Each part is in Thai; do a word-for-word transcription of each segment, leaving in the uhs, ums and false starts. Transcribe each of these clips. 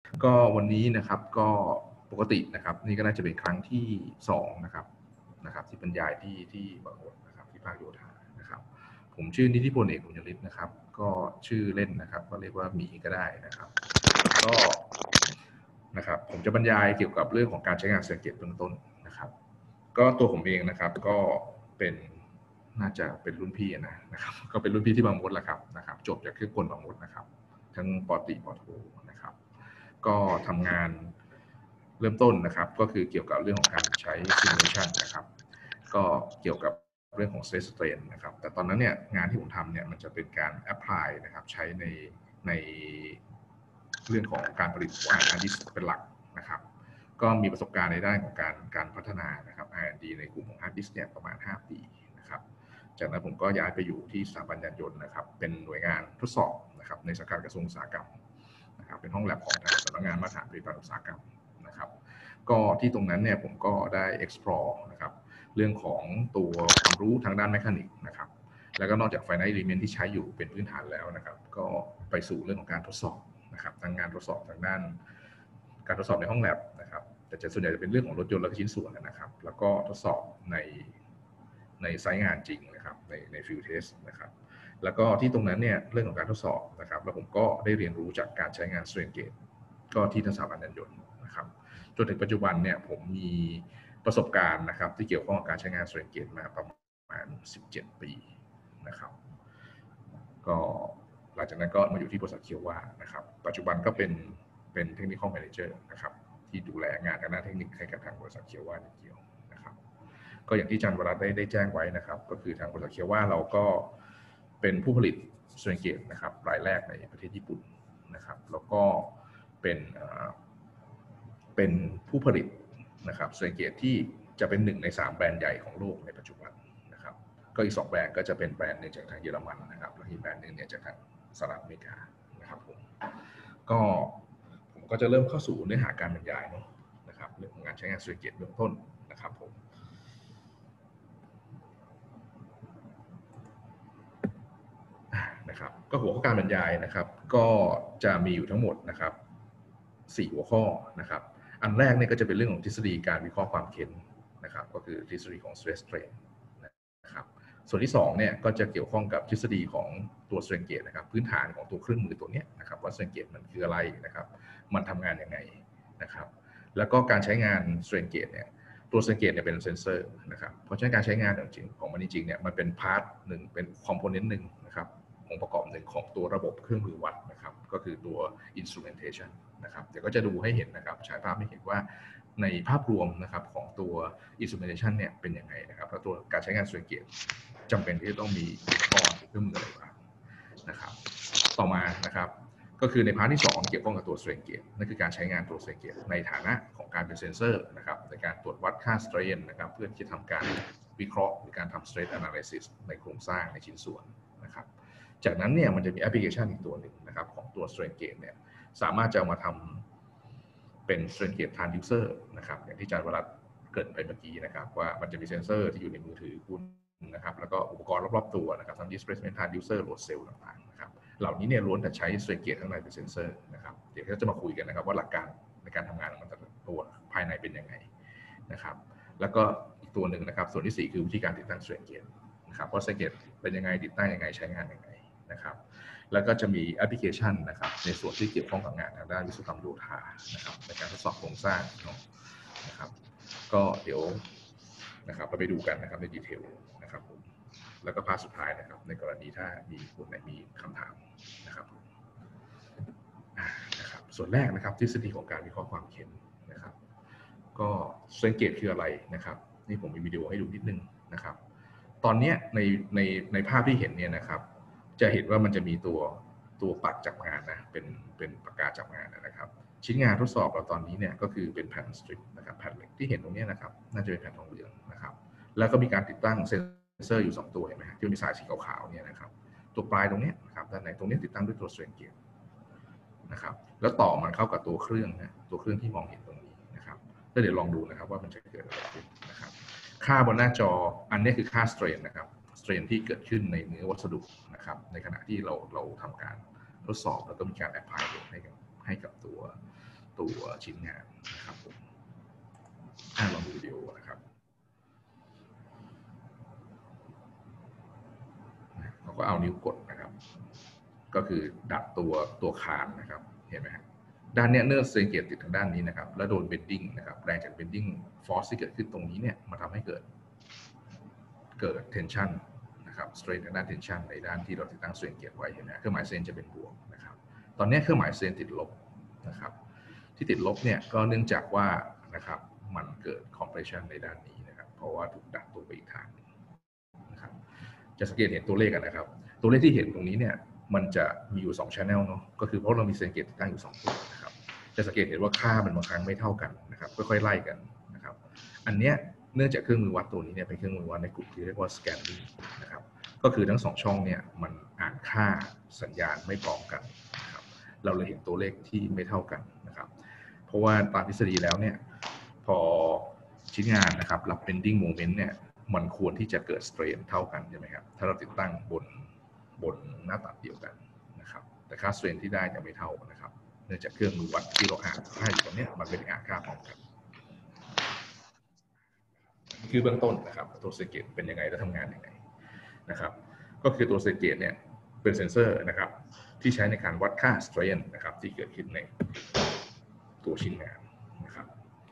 ก็วันนี้นะครับก็ปกตินะครับนี่ก็น่าจะเป็นครั้งที่สองนะครับนะครับที่บรรยายที่ที่บางบทนะครับที่ภาคโยธานะครับผมชื่อนิติพลเอกบุญยฤทธิ์นะครับก็ชื่อเล่นนะครับก็เรียกว่าหมีก็ได้นะครับก็นะครับผมจะบรรยายเกี่ยวกับเรื่องของการใช้งานเซอร์กิตเบื้องต้นนะครับก็ตัวผมเองนะครับก็เป็นน่าจะเป็นรุ่นพี่นะนะครับก็เป็นรุ่นพี่ที่บางมดแหละครับนะครับจบจากเครื่องกลบางมดนะครับทั้งปตรีปโทนะครับก็ทำงานเริ่มต้นนะครับก็คือเกี่ยวกับเรื่องของการใช้ simulation นะครับก็เกี่ยวกับเรื่องของ stress strain นะครับแต่ตอนนั้นเนี่ยงานที่ผมทำเนี่ยมันจะเป็นการ apply นะครับใช้ในในเรื่องของการผลิตหัวอ่านฮาร์ดดิสก์เป็นหลักนะครับก็มีประสบการณ์ในด้านของการการพัฒนานะครับ อาร์ แอนด์ ดี ในกลุ่มของฮาร์ดดิสก์เนี่ยประมาณห้าปีนะครับจากนั้นผมก็ย้ายไปอยู่ที่สถาบันยานยนต์นะครับเป็นหน่วยงานทดสอบนะครับในสังกัดกระทรวงอุตสาหกรรมนะครับเป็นห้องแลบของทางสำนักงานมาตรฐานผลิตภัณฑ์อุตสาหกรรมนะครับก็ที่ตรงนั้นเนี่ยผมก็ได้ explore นะครับเรื่องของตัวความรู้ทางด้านแมคานิกนะครับแล้วก็นอกจาก finite element ที่ใช้อยู่เป็นพื้นฐานแล้วนะครับก็ไปสู่เรื่องของการทดสอบนะครับทางงานทดสอบทางด้านการทดสอบในห้องแลบนะครับแต่จะส่วนใหญ่จะเป็นเรื่องของรถยนต์และชิ้นส่วนนะครับแล้วก็ทดสอบในในไซต์งานจริงนะครับในใน field test นะครับแล้วก็ที่ตรงนั้นเนี่ยเรื่องของการทดสอบนะครับแล้วผมก็ได้เรียนรู้จากการใช้งาน strain gauge ก็ที่สถาบันยานยนต์นะครับจนถึงปัจจุบันเนี่ยผมมีประสบการณ์นะครับที่เกี่ยวข้องกับการใช้งาน strain gauge มาประมาณสิบเจ็ดปีนะครับก็หลังจากนั้นก็มาอยู่ที่บริษัทเคียวว่านะครับปัจจุบันก็เป็นเป็น technical manager นะครับที่ดูแลงานทางด้านเทคนิคให้กับทางบริษัทเคียวว่าในเกียวนะครับก็อย่างที่จันวรัตน์ได้ได้แจ้งไว้นะครับก็คือทางบริษัทเคียวว่าเราก็เป็นผู้ผลิต strain gauge นะครับรายแรกในประเทศญี่ปุ่นนะครับแล้วก็เป็นเป็นผู้ผลิตนะครับ strain gauge ที่จะเป็นหนึ่งในสามแบรนด์ใหญ่ของโลกในปัจจุบันนะครับก็อีกสองแบรนด์ก็จะเป็นแบรนด์หนึ่งจากทางเยอรมันนะครับและอีกแบรนด์หนึ่งเนี่ยจากทางสหรัฐอเมริกานะครับผมก็ผมก็จะเริ่มเข้าสู่เนื้อหาการบรรยายเนาะนะครับเรื่องของการใช้งาน strain gauge เบื้องต้นนะครับผมนะครับก็หัวข้อการบรรยายนะครับก็จะมีอยู่ทั้งหมดนะครับสี่หัวข้อนะครับอันแรกเนี่ยก็จะเป็นเรื่องของทฤษฎีการวิเคราะห์ความเค้นนะครับก็คือทฤษฎีของ stress strain นะครับส่วนที่สองเนี่ยก็จะเกี่ยวข้องกับทฤษฎีของตัว strain gauge นะครับพื้นฐานของตัวเครื่องมือตัวนี้นะครับว่า strain gauge มันคืออะไรนะครับมันทำงานยังไงนะครับแล้วก็การใช้งาน strain gauge เนี่ยตัว strain gauge เนี่ยเป็นเซนเซอร์นะครับเพราะฉะนั้นการใช้งานจริงของมันจริงๆเนี่ยมันเป็นพาร์ทหนึ่งเป็นคอมโพเนนต์หนึ่งนะครับองค์ประกอบหนึ่งของตัวระบบเครื่องมือวัดนะครับก็คือตัว instrumentation นะครับเดี๋ยวก็จะดูให้เห็นนะครับฉายภาพให้เห็นว่าในภาพรวมนะครับของตัว instrumentation เนี่ยเป็นยังไงนะครับแล้วตัวการใช้งาน strain gauge จำเป็นที่จะต้องมีอุปกรณ์หรือเครื่องมืออะไรบ้างนะครับต่อมานะครับก็คือในพาร์ทที่สองเกี่ยวข้องกับตัว strain gauge นั่นคือการใช้งานตัว strain gauge ในฐานะของการเป็นเซนเซอร์นะครับในการตรวจวัดค่า strain นะครับเพื่อที่จะทำการวิเคราะห์หรือการทำ stress analysis ในโครงสร้างในชิ้นส่วนนะครับจากนั้นเนี่ยมันจะมีแอปพลิเคชันอีกตัวหนึ่งนะครับของตัว strain gauge เนี่ยสามารถจะมาทำเป็น strain gauge transducer นะครับอย่างที่อาจารย์วรัตน์เกริ่นไปเมื่อกี้นะครับว่ามันจะมีเซนเซอร์ที่อยู่ในมือถือคุณนะครับแล้วก็อุปกรณ์รอบๆตัวนะครับทั้ง displacement transducer load cell ต่างๆนะครับเหล่านี้เนี่ยล้วนแต่ใช้ strain gauge ข้างในเป็นเซนเซอร์นะครับเดี๋ยวเราจะมาคุยกันนะครับว่าหลักการในการทำงานของมันแต่ละตัวภายในเป็นยังไงนะครับแล้วก็อีกตัวหนึ่งนะครับส่วนที่สี่คือวิธีการติดตั้ง strain gauge นะครับว่า strain gauge เป็นยังไงติดตั้งยังไงใช้งานยังไงนะครับแล้วก็จะมีแอปพลิเคชันนะครับในส่วนที่เกี่ยวข้องกับงานทางด้านวิศวกรรมโยธานะครับในการทดสอบโครงสร้างนะครับก็เดี๋ยวนะครับเราไปดูกันนะครับในดีเทลนะครับผมแล้วก็พาร์ทสุดท้ายนะครับในกรณีถ้ามีคนไหนมีคำถามนะครับนะครับส่วนแรกนะครับทฤษฎีของการวิเคราะห์ความเค้นนะครับก็สังเกตคืออะไรนะครับนี่ผมมีวิดีโอให้ดูนิดนึงนะครับตอนนี้ในในในภาพที่เห็นเนี่ยนะครับจะเห็นว่ามันจะมีตัวตัวปักจับงานนะเป็นเป็นปากกาจับงานนะครับชิ้นงานทดสอบเราตอนนี้เนี่ยก็คือเป็นแผ่นสตริปนะครับแผ่นเหล็กที่เห็นตรงนี้นะครับน่าจะเป็นแผ่นทองเหลืองนะครับแล้วก็มีการติดตั้งเซนเซอร์อยู่สองตัวเห็นไหมที่มีสายสีขาวๆเนี่ยนะครับตัวปลายตรงนี้นะครับด้านในตรงนี้ติดตั้งด้วยตัว strain gauge นะครับแล้วต่อมันเข้ากับตัวเครื่องนะตัวเครื่องที่มองเห็นตรงนี้นะครับแล้วเดี๋ยวลองดูนะครับว่ามันจะเกิดอะไรขึ้นนะครับค่าบนหน้าจออันนี้คือค่า strain นะครับ strain ที่เกิดขึ้นในเนื้อวัสดุนะครับในขณะที่เราเราทำการทดสอบแล้วก็มีการ apply ให้กับให้กับตัวตัวชิ้นงานนะครับผมอ่าลองดูวิดีโอนะครับเราก็เอานิ้วกดนะครับก็คือดัดตัวตัวคานนะครับเห็นไหมครับด้านเนี้ยเนื้อเซนเกตติดทางด้านนี้นะครับแล้วโดนเบนดิ้งนะครับแรงจากเบนดิ้งฟอร์สที่เกิดขึ้นตรงนี้เนี่ยมาทำให้เกิดเกิดเทนชันนะครับสเตรนทางด้านเทนชันในด้านที่เราติดตั้งเซนเกตไว้เห็นไหมเครื่องหมายเซนจะเป็นบวกนะครับตอนนี้เครื่องหมายเซนติดลบนะครับที่ติดลบเนี่ยก็เนื่องจากว่านะครับมันเกิดคอมเพรสชันในด้านนี้นะครับเพราะว่าถูกดัดตัวไปอีกทางนะครับจะสังเกตเห็นตัวเลขกันนะครับตัวเลขที่เห็นตรงนี้เนี่ยมันจะมีอยู่สอง channel เนาะก็คือเพราะเรามีเซนเกตติดตั้งอยู่สองตัวนะครับจะสังเกตเห็นว่าค่ามันบางครั้งไม่เท่ากันนะครับค่อยๆไล่กันนะครับอันเนี้ยเนื่องจากเครื่องมือวัดตัวนี้เนี่ยเป็นเครื่องมือวัดในกลุ่มที่เรียกว่า scanning นะครับก็คือทั้งสองช่องเนี่ยมันอ่านค่าสัญญาณไม่พร้อมกันนะครับเราเลยเห็นตัวเลขที่ไม่เท่ากันนะครับเพราะว่าตามทฤษฎีแล้วเนี่ยพอชิ้นงานนะครับรับ bending moment เนี่ยมันควรที่จะเกิด strain เท่ากันใช่ไหมครับถ้าเราติดตั้งบนบนหน้าตัดเดียวกันนะครับแต่ค่า strain ที่ได้จะไม่เท่านะครับเนื่องจากเครื่องมือวัดที่เราอ่านค่าอยู่ตรงนี้มันเป็นอ่านค่าพร้อมกันคือเบื้องต้นนะครับตัวเซนเกตเป็นยังไงและทำงานยังไงนะครับก็คือตัวเซนเกตเนี่ยเป็นเซนเซอร์นะครับที่ใช้ในการวัดค่า strain นะครับที่เกิดขึ้นในตัวชิ้นงานนะครับ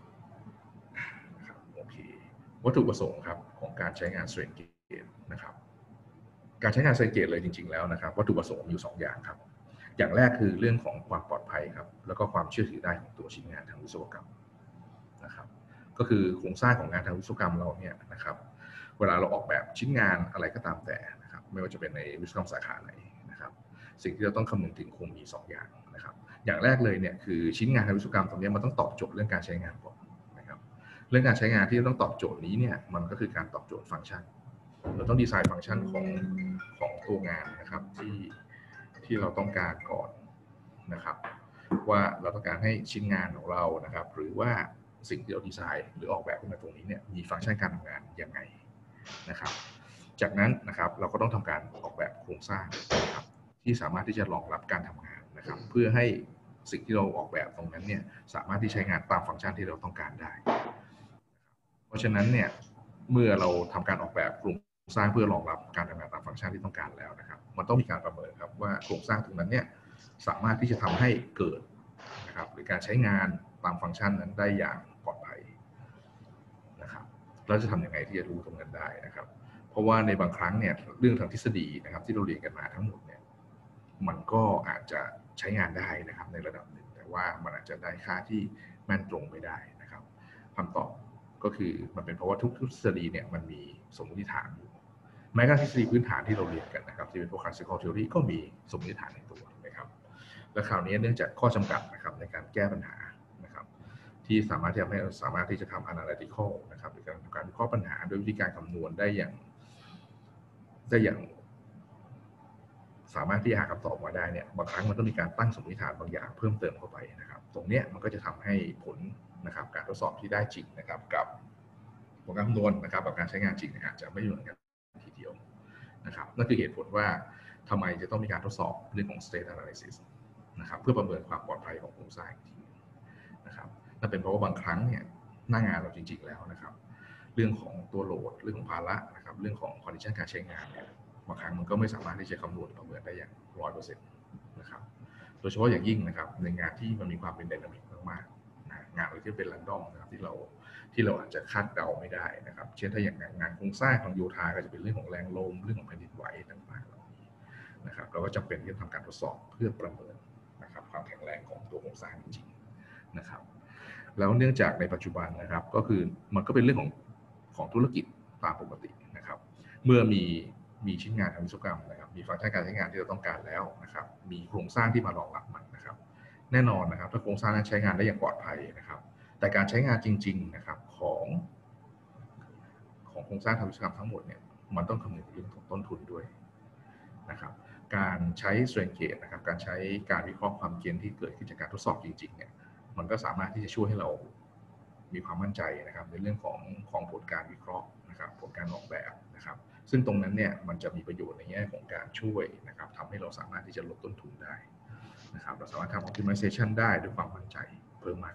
โอเควัตถุประสงค์ครับของการใช้งาน strain gauge นะครับการใช้งาน strain gauge เลยจริงๆแล้วนะครับวัตถุประสงค์มีอยู่สองอย่างครับอย่างแรกคือเรื่องของความปลอดภัยครับแล้วก็ความเชื่อถือได้ของตัวชิ้นงานทางวิศวกรรมนะครับก็คือโครงสร้างของงานทางวิศวกรรมเราเนี่ยนะครับเวลาเราออกแบบชิ้นงานอะไรก็ตามแต่นะครับไม่ว่าจะเป็นในวิศวกรรมสาขาไหนนะครับสิ่งที่เราต้องคำนึงถึงคงมีสองอย่างนะครับอย่างแรกเลยเนี่ยคือชิ้นงานทางวิศวกรรมตรงนี้มันต้องตอบโจทย์เรื่องการใช้งานก่อนนะครับเรื่องการใช้งานที่ต้องตอบโจทย์นี้เนี่ยมันก็คือการตอบโจทย์ฟังก์ชันเราต้องดีไซน์ฟังก์ชันของของตัวงานนะครับที่ที่เราต้องการก่อนนะครับว่าเราต้องการให้ชิ้นงานของเรานะครับหรือว่าสิ่งที่เราดีไซน์หรือออกแบบขึ้นมาตรงนี้เนี่ยมีฟังก์ชันการทำงานยังไงนะครับจากนั้นนะครับเราก็ต้องทำการออกแบบโครงสร้างนะครับที่สามารถที่จะรองรับการทำงานนะครับเพื่อให้สิ่งที่เราออกแบบตรงนั้นเนี่ยสามารถที่ใช้งานตามฟังก์ชันที่เราต้องการได้เพราะฉะนั้นเนี่ยเมื่อเราทำการออกแบบโครงสร้างเพื่อรองรับการทำงานตามฟังก์ชันที่ต้องการแล้วนะครับมันต้องมีการประเมินครับว่าโครงสร้างตรงนั้นเนี่ยสามารถที่จะทำให้เกิดนะครับหรือการใช้งานตามฟังก์ชันนั้นได้อย่างปลอดภัยนะครับเราจะทำยังไงที่จะรู้ตรงนั้นได้นะครับเพราะว่าในบางครั้งเนี่ยเรื่องทางทฤษฎีนะครับที่เราเรียนกันมาทั้งหมดเนี่ยมันก็อาจจะใช้งานได้นะครับในระดับหนึ่งแต่ว่ามันอาจจะได้ค่าที่แม่นตรงไม่ได้นะครับคำตอบก็คือมันเป็นเพราะว่าทุกทฤษฎีเนี่ยมันมีสมมติฐานอยู่แม้กระทั่งทฤษฎีพื้นฐานที่เราเรียนกันนะครับที่เป็นพวก classical theory ก็มีสมมติฐานในตัวนะครับและคราวนี้เนื่องจากข้อจำกัดนะครับในการแก้ปัญหานะครับที่สามารถที่จะให้สามารถที่จะทำ analytical นะครับหรือการการวิเคราะห์ปัญหาโดยวิธีการคำนวณได้อย่างได้อย่างสามารถที่จะหาคำตอบมาได้เนี่ยบางครั้งมันต้องมีการตั้งสมมติฐานบางอย่างเพิ่มเติมเข้าไปนะครับตรงนี้มันก็จะทำให้ผลนะครับการทดสอบที่ได้จริงนะครับกับผลการคำนวณนะครับกับการใช้งานจริงอาจจะไม่เหมือนกันทีเดียวนะครับนั่นคือเหตุผลว่าทำไมจะต้องมีการทดสอบเรื่องของ state analysis นะครับเพื่อประเมินความปลอดภัยของโครงสร้างทีนะครับนั่นเป็นเพราะว่าบางครั้งเนี่ยหน้างานเราจริงๆแล้วนะครับเรื่องของตัวโหลดเรื่องของภาระนะครับเรื่องของ condition การใช้งานเนี่ยบางครั้งมันก็ไม่สามารถที่จะคำนวณประเมินได้อย่าง ร้อยเปอร์เซ็นต์ นะครับโดยเฉพาะอย่างยิ่งนะครับในงานที่มันมีความเป็นไดนามิกมากๆนะงานอะไรที่เป็น random นะครับที่เราที่เราอาจจะคาดเดาไม่ได้นะครับเช่นถ้าอย่างงานโครงสร้างของโยธาก็จะเป็นเรื่องของแรงลมเรื่องของแผ่นดินไหวต่างๆเหล่านี้นะครับเราก็จำเป็นที่จะทำการทดสอบเพื่อประเมินนะครับความแข็งแรงของตัวโครงสร้างจริงๆนะครับแล้วเนื่องจากในปัจจุบันนะครับก็คือมันก็เป็นเรื่องของของธุรกิจตามปกตินะครับเมื่อมีมีชิ้นงานทางวิศวกรรมนะครับมีฟังก์ชันการใช้งานที่เราต้องการแล้วนะครับมีโครงสร้างที่มารองรับมันนะครับแน่นอนนะครับถ้าโครงสร้างนั้นใช้งานได้อย่างปลอดภัยนะครับแต่การใช้งานจริงๆนะครับของของโครงสร้างทางวิศวกรรมทั้งหมดเนี่ยมันต้องคำนึงเรื่องของต้นทุนด้วยนะครับการใช้ strain gauge นะครับการใช้การวิเคราะห์ความเย็นที่เกิดขึ้นจากการทดสอบจริงๆเนี่ยมันก็สามารถที่จะช่วยให้เรามีความมั่นใจนะครับในเรื่องของของผลการวิเคราะห์นะครับผลการออกแบบนะครับซึ่งตรงนั้นเนี่ยมันจะมีประโยชน์ในแง่ของการช่วยนะครับทำให้เราสามารถที่จะลดต้นทุนได้นะครับเราสามารถทำ optimization ได้ด้วยความมั่นใจเพิ่ม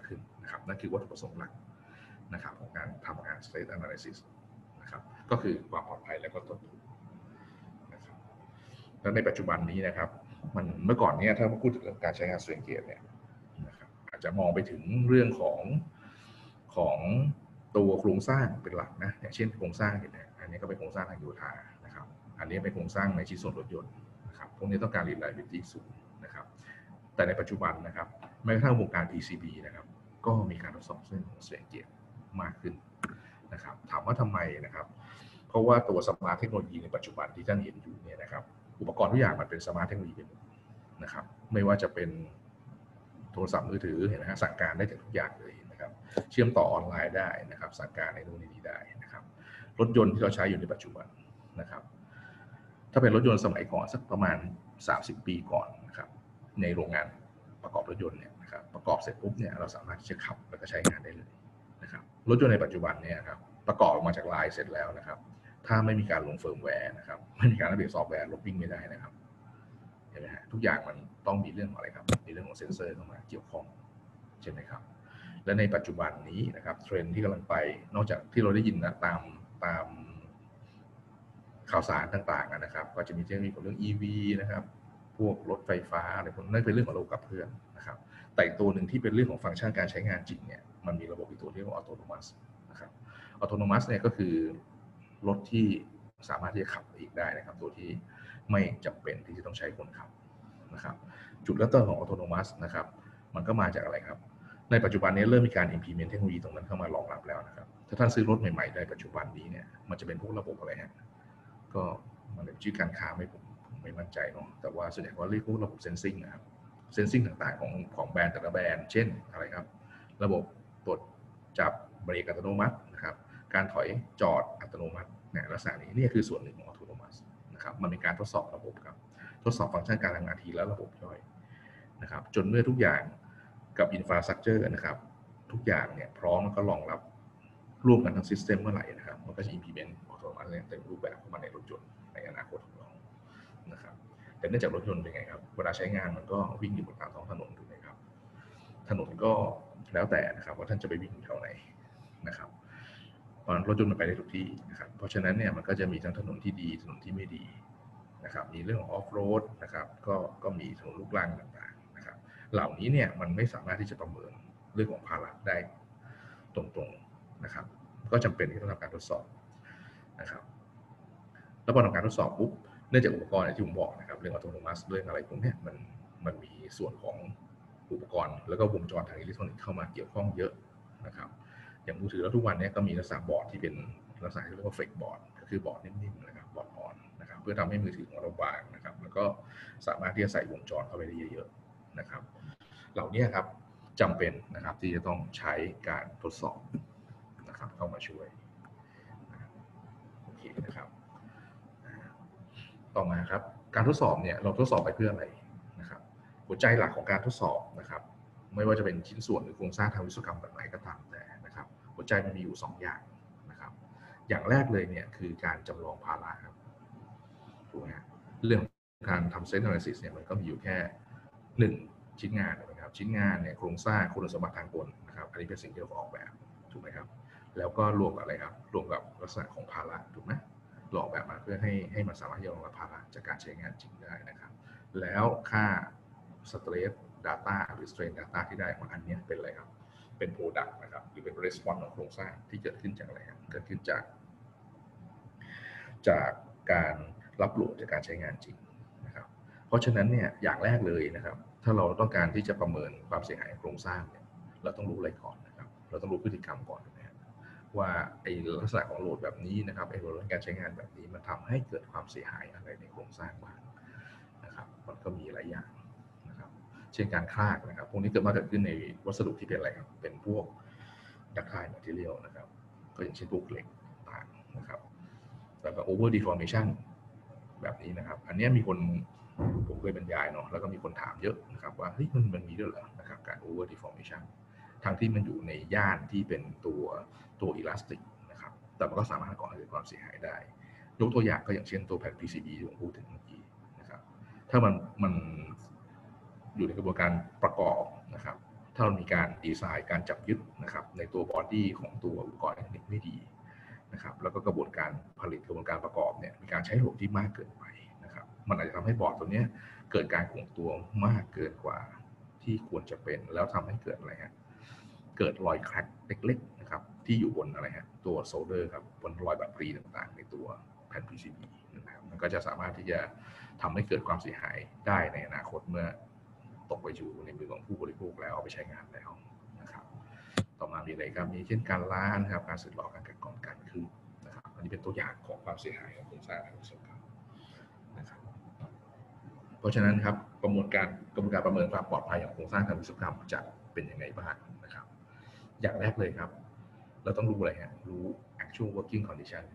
นั่นคือวัตถุประสงค์หลักนะครับของการทำงาน Stress Analysis นะครับก็คือความปลอดภัยและก็ต้นทุนนะครับแล้วในปัจจุบันนี้นะครับมันเมื่อก่อนเนี้ยถ้าพูดถึงเรื่องการใช้งาน Strain Gauge เนี่ยนะครับอาจจะมองไปถึงเรื่องของของตัวโครงสร้างเป็นหลักนะอย่างเช่นโครงสร้างเนี่ยอันนี้ก็เป็นโครงสร้างทางโยธานะครับอันนี้เป็นโครงสร้างในชิ้นส่วนรถยนต์นะครับพวกนี้ต้องการ reliability สูงนะครับแต่ในปัจจุบันนะครับแม้กระทั่งวงการ พี ซี บี นะครับก็มีการทดสอบเรื่องของ Strain Gauge มากขึ้นนะครับถามว่าทำไมนะครับเพราะว่าตัวสมาร์ทเทคโนโลยีในปัจจุบันที่ท่านเห็นอยู่เนี่ยนะครับอุปกรณ์ทุกอย่างมันเป็นสมาร์ทเทคโนโลยีนะครับไม่ว่าจะเป็นโทรศัพท์มือถือเห็นไหมฮะสั่งการได้จากทุกอย่างเลยนะครับเชื่อมต่อออนไลน์ได้นะครับสั่งการในนู่นนี่ได้นะครับรถยนต์ที่เราใช้อยู่ในปัจจุบันนะครับถ้าเป็นรถยนต์สมัยก่อนสักประมาณสามสิบปีก่อนนะครับในโรงงานประกอบรถยนต์เนี่ยนะครับประกอบเสร็จปุ๊บเนี่ยเราสามารถที่จะขับแล้วก็ใช้งานได้เลยนะครับรถยนต์ในปัจจุบันเนี่ยครับประกอบออกมาจากลายเสร็จแล้วนะครับถ้าไม่มีการลงเฟิร์มแวร์นะครับไม่มีการอัปเดตซอฟต์แวร์รถวิ่งไม่ได้นะครับเห็นไหมฮะทุกอย่างมันต้องมีเรื่องของอะไรครับมีเรื่องของเซ็นเซอร์เข้ามาเกี่ยวข้องใช่ไหมครับและในปัจจุบันนี้นะครับเทรนด์ที่กำลังไปนอกจากที่เราได้ยินนะตามตามข่าวสารต่างๆนะครับก็จะมีเรื่องของเรื่อง อี วี นะครับพวกรถไฟฟ้าอะไรพวกนั้นเป็นเรื่องของระบบขับเคลื่อนนะครับแต่อีกตัวหนึ่งที่เป็นเรื่องของฟังก์ชันการใช้งานจริงเนี่ยมันมีระบบอีกตัวที่เรียกว่าอัตโนมัตินะครับอัตโนมัติเนี่ยก็คือรถที่สามารถที่จะขับเองได้นะครับตัวที่ไม่จำเป็นที่จะต้องใช้คนขับนะครับจุดเริ่มต้นของอัตโนมัตินะครับมันก็มาจากอะไรครับในปัจจุบันนี้เริ่มมีการ implement เทคโนโลยีตรงนั้นเข้ามารองรับแล้วนะครับถ้าท่านซื้อรถใหม่ๆในปัจจุบันนี้เนี่ยมันจะเป็นพวกระบบอะไรฮะก็มันเป็นชื่อการค้าไม่ผมไม่มั่นใจเนาะแต่ว่าส่วนใหญ่ก็เรียกพวกระบบ sensing นะครับ sensing ต่างๆของของแบรนด์แต่ละแบรนด์เช่นอะไรครับระบบตรวจจับเบรกอัตโนมัตินะครับการถอยจอดอัตโนมัติเนี่ยลักษณะนี้นี่คือส่วนหนึ่งของอัตโนมัตินะครับมันเป็นการทดสอบระบบครับทดสอบฟังก์ชันการทำงานทีและระบบย่อยนะครับจนเมื่อทุกอย่างกับ infrastructure นะครับทุกอย่างเนี่ยพร้อมแล้วก็รองรับร่วมกันทั้ง system เมื่อไหร่นะครับมันก็จะ implement อัตโนมัติเต็มรูปแบบเข้ามาในรถยนต์ในอนาคตของเรานะครับแต่เนื่องจากรถยนต์เป็นไงครับเวลาใช้งานมันก็วิ่งอยู่บนตามท้องถนนถูกไหมครับถนนก็แล้วแต่นะครับว่าท่านจะไปวิ่งแถวไหนนะครับรถยนต์มันไปได้ทุกที่นะครับเพราะฉะนั้นเนี่ยมันก็จะมีทั้งถนนที่ดีถนนที่ไม่ดีนะครับมีเรื่องของออฟโรดนะครับก็ก็มีถนนลูกรังต่างๆนะครับเหล่านี้เนี่ยมันไม่สามารถที่จะประเมินเรื่องของภาระได้ตรงๆนะครับก็จำเป็นที่ต้องทำการทดสอบนะครับแล้วพอทำการทดสอบปุ๊บเนื่องจากอุปกรณ์ที่ผมบอกนะครับเรื่องอัตโนมัติเรื่องอะไรพวกนี้มันมันมีส่วนของอุปกรณ์แล้วก็วงจรทางอิเล็กทรอนิกส์เข้ามาเกี่ยวข้องเยอะนะครับอย่างมือถือแล้วทุกวันนี้ก็มีลักษณะบอร์ดที่เป็นลักษณะที่เรียกว่าเฟกบอร์ดก็คือบอร์ดนิ่มๆนะครับบอร์ดอ่อนนะครับเพื่อทำให้มือถือของเราบางนะครับแล้วก็สามารถที่จะใส่วงจรเข้าไปได้เยอะๆนะครับเหล่านี้ครับจำเป็นนะครับที่จะต้องใช้การทดสอบนะครับเข้ามาช่วยโอเคนะครับต่อมาครับการทดสอบเนี่ยเราทดสอบไปเพื่ออะไรนะครับหัวใจหลักของการทดสอบนะครับไม่ว่าจะเป็นชิ้นส่วนหรือโครงสร้างทางวิศวกรรมแบบไหนก็ตามแต่นะครับหัวใจมันมีอยู่สองอย่างนะครับอย่างแรกเลยเนี่ยคือการจำลองภาระครับถูกไหมเรื่องการทำ Stress Analysis เนี่ยมันก็มีอยู่แค่หนึ่งชิ้นงานนะครับชิ้นงานเนี่ยโครงสร้างคุณสมบัติทางกลนะครับอันนี้เป็นสิ่งที่เราออกแบบถูกไหมครับแล้วก็รวมกับอะไรครับรวมกับลักษณะของภาระถูกไหมหลอกแบบมาเพื่อให้ให้มันสามารถที่จะรองรับภาระจากการใช้งานจริงได้นะครับแล้วค่า Stress Data หรือ Strain Data ที่ได้ของอันนี้เป็นอะไรครับเป็น Product นะครับหรือเป็น Response ของโครงสร้างที่เกิดขึ้นจากอะไรครับเกิดขึ้นจากจากการรับโหลดจากการใช้งานจริงนะครับเพราะฉะนั้นเนี่ยอย่างแรกเลยนะครับถ้าเราต้องการที่จะประเมินความเสียหายของโครงสร้างเนี่ยเราต้องรู้อะไรก่อนนะครับเราต้องรู้พฤติกรรมก่อนนะครับว่าไอ้ลักษณะของโหลดแบบนี้นะครับไอ้โหลดการใช้งานแบบนี้มันทำให้เกิดความเสียหายอะไรในโครงสร้างบ้างนะครับมันก็มีหลายอย่างนะครับเช่นการคลากนะครับพวกนี้เกิดมาเกิดขึ้นในวัสดุที่เป็นอะไรครับเป็นพวกดักไทแมททีเรียลนะครับก็อย่างเช่นพวกเหล็กต่างนะครับแล้วก็ over deformation แบบนี้นะครับอันนี้มีคนผมเคยบรรยายเนาะแล้วก็มีคนถามเยอะนะครับว่าเฮ้ยมันมันมีด้วยเหรอนะครับการ over deformation ทั้งที่มันอยู่ในย่านที่เป็นตัวตัวอิลาสติกนะครับแต่มันก็สามารถก่อให้เกิดความเสียหายได้ยกตัวอย่างก็อย่างเช่นตัวแผ่น พี ซี บี ที่ผมพูดถึงเมื่อกี้นะครับถ้ามันมันอยู่ในกระบวนการประกอบนะครับถ้าเรามีการดีไซน์การจับยึดนะครับในตัวบอดี้ของตัวอุปกรณ์อิเล็กทรอนิกส์ไม่ดีนะครับแล้วก็กระบวนการผลิตกระบวนการประกอบเนี่ยมีการใช้โหลดที่มากเกินไปนะครับมันอาจจะทำให้บอร์ดตัวนี้เกิดการคงตัวมากเกินกว่าที่ควรจะเป็นแล้วทำให้เกิดอะไรฮะเกิดรอยแคร็กเล็กๆนะครับที่อยู่บนอะไรฮะตัวโซลเดอร์ครับบนรอยบัตรพรีต่างๆในตัวแผ่น พี ซี บี นะครับมันก็จะสามารถที่จะทำให้เกิดความเสียหายได้ในอนาคตเมื่อตกไปอยู่ในมือของผู้บริโภคแล้วเอาไปใช้งานแล้วนะครับต่อมามีอะไรครับมีเช่นการล้างนะครับการสึกหรอการกัดกร่อนการคืบนะครับอันนี้เป็นตัวอย่างของความเสียหายของโครงสร้างทางวิศวกรรมนะครับเพราะฉะนั้นครับกระบวนการกระบวนการประเมินความปลอดภัยของโครงสร้างทางวิศวกรรมจะเป็นยังไงบ้างนะครับอย่างแรกเลยครับเราต้องรู้อะไรฮะรู้ actual working condition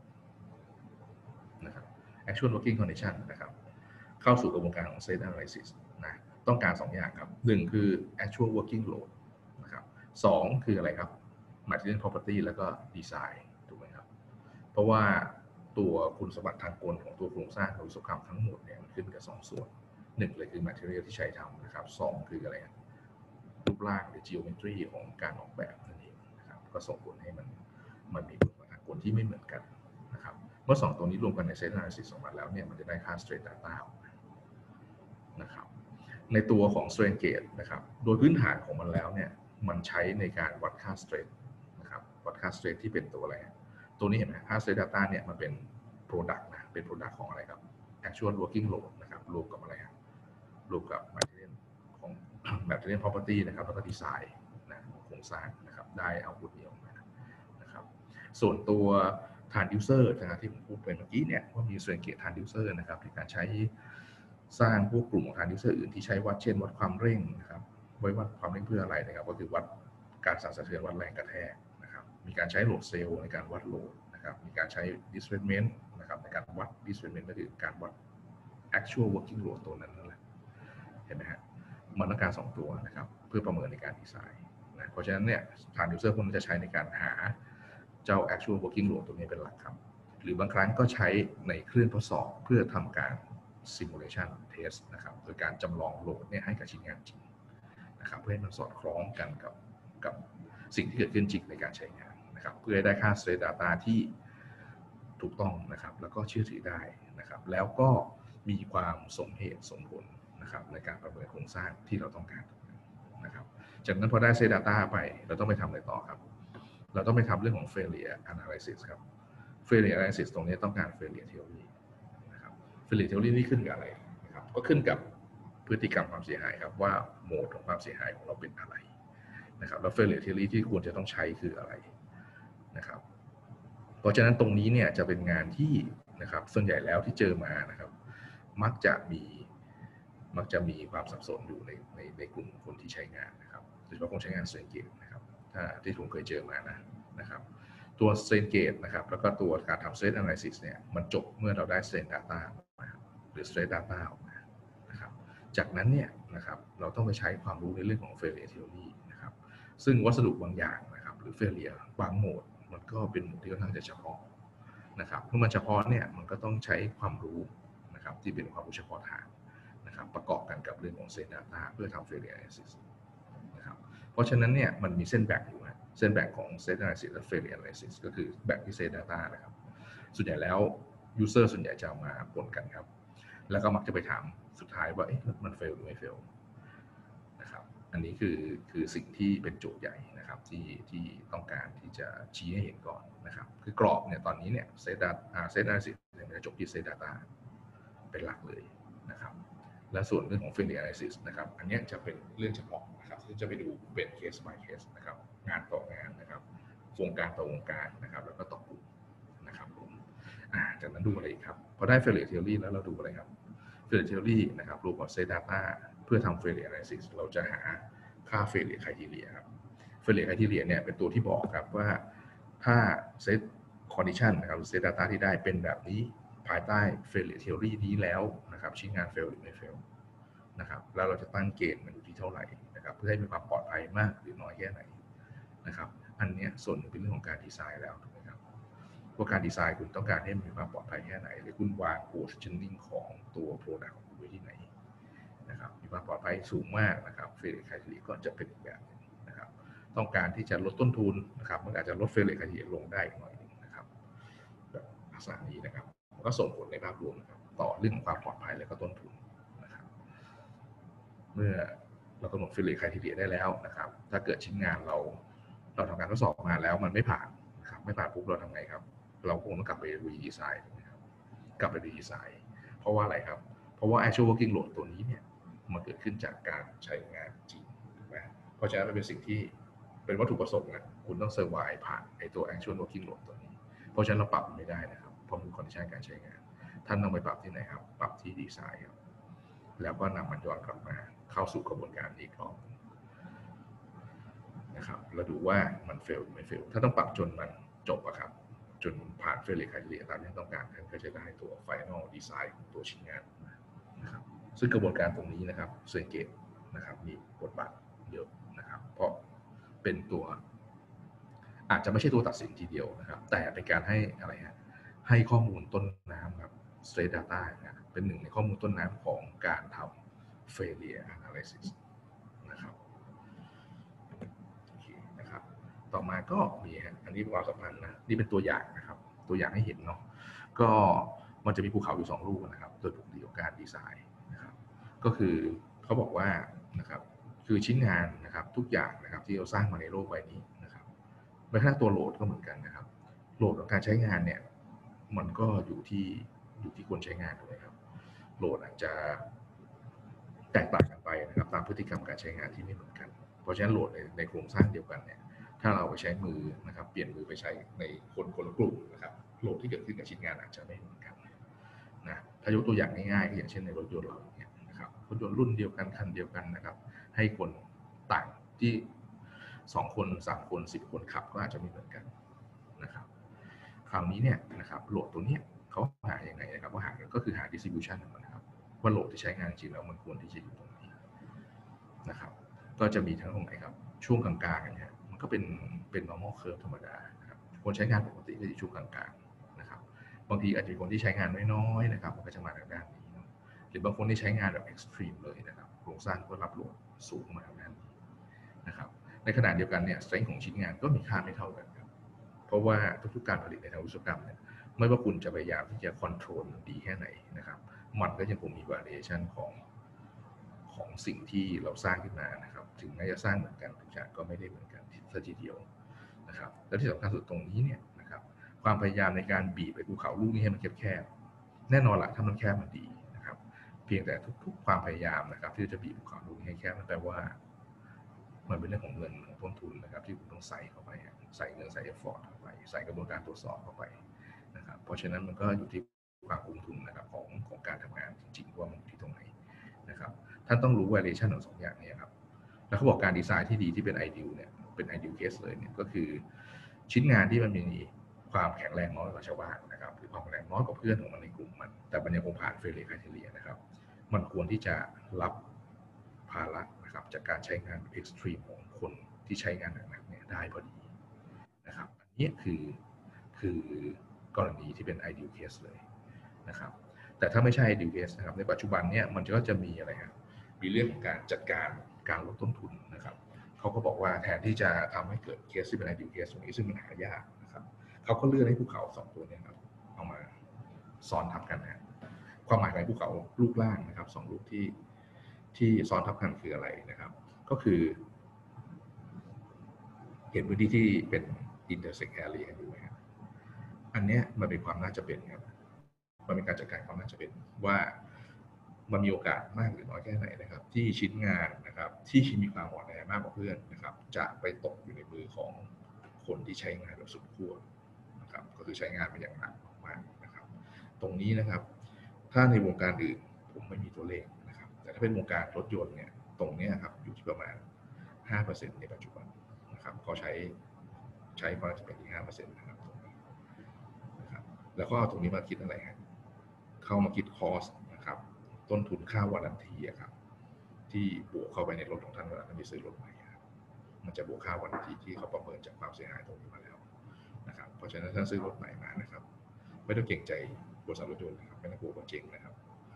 นะครับ actual working condition นะครับเข้าสู่กระบวนการของ state analysis นะต้องการสองอย่างครับหนึ่งคือ actual working load นะครับสองคืออะไรครับ material property แล้วก็ design ถูกไหมครับเพราะว่าตัวคุณสมบัติทางกลของตัวโครงสร้างของวิศวกรรมทั้งหมดเนี่ยมันขึ้นกับสองส่วนหนึ่งเลยคือ material ที่ใช้ทำนะครับสองคืออะไรรูปร่างหรือ geometry ของการออกแบบนั่นเองนะครับก็ส่งผลให้มันมันมีคุณสมบัติทางกลที่ไม่เหมือนกันนะครับเมื่อสองตัวนี้รวมกันใน state analysis ออกมาแล้วเนี่ยมันจะได้ค่า stress data นะครับในตัวของ strain gauge นะครับโดยพื้นฐานของมันแล้วเนี่ยมันใช้ในการวัดค่า stress นะครับวัดค่า stress ที่เป็นตัวอะไรตัวนี้เห็นไหมค่า stress data เนี่ยมันเป็น product นะเป็น product ของอะไรครับ actual working load นะครับรวมกับอะไรครับรวมกับ material ของ material property นะครับแล้วก็ design นะโครงสร้างนะครับได้เอาพุทเดียวมานะครับส่วนตัว transducer นะครับที่ผมพูดไปเมื่อกี้เนี่ยว่ามี strain gauge transducer นะครับในการใช้สร้างพวกกลุ่มของ transducer อื่นที่ใช้วัดเช่นวัดความเร่งนะครับไว้วัดความเร่งเพื่ออะไรนะครับก็คือวัดการสั่นสะเทือนวัดแรงกระแทกนะครับมีการใช้โหลดเซลล์ในการวัดโหลดนะครับมีการใช้ displacement นะครับในการวัด displacement ก็คือการวัด actual working load ตัวนั้นนั่นแหละเห็นไหมฮะมันต้องการสองตัวนะครับเพื่อประเมินในการดีไซน์นะเพราะฉะนั้นเนี่ย transducer พวกนั้นจะใช้ในการหาเจ้า actual working load ตัวนี้เป็นหลักครับหรือบางครั้งก็ใช้ในเครื่องทดสอบเพื่อทำการ simulation test นะครับโดยการจำลองโหลดเนี่ยให้กับชิ้นงานจริงนะครับเพื่อให้มันสอดคล้องกันกับกับสิ่งที่เกิดขึ้นจริงในการใช้งานนะครับเพื่อให้ได้ค่า stress data ที่ถูกต้องนะครับแล้วก็เชื่อถือได้นะครับแล้วก็มีความสมเหตุสมผลนะครับในการประเมินโครงสร้างที่เราต้องการนะครับจากนั้นพอได้ stress data ไปเราต้องไปทำอะไรต่อครับเราต้องไปทำเรื่องของ failure analysis ครับ failure analysis ตรงนี้ต้องการ failure theory นะครับ failure theory นี่ขึ้นกับอะไรนะครับก็ขึ้นกับพฤติกรรมความเสียหายครับว่าโหมดของความเสียหายของเราเป็นอะไรนะครับแล้ว failure theory ที่ควรจะต้องใช้คืออะไรนะครับเพราะฉะนั้นตรงนี้เนี่ยจะเป็นงานที่นะครับส่วนใหญ่แล้วที่เจอมานะครับมักจะมีมักจะมีความสับสนอยู่ในในในกลุ่มคนที่ใช้งานนะครับโดยเฉพาะคนใช้งาน strain gauge นะครับถ้าที่ผมเคยเจอมานะนะครับตัว strain gauge นะครับแล้วก็ตัวการทำ stress analysis เนี่ยมันจบเมื่อเราได้ strain data มาหรือ stress data ออกมานะครับจากนั้นเนี่ยนะครับเราต้องไปใช้ความรู้ในเรื่องของ failure theory นะครับซึ่งวัสดุบางอย่างนะครับหรือ failure บางโหมดมันก็เป็นโหมดที่ค่อนข้างจะเฉพาะนะครับเมื่อมันเฉพาะเนี่ยมันก็ต้องใช้ความรู้นะครับที่เป็นความรู้เฉพาะทางนะครับประกอบกันกับเรื่องของ stress data เพื่อทำ failure analysis นะครับเพราะฉะนั้นเนี่ยมันมีเส้นแบ่งอยู่นะเส้นแบ่งของ stress analysis และ failure analysis ก็คือแบ่งที่ stress data นะครับส่วนใหญ่แล้ว user ส่วนใหญ่จะเอามาปนกันครับแล้วก็มักจะไปถามสุดท้ายว่าเอ๊ะมัน fail หรือไม่ fail นะครับอันนี้คือคือสิ่งที่เป็นโจทย์ใหญ่นะครับที่ที่ต้องการที่จะชี้ให้เห็นก่อนนะครับคือกรอบเนี่ยตอนนี้เนี่ย stress data stress analysis เนี่ยมันจะจบที่ stress data เป็นหลักเลยนะครับและส่วนเรื่องของ failure analysis นะครับอันนี้จะเป็นเรื่องเฉพาะนะครับที่จะไปดูเป็น case by case นะครับงานต่องานนะครับวงการต่อวงการนะครับแล้วก็ต่อกลุ่มนะครับผมจากนั้นดูอะไรครับพอได้ failure theory แล้วเราดูอะไรครับ failure theory นะครับรวมกับ stress data เพื่อทำ failure analysis เราจะหาค่า failure criteria ครับ failure criteria เนี่ยเป็นตัวที่บอกครับว่าถ้า set condition นะครับหรือ set data ที่ได้เป็นแบบนี้ภายใต้ failure theory นี้แล้วนะครับชิ้นงาน fail หรือไม่ fail นะครับแล้วเราจะตั้งเกณฑ์มันอยู่ที่เท่าไหร่นะครับเพื่อให้มีความปลอดภัยมากหรือน้อยแค่ไหนนะครับอันนี้ส่วนหนึ่งเป็นเรื่องของการดีไซน์แล้วถูกไหมครับว่าการดีไซน์คุณต้องการให้มีความปลอดภัยแค่ไหนหรือคุณวาง positioning ของตัว product ไว้ที่ไหนนะครับมีความปลอดภัยสูงมากนะครับเฟรนลี่ไคทีเรียก็จะเป็นอีกแบบนึงนะครับต้องการที่จะลดต้นทุนนะครับมันอาจจะลดเฟรนลี่ไคทีเรียลงได้อีกหน่อยนึงนะครับแบบลักษณะนี้นะครับก็ส่งผลในภาพรวมนะครับต่อเรื่องความปลอดภัยและก็ต้นทุนนะครับเมื่อเรากำหนดเฟรนลี่ไคทีเรียได้แล้วนะครับถ้าเกิดชิ้นงานเราเราทำการทดสอบมาแล้วมันไม่ผ่านนะครับไม่ผ่านปุ๊บเราทำไงครับเราคงต้องกลับไปรีดีไซน์นะครับกลับไปรีดีไซน์เพราะว่าอะไรครับเพราะว่า actual working load ตัวนี้เนี่ยมันเกิดขึ้นจากการใช้งานจริงถูกไหมเพราะฉะนั้นมันเป็นสิ่งที่เป็นวัตถุประสงค์นะคุณต้องเซอร์ไวว์ผ่านไอตัว actual working load ตัวนี้เพราะฉะนั้นเราปรับไม่ได้นะครับเพราะมันคอนดิชันการใช้งานท่านต้องไปปรับที่ไหนครับปรับที่ดีไซน์ครับแล้วก็นำมันย้อนกลับมาเข้าสู่กระบวนการอีกรอบนะครับเราดูว่ามันเฟลหรือไม่เฟลถ้าต้องปรับจนมันจบอะครับจนผ่านเฟรนลี่ไคทีเรียตามที่ต้องการท่านก็จะได้ตัว final design ของตัวชิ้นงานนะครับซึ่งกระบวนการตรงนี้นะครับเซนเกตนะครับมีบทบาทเยอะนะครับเพราะเป็นตัวอาจจะไม่ใช่ตัวตัดสินทีเดียวนะครับแต่เป็นการให้อะไรฮะให้ข้อมูลต้นน้ำครับ straight data นะเป็นหนึ่งในข้อมูลต้นน้ำของการทำ failure analysis นะครับโอเคนะครับต่อมาก็มีฮะอันนี้ความสัมพันธ์นะนี่เป็นตัวอย่างนะครับตัวอย่างให้เห็นเนาะก็มันจะมีภูเขาอยู่สองลูกนะครับโดยปกติของการดีไซน์นะครับก็คือเขาบอกว่านะครับคือชิ้นงานนะครับทุกอย่างนะครับที่เราสร้างมาในโลกใบนี้นะครับแม้กระทั่งตัวโหลดก็เหมือนกันนะครับโหลดของการใช้งานเนี่ยมันก็อยู่ที่อยู่ที่คนใช้งานด้วยครับโหลดอาจจะแตกต่างกันไปนะครับตามพฤติกรรมการใช้งานที่ไม่เหมือนกันเพราะฉะนั้นโหลดในในโครงสร้างเดียวกันเนี่ยถ้าเราไปใช้มือนะครับเปลี่ยนมือไปใช้ในคนคนละกลุ่มนะครับโหลดที่เกิดขึ้นกับชิ้นงานอาจจะไม่เหมือนกันนะถ้ายกตัวอย่างง่ายๆก็อย่างเช่นในรถยนต์เราเนี่ยนะครับรถยนต์รุ่นเดียวกันคันเดียวกันนะครับให้คนต่างที่สองคนสามคนสิบคนขับก็อาจจะไม่เหมือนกันนะครับคราวนี้เนี่ยนะครับโหลดตัวเนี้ยเขาหาอย่างไรนะครับว่าหาก็คือหา distribution ของมันนะครับว่าโหลดที่ใช้งานจริงแล้วมันควรที่จะอยู่ตรงไหนนะครับก็จะมีทั้งตรงไหนครับช่วงกลางๆเนี่ยมันก็เป็นเป็น normal curve ธรรมดานะครับคนใช้งานปกติก็จะช่วงกลางๆนะครับบางทีอาจจะมีคนที่ใช้งานน้อยๆนะครับมันก็จะมาทางด้านนี้เนาะหรือบางคนที่ใช้งานแบบ extreme เลยนะครับโครงสร้างก็รับโหลดสูงมาทางด้านนี้นะครับในขณะเดียวกันเนี่ย strength ของชิ้นงานก็มีค่าไม่เท่ากันครับเพราะว่าทุกๆการผลิตในทางวิศวกรรมเนี่ยไม่ว่าคุณจะพยายามที่จะ control ดีแค่ไหนนะครับมันก็ยังคงมี variation ของของสิ่งที่เราสร้างขึ้นมานะครับถึงแม้จะสร้างเหมือนกันทุกอย่างก็ไม่ได้เหมือนกันซะทีเดียวนะครับและที่สำคัญสุดตรงนี้เนี่ยนะครับความพยายามในการบีบไปภูเขาลูกนี้ให้มันแคบๆแน่นอนละถ้ามันแคบมันดีนะครับเพียงแต่ทุกๆความพยายามนะครับที่จะบีบภูเขาลูกนี้ให้แคบนั่นแปลว่ามันเป็นเรื่องของเงินของต้นทุนนะครับที่คุณต้องใส่เข้าไปใส่เงินใส่เอฟฟอร์ตเข้าไปใส่กระบวนการตรวจสอบเข้าไปนะครับเพราะฉะนั้นมันก็อยู่ที่ความคุ้มทุนนะครับของของการทำงานจริงๆว่ามันอยู่ที่ตรงไหนนะครับท่านต้องรู้ variation ของสองอย่างนี้ครับแล้วเขาบอกการดีไซน์ที่ดีที่เป็น ideal เนี่ยเป็น ideal case เลยเนี่ยก็คือชิ้นงานที่มันมีความแข็งแรงน้อยกว่าชาวบ้านนะครับหรือความแข็งแรงน้อยกว่าเพื่อนของมันในกลุ่มมันแต่มันยังคงผ่านเฟรนลี่ไคทีเรียนะครับมันควรที่จะรับภาระนะครับจากการใช้งาน extreme ของคนที่ใช้งานหนักๆเนี่ยได้พอดีนะครับอันนี้คือคือกรณีที่เป็น ideal case เลยนะครับแต่ถ้าไม่ใช่ ideal case นะครับในปัจจุบันเนี่ยมันก็จะมีอะไรครับมีเรื่องของการจัดการการลดต้นทุนนะครับเขาก็บอกว่าแทนที่จะทำให้เกิดเคสที่เป็น ideal case ตรงนี้ซึ่งมันหายากนะครับเขาก็เลื่อนให้ภูเขาสองตัวนี้ครับเอามาซ้อนทับกันนะความหมายของภูเขาลูกล่างนะครับสองลูกที่ที่ซ้อนทับกันคืออะไรนะครับก็คือเห็นพื้นที่ที่เป็น intersect area อยู่ไหมครับอันนี้มันเป็นความน่าจะเป็นครับมันเป็นการจัดการความน่าจะเป็นว่ามันมีโอกาสมากหรือน้อยแค่ไหนนะครับที่ชิ้นงานนะครับที่มีความอ่อนแอมากกว่าเพื่อนนะครับจะไปตกอยู่ในมือของคนที่ใช้งานแบบสุดขั้วนะครับก็คือใช้งานมาอย่างหนักมากนะครับตรงนี้นะครับถ้าในวงการอื่นผมไม่มีตัวเลขนะครับแต่ถ้าเป็นวงการรถยนต์เนี่ยตรงนี้ครับอยู่ที่ประมาณ ห้าเปอร์เซ็นต์ ในปัจจุบันนะครับเขาใช้ใช้ความจะเป็นที่ ห้าเปอร์เซ็นต์ นะครับตรงนี้นะครับแล้วก็เอาตรงนี้มาคิดอะไรฮะเข้ามาคิดคอสนะครับต้นทุนค่าวารันตีครับที่บวกเข้าไปในรถของท่านเวลาท่านไปซื้อรถใหม่มันจะบวกค่าวารันตีที่เขาประเมินจากความเสียหายตรงนี้มาแล้วนะครับเพราะฉะนั้นท่านซื้อรถใหม่มานะครับไม่ต้องเกรงใจบริษัทรถยนต์นะครับไม่ต้องกลัวว่าเจ๊งนะครับ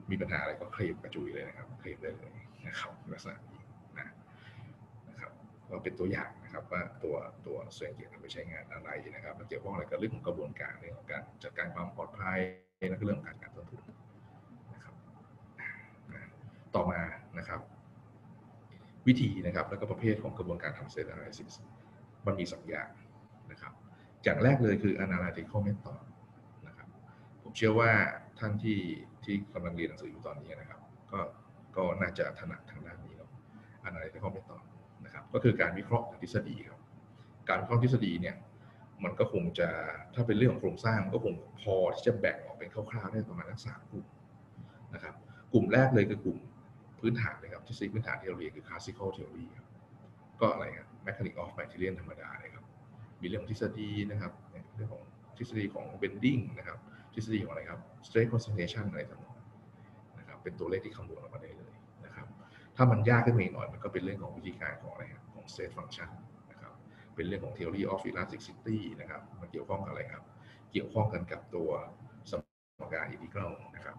มีปัญหาอะไรก็เคลมกระจุยเลยนะครับเคลมได้เลยนะครับลักษณะนี้นะนะครับก็เป็นตัวอย่างนะครับว่าตัวตัวเซนเกตเอาไปใช้งานอะไรนะครับมันเกี่ยวข้องอะไรกับเรื่องของกระบวนการเรื่องของการจัดการความปลอดภัยและเรื่องของการจัดการต้นทุนนะครับต่อมานะครับวิธีนะครับแล้วก็ประเภทของกระบวนการทำ State Analysis มันมีสองอย่างนะครับอย่างแรกเลยคือ Analytical Method นะครับผมเชื่อว่าท่านที่ที่กำลังเรียนหนังสืออยู่ตอนนี้นะครับก็ก็น่าจะถนัดทางด้านนี้เนาะ Analytical Method นะครับก็คือการวิเคราะห์ทฤษฎีครับการวิเคราะห์ทฤษฎีเนี่ยมันก็คงจะถ้าเป็นเรื่องของโครงสร้างก็คงพอที่จะแบ่งออกเป็นคร่าวๆได้ประมาณทั้งสามกลุ่มนะครับกลุ่มแรกเลยคือกลุ่มพื้นฐานเลยครับทฤษฎีพื้นฐานที่เราเรียนคือ classical theory ครับก็อะไรครับ mechanics of material ธรรมดาเลยครับมีเรื่องของทฤษฎีนะครับเรื่องของทฤษฎีของ bending นะครับทฤษฎีของอะไรครับ stress concentration อะไรต่างๆนะครับเป็นตัวเลขที่คำนวณออกมาได้เลยนะครับถ้ามันยากขึ้นมาอีกหน่อยมันก็เป็นเรื่องของวิธีการของอะไรครับของ state function นะครับเป็นเรื่องของ theory of elasticity นะครับมันเกี่ยวข้องกับอะไรครับเกี่ยวข้องกันกับตัวสมการ integral นะครับ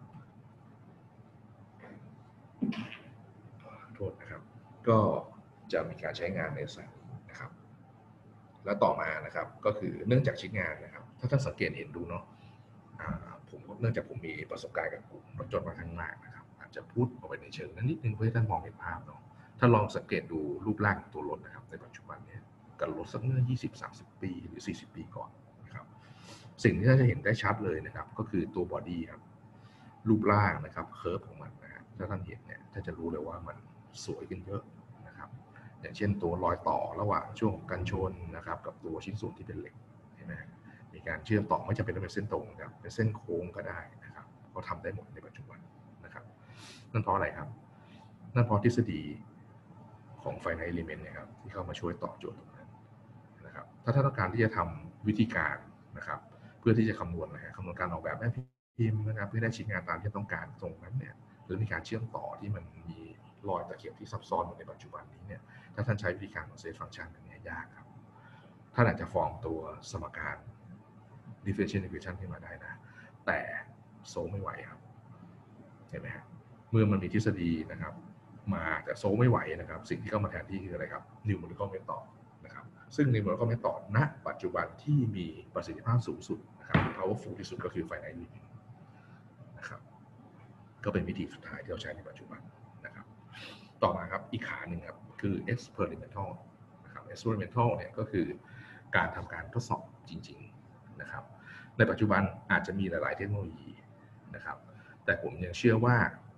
โทษนะครับก็จะมีการใช้งานในสายนะครับและต่อมานะครับก็คือเนื่องจากชิ้นงานนะครับถ้าท่านสังเกตเห็นดูเนาะผมเนื่องจากผมมีประสบการณ์กับกลุ่มรถยนต์มาข้างมากนะครับอาจจะพูดออกไปในเชิงนั้นนิดนึงเพื่อให้ท่านมองเห็นภาพเนาะถ้าลองสังเกตดูรูปร่างของตัวรถนะครับในปัจจุบันเนี่ยกับรถสักเมื่อ ยี่สิบถึงสามสิบ ปีหรือ สี่สิบ ปีก่อนนะครับสิ่งที่ท่านจะเห็นได้ชัดเลยนะครับก็คือตัวบอดี้ครับรูปร่างนะครับเคิร์ฟของมันนะถ้าท่านเห็นเนี่ยท่านจะรู้เลยว่ามันสวยขึ้นเยอะนะครับอย่างเช่นตัวรอยต่อระหว่างช่วงกันชนนะครับกับตัวชิ้นส่วนที่เป็นเหล็กเห็นไหมมีการเชื่อมต่อไม่จำเป็นต้องเป็นเส้นตรงครับเป็นเส้นโค้งก็ได้นะครับก็ทำได้หมดในปัจจุบันนะครับนั่นเพราะอะไรครับนั่นเพราะทฤษฎีของ finite element เนี่ยครับที่เข้ามาช่วยตอบโจทย์ตรงนั้นนะครับถ้าท่านต้องการที่จะทำวิธีการนะครับเพื่อที่จะคำนวณนะฮะคำนวณการออกแบบแม่พิมพ์นะครับเพื่อได้ชิ้นงานตามที่ต้องการตรงนั้นเนี่ยหรือมีการเชื่อมต่อที่มันมีรอยตะเข็บที่ซับซ้อนในปัจจุบันนี้เนี่ยถ้าท่านใช้วิธีการของ state function อันนี้ยากครับท่านอาจจะฟอร์มตัวสมการ differential equation ขึ้นมาได้นะแต่โซลไม่ไหวครับเห็นไหมครับเมื่อมันมีทฤษฎีนะครับมาแต่โซลไม่ไหวนะครับสิ่งที่เข้ามาแทนที่คืออะไรครับ numerical method นะครับซึ่ง numerical method ณปัจจุบันที่มีประสิทธิภาพสูงสุดนะครับ powerful ที่สุดก็คือ finite element นะครับก็เป็นวิธีสุดท้ายที่เราใช้ในปัจจุบันนะครับต่อมาครับอีกขาหนึ่งครับคือ experimental นะครับ experimental เนี่ยก็คือการทำการทดสอบจริงๆนะครับในปัจจุบันอาจจะมีหลายๆเทคโนโลยีนะครับแต่ผมยังเชื่อว่า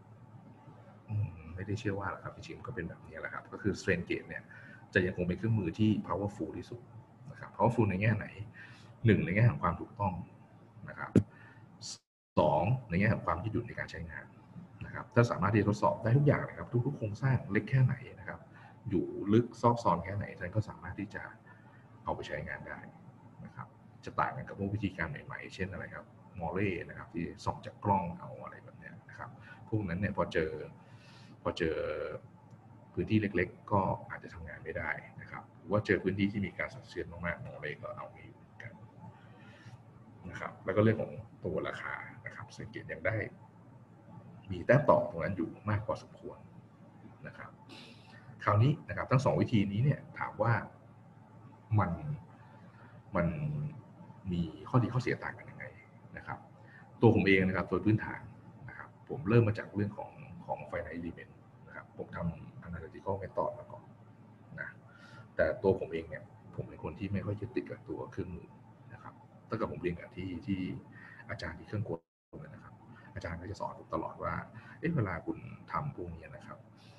ไม่ได้เชื่อว่าหรอกครับจริงๆก็เป็นแบบนี้แหละครับก็คือ strain gauge เนี่ยจะยังคงเป็นเครื่องมือที่ powerful ที่สุดนะครับ powerful ในแง่ไหนหนึ่งในแง่ของความถูกต้องนะครับสองในแง่ของความยืดหยุ่นในการใช้งานนะครับถ้าสามารถที่จะทดสอบได้ทุกอย่างนะครับทุกๆโครงสร้างเล็กแค่ไหนนะครับอยู่ลึกซอกซอนแค่ไหนท่านก็สามารถที่จะเอาไปใช้งานได้นะครับจะต่างกันกับพวกวิธีการใหม่ๆเช่นอะไรครับมอเร่นะครับที่ส่องจากกล้องเอาอะไรแบบนี้นะครับพวกนั้นเนี่ยพอเจอพอเจอพื้นที่เล็กๆก็อาจจะทำงานไม่ได้นะครับหรือว่าเจอพื้นที่ที่มีการสั่นสะเทือนมากๆมอเร่ก็เอาไม่อยู่กันนะครับแล้วก็เรื่องของตัวราคานะครับสังเกตยังได้มีแต้มต่อตรงนั้นอยู่มากพอสมควรนะครับคราวนี้นะครับทั้งสองวิธีนี้เนี่ยถามว่ามันมันมีข้อดีข้อเสียต่างกันยังไงนะครับตัวผมเองนะครับโดยพื้นฐานนะครับผมเริ่มมาจากเรื่องของของ finite element นะครับผมทำ analytical method มาก่อนนะแต่ตัวผมเองเนี่ยผมเป็นคนที่ไม่ค่อยจะติดกับตัวเครื่องมือนะครับตั้งแต่ผมเรียนกับที่ที่อาจารย์ที่เครื่องกลนะครับอาจารย์ก็จะสอนผมตลอดว่าเอ๊ะเวลาคุณทำพวกนี้นะครับ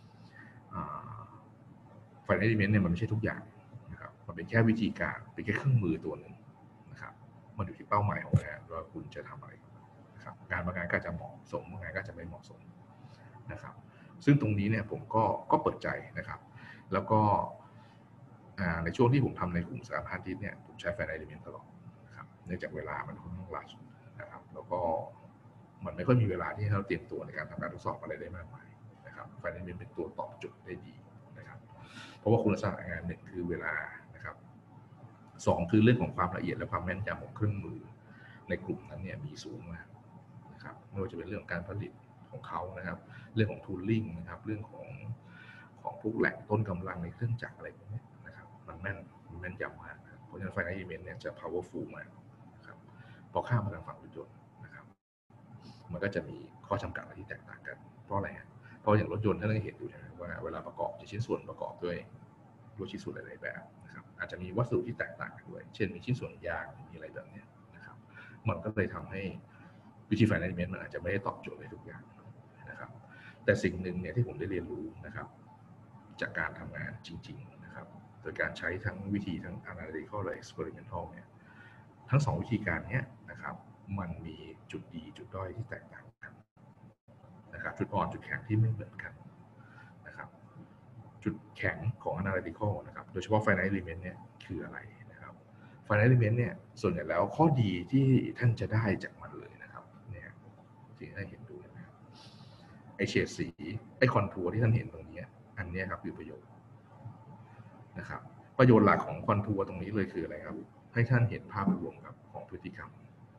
finite element เนี่ยมันไม่ใช่ทุกอย่างนะครับมันเป็นแค่วิธีการเป็นแค่เครื่องมือตัวหนึ่งนะครับมันอยู่ที่เป้าหมายของงานว่าคุณจะทำอะไรนะครับงานบางงานก็จะเหมาะสมบางงานก็จะไม่เหมาะสมนะครับซึ่งตรงนี้เนี่ยผมก็ก็เปิดใจนะครับแล้วก็ในช่วงที่ผมทำในกลุ่มสถาบันที่เนี่ยผมใช้ finite element ตลอดนะครับเนื่องจากเวลามันค่อนข้างรัชนะครับแล้วก็มันไม่ค่อยมีเวลาที่เราเตรียมตัวในการทำการทดสอบอะไรได้มากมายนะครับ finite element เป็นตัวตอบโจทย์ได้ดีนะครับเพราะว่าคุณลักษณะงานหนึ่งคือเวลานะครับสองคือเรื่องของความละเอียดและความแม่นยำของเครื่องมือในกลุ่มนั้นเนี่ยมีสูงมากนะครับไม่ว่าจะเป็นเรื่องการผลิตขของเขานะครับเรื่องของ tooling นะครับเรื่องของของพวกแหล่งต้นกำลังในเครื่องจักรอะไรพวกนี้นะครับมันแม่นมันแม่นยำมากนะเพราะฉะนั้น Finite Element เนี่ยจะ powerful มากนะครับพอข้ามมาทางฝั่งรถยนต์นะครับมันก็จะมีข้อจำกัดอะไรที่แตกต่างกันเพราะอะไรเพราะอย่างรถยนต์ท่านก็เห็นอยู่ใช่ไหมว่าเวลาประกอบจะชิ้นส่วนประกอบด้วยด้วยชิ้นส่วนหลายๆแบบนะครับอาจจะมีวัสดุที่แตกต่างกันด้วยเช่นมีชิ้นส่วนยางมีอะไรแบบนี้นะครับมันก็เลยทำให้วิธี Finite Element มันอาจจะไม่ได้ตอบโจทย์ในทุกอย่างนะครับแต่สิ่งหนึ่งเนี่ยที่ผมได้เรียนรู้นะครับจากการทำงานจริงๆนะครับโดยการใช้ทั้งวิธีทั้ง analytical และ experimental เนี่ยทั้งสองวิธีการนี้นะครับมันมีจุดดีจุดด้อยที่แตกต่างกันนะครับจุดอ่อนจุดแข็งที่ไม่เหมือนกันนะครับจุดแข็งของ analytical นะครับโดยเฉพาะ finite element เนี่ยคืออะไรนะครับ finite element เนี่ยส่วนใหญ่แล้วข้อดีที่ท่านจะได้จากมันเลยนะครับเนี่ยที่ให้เห็นดูนะครับไอเฉดสีไอคอนทัวร์ที่ท่านเห็นตรงนี้อันนี้ครับคือประโยชน์นะครับประโยชน์หลักของคอนทัวร์ตรงนี้เลยคืออะไรครับให้ท่านเห็นภาพรวมครับของพฤติกรรม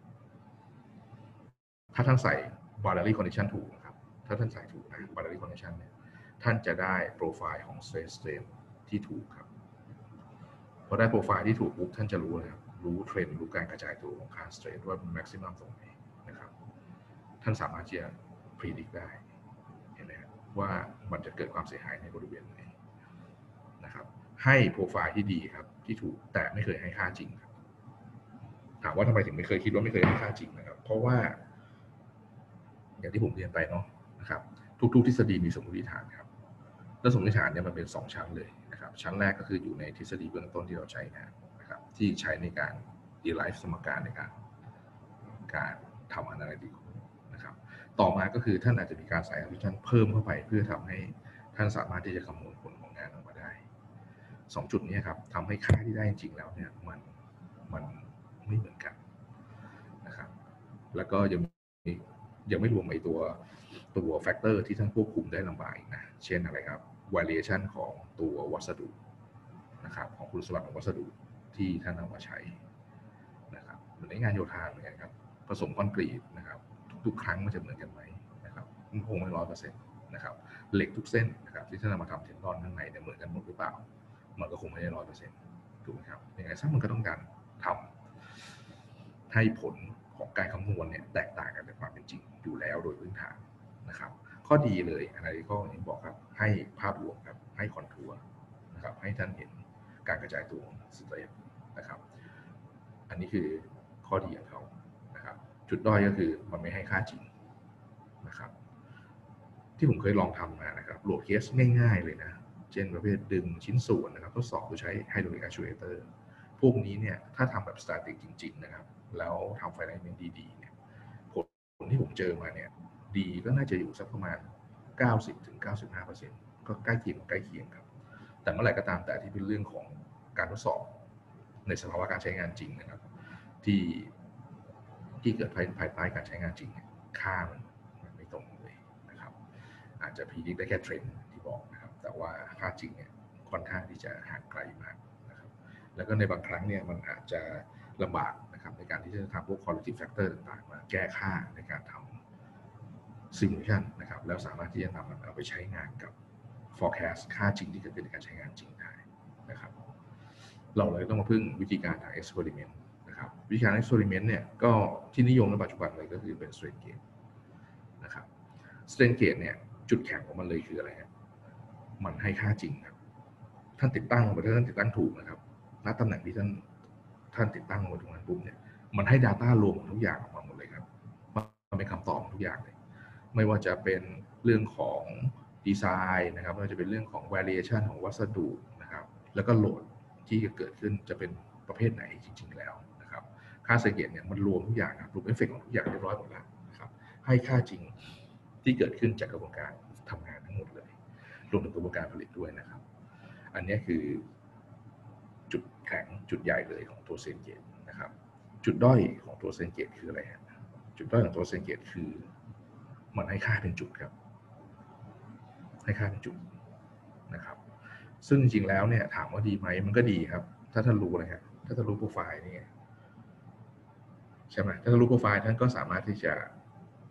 ถ้าท่านใส่ boundary condition ถูกนะครับถ้าท่านใส่ถูกนะ boundary condition เนี่ยท่านจะได้โปรไฟล์ของ stress strain ที่ถูกครับพอได้โปรไฟล์ที่ถูกปุ๊บท่านจะรู้นะครับรู้เทรนด์รู้การกระจายตัวของค่า stress ว่า maximum ตรงไหนนะครับท่านสามารถที่จะ predict ได้เห็นไหมครับว่ามันจะเกิดความเสียหายในบริเวณไหนนะครับให้โปรไฟล์ที่ดีครับที่ถูกแต่ไม่เคยให้ค่าจริงครับถามว่าทำไมถึงไม่เคยคิดว่าไม่เคยให้ค่าจริงนะครับเพราะว่าอย่างที่ผมเรียนไปเนาะนะครับทุกๆทฤษฎีมีสมมติฐานครับแล้วสมมติฐานเนี่ยมันเป็นสองชั้นเลยนะครับชั้นแรกก็คืออยู่ในทฤษฎีเบื้องต้นที่เราใช้งานนะครับที่ใช้ในการ derive สมการในการการทำ analytical นะครับต่อมาก็คือท่านอาจจะมีการใส่ assumption เพิ่มเข้าไปเพื่อทำให้ท่านสามารถที่จะคำนวณผลของงานออกมาได้สองจุดนี้ครับทำให้ค่าที่ได้จริงๆแล้วเนี่ยมันมันไม่เหมือนกันนะครับแล้วก็ยังยังไม่รวมไอ้ตัวตัวแฟกเตอร์ที่ท่านควบคุมได้ลำบากนะเช่นอะไรครับ variation ของตัววัสดุนะครับของคุณสมบัติของวัสดุที่ท่านเอามาใช้นะครับเหมือนในงานโยธาเหมือนกันครับผสมคอนกรีตนะครับทุกๆครั้งมันจะเหมือนกันไหมนะครับมันคงไม่ร้อยเปอร์เซ็นต์นะครับเหล็กทุกเส้นนะครับที่ท่านเอามาทำเทนดอนข้างในเนี่ยเหมือนกันหมดหรือเปล่ามันก็คงไม่ได้ร้อยเปอร์เซ็นต์ถูกไหมครับยังไงซะมันก็ต้องการทำให้ผลของการคำนวณเนี่ยแตกต่างกันจากความเป็นจริงอยู่แล้วโดยพื้นฐานนะครับข้อดีเลยอะไรก็อย่างบอกครับให้ภาพรวมครับให้คอนทัวร์นะครับให้ท่านเห็นการกระจายตัวของสเตรทนะครับอันนี้คือข้อดีของเขานะครับจุดด้อยก็คือมันไม่ให้ค่าจริงนะครับที่ผมเคยลองทำมานะครับโหลดเคสง่ายๆเลยนะเช่นประเภทดึงชิ้นส่วนนะครับทดสอบโดยใช้ไฮดรอลิกแอคชูเอเตอร์พวกนี้เนี่ยถ้าทำแบบสแตติกจริงๆนะครับแล้วทำไฟไลน์เมนต์ดีๆเนี่ยผลที่ผมเจอมาเนี่ยดีก็น่าจะอยู่สักประมาณ เก้าสิบถึงเก้าสิบห้าเปอร์เซ็นต์ ก็ใกล้เคียงใกล้เคียงครับแต่เมื่อไหร่ก็ตามแต่ที่เป็นเรื่องของการทดสอบในสภาวะการใช้งานจริงนะครับที่ที่เกิดภายภายใต้การใช้งานจริงค่ามันไม่ตรงเลยนะครับอาจจะพิจิตรได้แค่เทรนด์ที่บอกนะครับแต่ว่าค่าจริงเนี่ยค่อนข้างที่จะห่างไกลมากนะครับแล้วก็ในบางครั้งเนี่ยมันอาจจะลำบากนะครับในการที่จะทำพวก qualitative factor ต่างๆมาแก้ค่าในการทำ simulation นะครับแล้วสามารถที่จะนำมันเอาไปใช้งานกับ forecast ค่าจริงที่เกิดขึ้นในการใช้งานจริงได้นะครับเราเลยต้องมาพึ่งวิธีการทาง experiment นะครับวิธีการ experiment เนี่ยก็ที่นิยมในปัจจุบันเลยก็คือเป็น strain gauge นะครับ strain gauge เนี่ยจุดแข็งของมันเลยคืออะไรครับมันให้ค่าจริงครับท่านติดตั้งมาถ้าท่านติดตั้งถูกนะครับณตำแหน่งที่ท่านท่านติดตั้งมาตรงนั้นปุ๊บเนี่ยมันให้ data รวมของทุกอย่างออกมาหมดเลยครับมันเป็นคำตอบของทุกอย่างเลยไม่ว่าจะเป็นเรื่องของดีไซน์นะครับไม่ว่าจะเป็นเรื่องของ variation ของวัสดุนะครับแล้วก็โหลดที่จะเกิดขึ้นจะเป็นประเภทไหนจริงๆแล้วนะครับค่าเซเกตเนี่ยมันรวมทุกอย่างครับรวมเอฟเฟกต์ของทุกอย่างเรียบร้อยหมดแล้วนะครับให้ค่าจริงที่เกิดขึ้นจากกระบวนการทำงานทั้งหมดเลยรวมถึงกระบวนการผลิตด้วยนะครับอันนี้คือจุดแข็งจุดใหญ่เลยของตัวเซนเกตนะครับจุดด้อยของตัวเซนเกตคืออะไรฮะจุดด้อยของตัวเซนเกตคือมันให้ค่าเป็นจุดครับให้ค่าเป็นจุดนะครับซึ่งจริงๆแล้วเนี่ยถามว่าดีไหมมันก็ดีครับถ้าท่านรู้เลยครับถ้าท่านรู้โปรไฟล์นี่ใช่ไหมถ้าท่านรู้โปรไฟล์ท่านก็สามารถที่จะ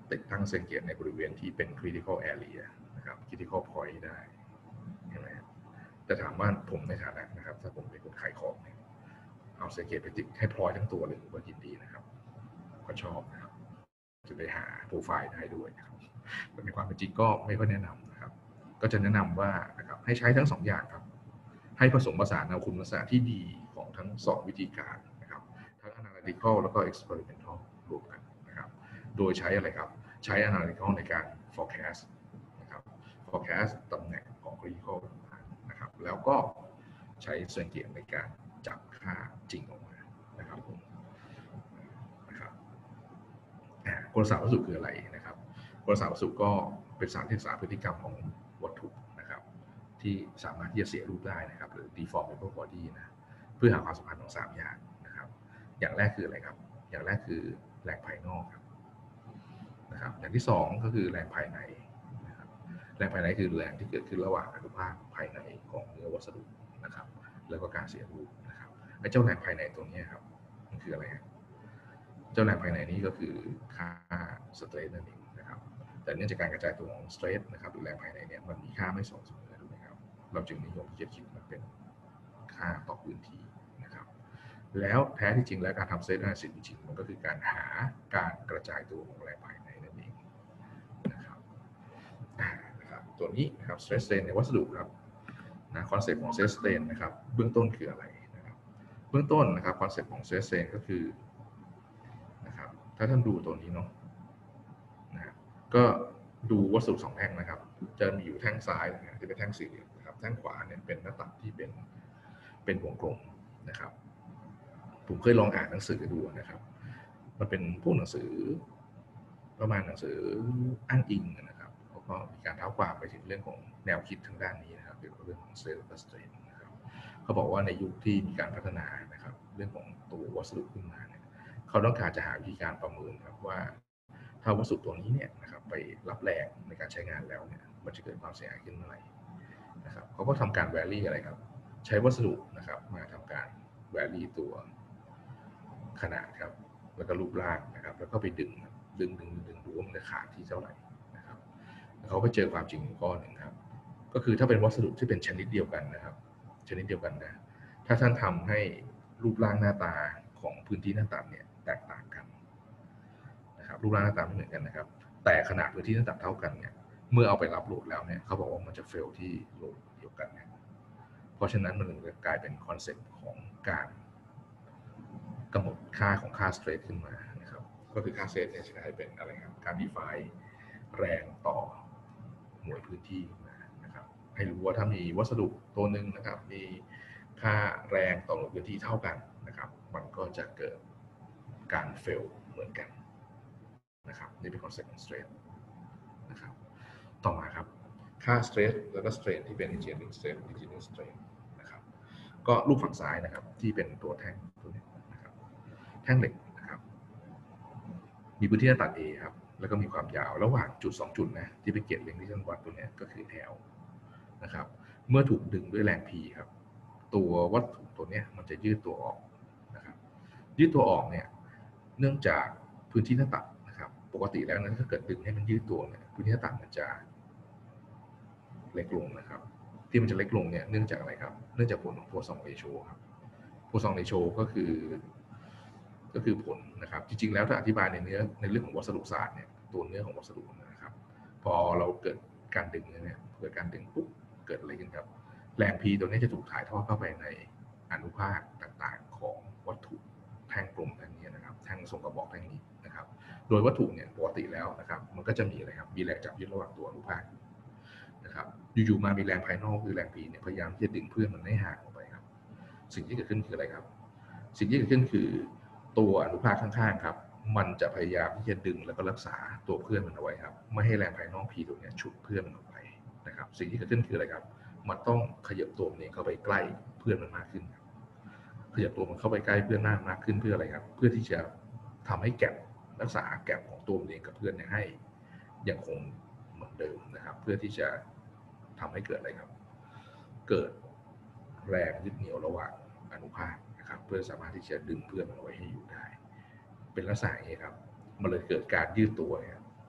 ติดตั้งเซนเกียร์ในบริเวณที่เป็น critical area นะครับ critical point ได้ใช่ไหมแต่ถามว่าผมในฐานะนะครับถ้าผมเป็นคนขายของเนี่ยเอาเซนเกียร์ไปติดให้พลอยทั้งตัวเลยผมก็ยินดีนะครับก็ชอบนะครับจะไปหาโปรไฟล์ได้ด้วยนะครับแต่ในความเป็นจริงก็ไม่ค่อยแนะนำนะครับก็จะแนะนำว่านะครับให้ใช้ทั้งสองอย่างครับให้ผสมผสานเอาคุณลักษณะที่ดีของทั้งสองวิธีการนะครับทั้ง analytical แล้วก็ experimental รวมกันนะครับโดยใช้อะไรครับใช้ analytical ในการ forecast นะครับ forecast ตำแหน่งของ critical นะครับแล้วก็ใช้เซนเกียร์ในการจับค่าจริงออกมานะครับผมนะครับกลศาสตร์วัสดุคืออะไรนะครับกลศาสตร์วัสดุก็เป็นศาสตร์ที่ศึกษาพฤติกรรมของวัตถุนะครับที่สามารถที่จะเสียรูปได้นะครับหรือ deformable body นะเพื่อหาความสัมพันธ์ของสามอย่างนะครับอย่างแรกคืออะไรครับอย่างแรกคือแรงภายนอกครับนะครับอย่างที่สองก็คือแรงภายในนะครับแรงภายในคือแรงที่เกิดขึ้นระหว่างอนุภาคภายในของเนื้อวัสดุนะครับแล้วก็การเสียรูปนะครับไอ้เจ้าแรงภายในตัวนี้ครับมันคืออะไรครับเจ้าแรงภายในนี้ก็คือค่าสเตรสนั่นเองนะครับแต่เนื่องจากการกระจายตัวของสเตรสนะครับหรือแรงภายในเนี่ยมันมีค่าไม่สม่ำเสมอถูกไหมครับเราจึงนิยมที่จะคิดมันเป็นค่าต่อพื้นที่นะครับแล้วแท้ที่จริงแล้วการทำสเตรสแอนาลิซิสจริงๆมันก็คือการหาการกระจายตัวของแรงภายในนั่นเองนะครับนะครับตัวนี้นะครับสเตรสสเตรนในวัสดุครับนะคอนเซ็ปต์ของสเตรสสเตรนนะครับเบื้องต้นคืออะไรนะครับเบื้องต้นนะครับคอนเซ็ปต์ของสเตรสสเตรนก็คือนะครับถ้าท่านดูตัวนี้เนาะนะก็ดูวัสดุสองแท่งนะครับจะมีอยู่แท่งซ้ายนะที่เป็นแท่งสี่เหลี่ยมนะครับแท่งขวาเนี่ยเป็นหน้าตัดที่เป็นเป็นวงกลมนะครับผมเคยลองอ่านหนังสือดูนะครับมันเป็นพวกหนังสือประมาณหนังสืออ้างอิงนะครับแล้วก็มีการเท้าความไปถึงเรื่องของแนวคิดทางด้านนี้นะครับเกี่ยวกับเรื่องของเซลล์และสเตรนนะครับเขาบอกว่าในยุคที่มีการพัฒนานะครับเรื่องของตัววัสดุขึ้นมาเนี่ยเขาต้องการจะหาวิธีการประเมินครับว่าถ้าวัสดุตัวนี้เนี่ยนะครับไปรับแรงในการใช้งานแล้วเนี่ยมันจะเกิดความเสียหายขึ้นเมื่อไหร่นะครับเขาก็ทำการแวรี่อะไรครับใช้วัสดุนะครับมาทำการแวรี่ตัวขนาดครับแล้วก็รูปร่างนะครับแล้วก็ไปดึงดึงดึงดึงดูว่ามันจะขาดที่เท่าไหร่นะครับเขาไปเจอความจริงก้อนหนึ่งครับก็คือถ้าเป็นวัสดุที่เป็นชนิดเดียวกันนะครับชนิดเดียวกันนะถ้าท่านทำให้รูปร่างหน้าตาของพื้นที่หน้าตัดเนี่ยแตกต่างกันนะครับรูปร่างหน้าตาไม่เหมือนกันนะครับแต่ขนาดพื้นที่หน้าตัดเท่ากันเนี่ยเมื่อเอาไปรับโหลดแล้วเนี่ยเขาบอกว่ามันจะเฟลที่โหลดเดียวกันเนี่ยเพราะฉะนั้นมันเลยกลายเป็นคอนเซ็ปต์ของการกำหนดค่าของค่าสเตรทขึ้นมานะครับก็คือค่าสเตรทเนี่ยจะให้เป็นอะไรครับการ define แรงต่อหน่วยพื้นที่มานะครับให้รู้ว่าถ้ามีวัสดุตัวหนึ่งนะครับมีค่าแรงต่อหน่วยพื้นที่เท่ากันนะครับมันก็จะเกิดการเฟลเหมือนกันนะครับนี่เป็นคอนเซ็ปต์ของสเตรทนะครับต่อมาครับค่าสเตรทแล้วก็สเตรนที่เป็น engineering stress engineering strain นะครับก็รูปฝั่งซ้ายนะครับที่เป็นตัวแท่งตัวนี้นะครับแท่งเหล็กนะครับมีพื้นที่หน้าตัด A ครับแล้วก็มีความยาวระหว่างจุดสองจุดนะที่เป็นเกจเล็งที่ท่านวัดตัวนี้ก็คือ L นะครับเมื่อถูกดึงด้วยแรง P ครับตัววัตถุตัวนี้มันจะยืดตัวออกนะครับยืดตัวออกเนี่ยเนื่องจากพื้นที่หน้าตัดนะครับปกติแล้วนั้นถ้าเกิดดึงให้มันยืดตัวเนี่ยพื้นที่หน้าตัดมันจะเล็กลงนะครับที่มันจะเล็กลงเนี่ยเนื่องจากอะไรครับเนื่องจากผลของ Poisson ratio ครับ Poisson ratio ก็คือก็คือผลนะครับจริงๆแล้วถ้าอธิบายในเนื้อในเรื่องของวัสดุศาสตร์เนี่ยตัวเนื้อของวัสดุนะครับพอเราเกิดการดึงเนี่ยเกิดการดึงปุ๊บเกิดอะไรขึ้นครับแรง P ตัวนี้จะถูกถ่ายทอดเข้าไปในอนุภาคต่างๆของวัตถุแท่งกลมแท่งนี้นะครับแท่งทรงกระบอกแท่งนี้นะครับโดยวัตถุเนี่ยปกติแล้วนะครับมันก็จะมีอะไรครับมีแรงจับยึดระหว่างตัวอนุภาคนะครับอยู่ๆมามีแรงภายนอกคือแรง P เนี่ยพยายามที่จะดึงเพื่อนมันให้ห่างออกไปครับสิ่งที่เกิดขึ้นคืออะไรครับสิ่งที่เกิดขึ้นคือตัวอนุภาคข้างๆครับมันจะพยายามที่จะดึงแล้วก็รักษาตัวเพื่อนมันเอาไว้ครับไม่ให้แรงภายนอก P ตัวนี้ฉุดเพื่อนมันออกไปนะครับสิ่งที่เกิดขึ้นคืออะไรครับมันต้องขยับตัวมันเองเข้าไปใกล้เพื่อนมันมากขึ้นขยับตัวมันเข้าไปใกล้เพื่อนมากมากขึ้นเพื่ออะไรครับเพื่อที่จะทำให้แก็บรักษาแก็บของตัวมันเองกับเพื่อนเนี่ยให้ยังคงเหมือนเดิมนะครับเพื่อที่จะทำให้เกิดอะไรครับเกิดแรงยึดเหนี่ยวระหว่างอนุภาคนะครับเพื่อสามารถที่จะดึงเพื่อนมันเอาไว้ให้อยู่ได้เป็นลักษณะอย่างนี้ครับมันเลยเกิดการยืดตัวเนี่ย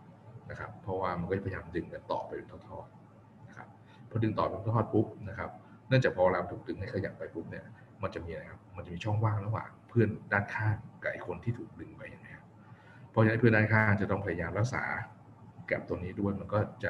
นะครับเพราะว่ามันก็จะพยายามดึงกันต่อไปเป็นทอดๆนะครับพอดึงต่อเป็นทอดปุ๊บนะครับเนื่องจากพอเราถูกดึงให้ขยับไปปุ๊บเนี่ยมันจะมีอะไรครับมันจะมีช่องว่างระหว่างเพื่อนด้านข้างกับไอ้คนที่ถูกดึงไปอย่างเงี้ยเพราะฉะนั้นเพื่อนด้านข้างจะต้องพยายามรักษาแกปตัวนี้ด้วยมันก็จะ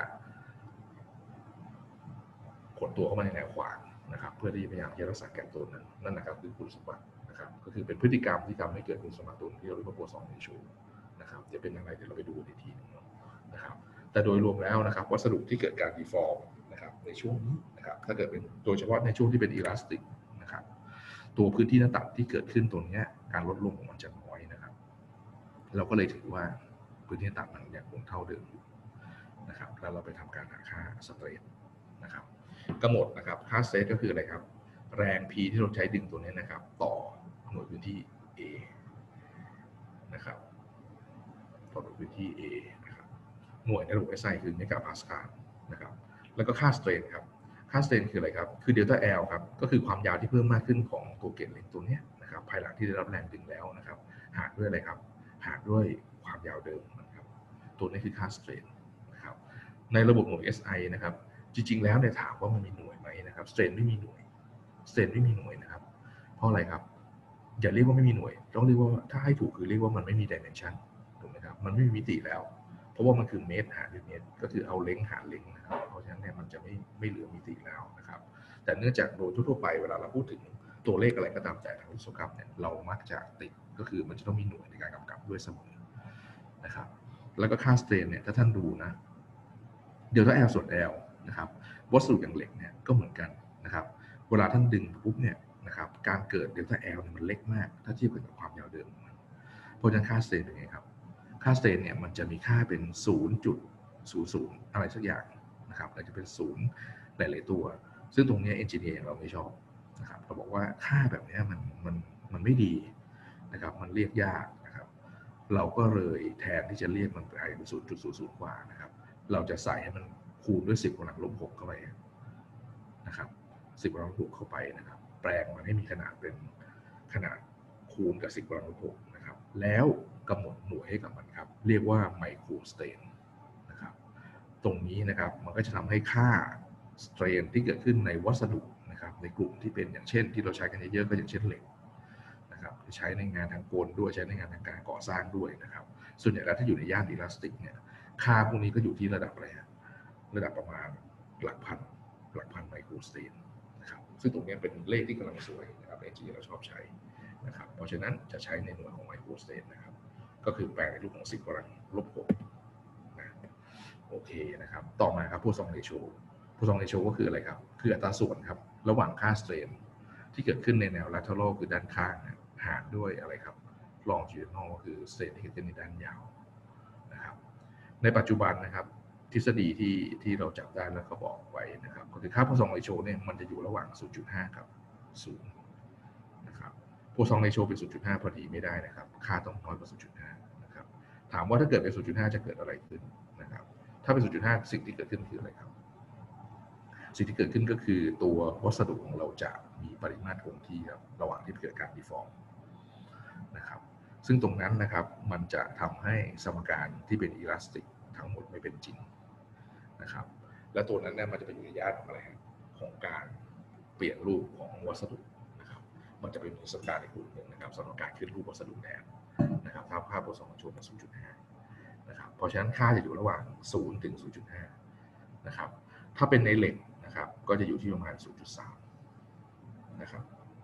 ขดตัวเข้ามาในแนวขวางนะครับเพื่อที่จะพยายามจะรักษาแกปตัวนั้นนั่นนะครับคือคุณสมบัตินะครับก็คือเป็นพฤติกรรมที่ทำให้เกิดคุณสมบัติตัวที่เราเรียกว่าโปรซองเรโชนะครับจะเป็นอะไรเดี๋ยวเราไปดูในทีนึงนะครับแต่โดยรวมแล้วนะครับวัสดุที่เกิดการดีฟอร์มนะครับในช่วงนี้นะครับถ้าเกิดเป็นโดยเฉพาะในช่วงที่เป็นอิลาสติกนะครับตัวพื้นที่หน้าตัดที่เกิดขึ้นตรงนี้การลดลงของมันจะน้อยนะครับเราก็เลยถือว่าพื้นที่หน้าตัดมันยังคงเท่าเดิมอยู่นะครับแล้วเราไปทำการหาค่าสเตรทนะครับกำหนดนะครับค่าสเตรทก็คืออะไรครับแรง P ที่เราใช้ดึงตัวนี้นะครับต่อหน่วยพื้นที่ A นะครับต่อหน่วยพื้นที่ A นะครับหน่วยในระบบ เอส ไอ คือเมกะพาสคาลนะครับแล้วก็ค่าสเตรนครับค่าสเตรนคืออะไรครับคือเดลต้า L ครับก็คือความยาวที่เพิ่มมากขึ้นของตัวเกจเหล็กตัวนี้นะครับภายหลังที่ได้รับแรงดึงแล้วนะครับหารด้วยอะไรครับหารด้วยความยาวเดิมนะครับตัวนี้คือค่าสเตรนนะครับในระบบหน่วย เอส ไอ นะครับจริงๆแล้วเนี่ยถามว่ามันมีหน่วยไหมนะครับสเตรนไม่มีหน่วยสเตรนไม่มีหน่วยนะครับเพราะอะไรครับอย่าเรียกว่าไม่มีหน่วยต้องเรียกว่าถ้าให้ถูกคือเรียกว่ามันไม่มีดิเมนชันถูกไหมครับมันไม่มีมิติแล้วเพราะว่ามันคือเมตรหารด้วยเมตรก็คือเอาเล้งหารเล้งนะครับเพราะฉะนั้นเนี่ยมันจะไม่ไม่เหลือมิติแล้วนะครับแต่เนื่องจากโดยทั่วๆไปเวลาเราพูดถึงตัวเลขอะไรก็ตามแต่ทางวิศวกรรมเนี่ยเรามักจะติดก็คือมันจะต้องมีหน่วยในการกำกับด้วยเสมอนะครับแล้วก็ค่าสเตรนเนี่ยถ้าท่านดูนะเดลต้า L ส่วน L นะครับวัสดุอย่างเหล็กเนี่ยก็เหมือนกันนะครับเวลาท่านดึงปุ๊บเนี่ยนะครับการเกิดเดลต้า L เนี่ยมันเล็กมากถ้าเทียบกับความยาวเดิมเพราะฉะนั้นค่าสเตรนเป็นไงครับค่าสเตรนเนี่ยมันจะมีค่าเป็น ศูนย์จุดศูนย์ศูนย์ อะไรสักอย่างนะครับอาจจะเป็นศูนย์หลายๆตัวซึ่งตรงนี้เอนจิเนียร์เราไม่ชอบนะครับเราบอกว่าค่าแบบนี้มันมันมันไม่ดีนะครับมันเรียกยากนะครับเราก็เลยแทนที่จะเรียกมันไปเป็น ศูนย์จุดศูนย์ศูนย์ กว่านะครับเราจะใส่ให้มันคูณด้วยสิบกำลังลบหกเข้าไปนะครับสิบกำลังลบหกเข้าไปนะครับแปลงมันให้มีขนาดเป็นขนาดคูณกับสิบกำลังลบหกนะครับแล้วกำหนดหน่วยให้กับมันครับเรียกว่าไมโครสเตนนะครับตรงนี้นะครับมันก็จะทำให้ค่าสเตรนที่เกิดขึ้นในวัสดุนะครับในกลุ่มที่เป็นอย่างเช่นที่เราใช้กันเยอะๆก็อย่างเช่นเหล็กนะครับใช้ในงานทางกลด้วยใช้ในงานทางการก่อสร้างด้วยนะครับส่วนใหญ่แล้วถ้าอยู่ในย่านอิลาสติกเนี่ยค่าพวกนี้ก็อยู่ที่ระดับอะไรระดับประมาณหลักพันหลักพันไมโครสเตนนะครับซึ่งตรงนี้เป็นเลขที่กำลังสวยนะครับเอจีเราชอบใช้นะครับเพราะฉะนั้นจะใช้ในหน่วยของไมโครสเตนนะครับก็คือแปลงในรูปของสิบกำลังลบหกนะโอเคนะครับต่อมาครับโพซองเรโชโพซองเรโชก็คืออะไรครับคืออัตราส่วนครับระหว่างค่าสเตรนที่เกิดขึ้นในแนว lateral คือด้านข้างหารด้วยอะไรครับ longitudinal ก็คือสเตรนที่เกิดขึ้นในด้านยาวนะครับในปัจจุบันนะครับทฤษฎีที่ที่เราจับได้แล้วก็บอกไว้นะครับก็คือค่าโพซองเรโชเนี่ยมันจะอยู่ระหว่าง ศูนย์จุดห้า กับศูนย์นะครับโพซองเรโชเป็น ศูนย์จุดห้า พอดีไม่ได้นะครับค่าต้องน้อยกว่า ศูนย์จุดห้า นะครับถามว่าถ้าเกิดเป็น ศูนย์จุดห้า จะเกิดอะไรขึ้นนะครับถ้าเป็น ศูนย์จุดห้า สิ่งที่เกิดขึ้นคืออะไรครับสิ่งที่เกิดขึ้นก็คือตัววัสดุของเราจะมีปริมาตรคงที่ครับระหว่างที่เกิดการดีฟอร์มนะครับซึ่งตรงนั้นนะครับมันจะทำให้สมการที่เป็นอิลาสติกทั้งหมดไม่เป็นจริงนะครับและตัวนั้นเนี่ยมันจะเป็นอยู่ในย่านของอะไรของการเปลี่ยนรูปของวัสดุนะครับมันจะเป็นสมการอีกกลุ่มหนึ่งนะครับสำหรับการขึ้นรูปวัสดุแทนนะครับถ้าภาพโพซองโชว์เป็น ศูนย์จุดห้า นะครับเพราะฉะนั้นค่าจะอยู่ระหว่างศูนย์ถึง ศูนย์จุดห้า นะครับถ้าเป็นในเหล็กนะครับก็จะอยู่ที่ประมาณ ศูนย์จุดสาม นะครับ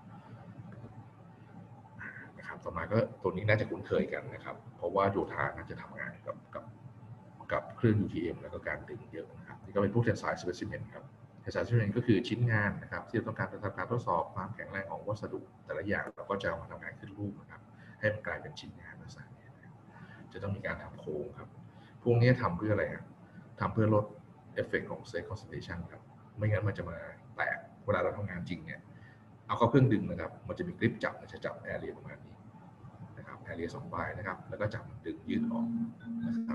นะครับต่อมาก็ตัวนี้น่าจะคุ้นเคยกันนะครับเพราะว่าโยธาน่าจะทำงานกับกับกับเครื่อง ยู ที เอ็ม แล้วก็การดึงเยอะนะครับนี่ก็เป็นพวก tensile specimen ครับ tensile specimen ก็คือชิ้นงานนะครับที่ต้องการทำการทดสอบความแข็งแรงของวัสดุแต่ละอย่างเราก็จะเอามาทำงานขึ้นรูปนะครับให้มันกลายเป็นชิ้นงานลักษณะนี้นะครับจะต้องมีการทำโครงครับพวกนี้ทำเพื่ออะไรครับทำเพื่อลดเอฟเฟกต์ของ stress concentration ครับไม่งั้นมันจะมาแตกเวลาเราทำงานจริงเนี่ยเอาเข้าเครื่องดึงนะครับมันจะมีกริปจับจะจับแอเรียประมาณนี้นะครับแอเรียสองใบนะครับแล้วก็จับดึงยืดออกนะครับ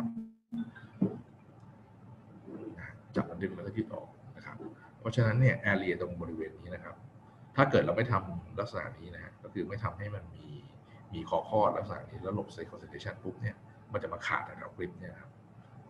จับมันดึงแล้วก็ยืดออกนะครับเพราะฉะนั้นเนี่ยแอเรียตรงบริเวณนี้นะครับถ้าเกิดเราไม่ทำลักษณะนี้นะฮะก็คือไม่ทำให้มันมีมีคอคอดลักษณะนี้แล้วหลบ stress concentration ปุ๊บเนี่ยมันจะมาขาดแถวกริปเนี่ยครับ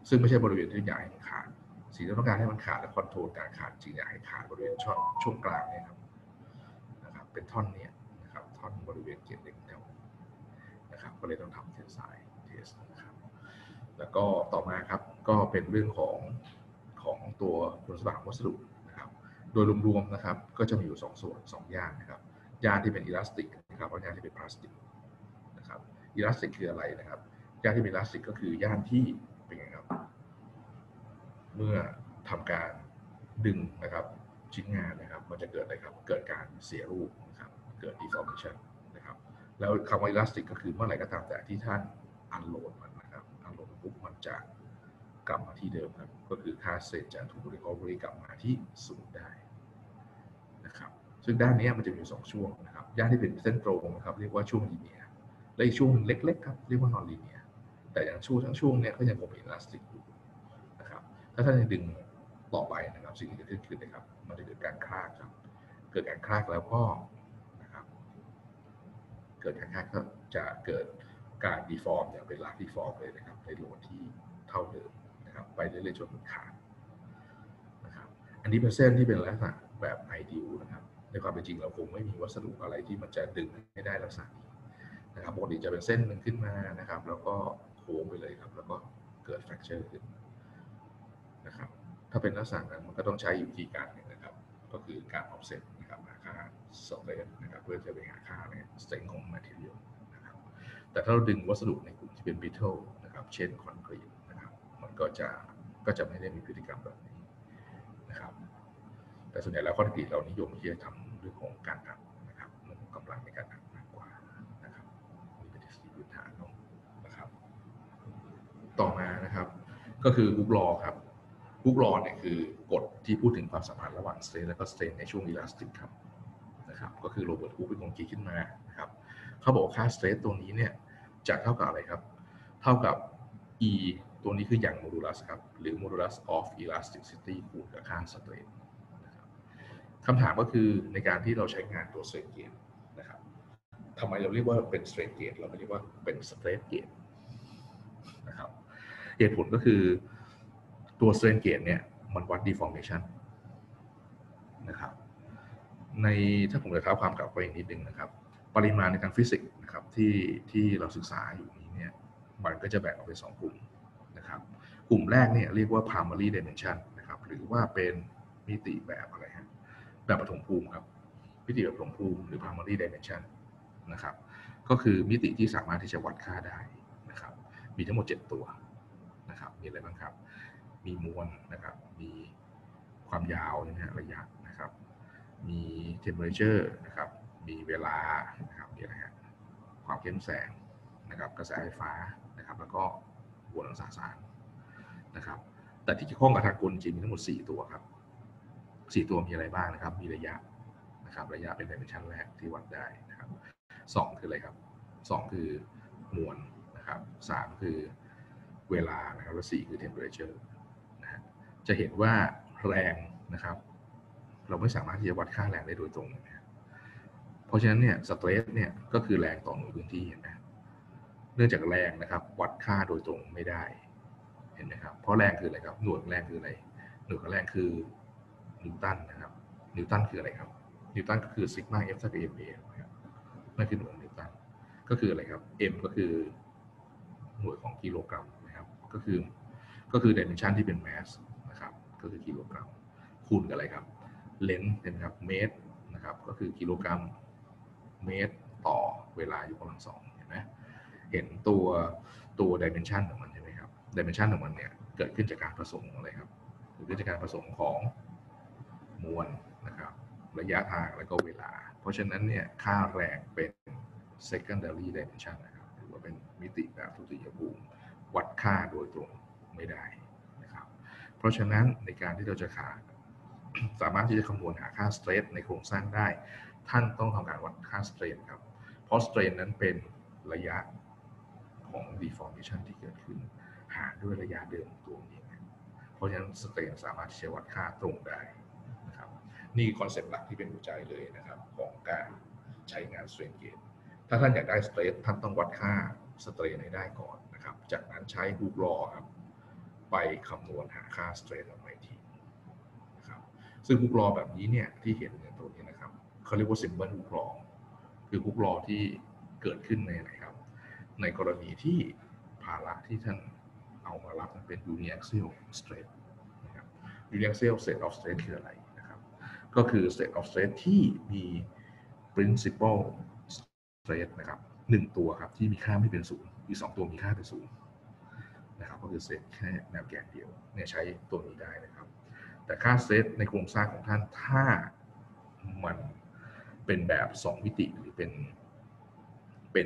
ซึ่งไม่ใช่บริเวณที่อยากให้มันขาดสิ่งที่ต้องการให้มันขาดและคอนโทรลการขาดจริงอยากให้ขาดบริเวณช่วงช่วงกลางเนี่ยครับนะครับเป็นท่อนเนี่ยนะครับท่อนบริเวณเกล็ดเล็กแถวนะครับก็เลยต้องทำเทสไซน์เทสนะครับแล้วก็ต่อมาครับก็เป็นเรื่องของของตัวคุณสมบัติวัสดุนะครับโดยรวมๆนะครับก็จะมีอยู่สองส่วนสองย่านนะครับย่านที่เป็นอิลาสติกนะครับและย่านที่เป็นพลาสติกนะครับอิลาสติกคืออะไรนะครับย่านที่เป็นอิลาสติกก็คือย่านที่เป็นไงครับเมื่อทำการดึงนะครับชิ้นงานนะครับมันจะเกิดอะไรครับเกิดการเสียรูปนะครับเกิด deformation นะครับแล้วคำว่า elastic ก็คือเมื่อไหร่ก็ตามแต่ที่ท่าน unload มันนะครับ unload ปุ๊บมันจะกลับมาที่เดิมครับก็คือค่าเศษจะถูก recovery กลับมาที่ศูนย์ได้นะครับซึ่งด้านนี้มันจะมีสองช่วงนะครับย่านที่เป็นเส้นตรงนะครับเรียกว่าช่วง linear และอีกช่วงเล็กๆครับเรียกว่า non linear แต่อย่างช่วงทั้งช่วงนี้ก็ยังคงเป็น elastic อยู่นะครับถ้าท่านยังดึงต่อไปนะครับสิ่งที่เกิดขึ้นคือนะครับมันจะเกิดการคลากครับเกิดการคลากแล้วก็นะครับเกิดการคลากก็จะเกิดการ deform อย่างเป็น large deform เลยนะครับในโหลดที่เท่าเดิมนะครับไปเรื่อยๆจนมันขาดนะครับอันนี้เป็นเส้นที่เป็นลักษณะแบบ ideal นะครับในความเป็นจริงเราคงไม่มีวัสดุอะไรที่มันจะดึงให้ได้ลักษณะนี้นะครับปกติจะเป็นเส้นหนึ่งขึ้นมานะครับแล้วก็โค้งไปเลยครับแล้วก็เกิด fracture ขึ้นนะครับถ้าเป็นลักษณะนั้นมันก็ต้องใช้วิธีการหนึ่งนะครับก็คือการ offset นะครับหาค่า stress นะครับเพื่อจะไปหาค่าใน strength ของ material นะครับแต่ถ้าเราดึงวัสดุในกลุ่มที่เป็น brittle นะครับเช่นคอนกรีตนะครับมันก็จะก็จะไม่ได้มีพฤติกรรมแบบนี้นะครับแต่ส่วนใหญ่แล้วคอนกรีตเรานิยมที่จะทำเรื่องของการอัดนะครับเรื่องของกำลังในการอัดมากกว่านะครับนี่เป็นทฤษฎีพื้นฐานเนาะนะครับต่อมานะครับก็คือฮุกลอครับฮุกลอเนี่ยคือกฎที่พูดถึงความสัมพันธ์ระหว่างสเตรนและก็สเตรนในช่วงอิลาสติกครับนะครับก็คือโรเบิร์ตฮุกเป็นคนคิดขึ้นมานะครับเขาบอกค่าสเตรนตัวนี้เนี่ยจะเท่ากับอะไรครับเท่ากับ E ตัวนี้คืออย่างโมดูลัสครับหรือ modulus of elasticity คูณกับค่าสเตรนนะครับคำถามก็คือในการที่เราใช้งานตัว strain gauge นะครับทำไมเราเรียกว่าเป็น strain gauge เราไม่เรียกว่าเป็น stress gauge นะครับเหตุผลก็คือตัว strain gauge เนี่ยมันวัด deformation นะครับในถ้าผมจะเท้าความกลับไปอีกนิดนึงนะครับปริมาณในทางฟิสิกส์นะครับที่ที่เราศึกษาอยู่นี้เนี่ยมันก็จะแบ่งออกเป็นสองกลุ่มนะครับกลุ่มแรกเนี่ยเรียกว่า primary dimension นะครับหรือว่าเป็นมิติแบบอะไรฮะแบบปฐมภูมิครับมิติแบบปฐมภูมิหรือ primary dimension นะครับก็คือมิติที่สามารถที่จะวัดค่าได้นะครับมีทั้งหมดเจ็ดตัวนะครับมีอะไรบ้างครับมีมวลนะครับมีความยาวนะฮะระยะนะครับมี temperature นะครับมีเวลานะครับมีอะไรฮะความเข้มแสงนะครับกระแสไฟฟ้านะครับแล้วก็มวลสสารนะครับแต่ที่เกี่ยวข้องกับทางกลจริงมีทั้งหมดสี่ตัวครับสี่ตัวมีอะไรบ้างนะครับมีระยะนะครับระยะเป็น dimension แรกที่วัดได้นะครับสองคืออะไรครับสองคือมวลนะครับสามคือเวลานะครับและสี่คือ temperature นะฮะจะเห็นว่าแรงนะครับเราไม่สามารถที่จะวัดค่าแรงได้โดยตรงนะเพราะฉะนั้นเนี่ยสเตรสเนี่ยก็คือแรงต่อหน่วยพื้นที่เห็นไหมเนื่องจากแรงนะครับวัดค่าโดยตรงไม่ได้เห็นไหมครับเพราะแรงคืออะไรครับหน่วยแรงคืออะไรหน่วยของแรงคือนิวตันนะครับนิวตันคืออะไรครับนิวตันก็คือซิกมาเอฟเท่ากับเอ็มเอนะครับนั่นคือหน่วยนิวตันก็คืออะไรครับ m ก็คือหน่วยของกิโลกรัมนะครับก็คือก็คือ dimension ที่เป็น mass นะครับก็คือกิโลกรัมคูณกับอะไรครับเลนส์นะครับเมตรนะครับก็คือกิโลกรัมเมตรต่อเวลายกกำลังสองเห็นไหมเห็นตัวตัว dimension ของมันใช่ไหมครับ dimension ของมันเนี่ยเกิดขึ้นจากการผสมของอะไรครับเกิดขึ้นจากการผสมของมวลนะครับระยะทางและก็เวลาเพราะฉะนั้นเนี่ยค่าแรงเป็น secondary dimension นะครับหรือว่าเป็นมิติแบบทุติยภูมิวัดค่าโดยตรงไม่ได้นะครับเพราะฉะนั้นในการที่เราจะหาสามารถที่จะคำนวณหาค่าสเตรสในโครงสร้างได้ท่านต้องทำการวัดค่าสเตรนครับเพราะสเตรนนั้นเป็นระยะของ deformation ที่เกิดขึ้นหารด้วยระยะเดิมตัวเองเพราะฉะนั้นสเตรนสามารถที่จะวัดค่าตรงได้นะครับนี่คอนเซ็ปต์หลักที่เป็นหัวใจเลยนะครับของการใช้งาน strain gauge ถ้าท่านอยากได้สเตรนท่านต้องวัดค่าสเตรนให้ได้ก่อนนะครับจากนั้นใช้ฮุกลอครับไปไปคำนวณหาค่าสเตรทออกมาอีกทีนะครับซึ่งฮุกลอแบบนี้เนี่ยที่เห็นในตัวนี้นะครับเขาเรียกว่า simple hook law คือฮุกลอที่เกิดขึ้นในไหนครับในกรณีที่ภาระที่ท่านเอามารับเป็น uniaxial stress นะครับ uniaxial state of stress คืออะไรนะครับก็คือ state of stress ที่มี principal stress นะครับหนึ่งตัวครับที่มีค่าไม่เป็นศูนย์อีกสองตัวมีค่าเป็นศูนย์นะครับก็คือเซตแค่แนวแกนเดียวเนี่ยใช้ตัวนี้ได้นะครับแต่ค่าเซตในโครงสร้างของท่านถ้ามันเป็นแบบสองมิติหรือเป็นเป็น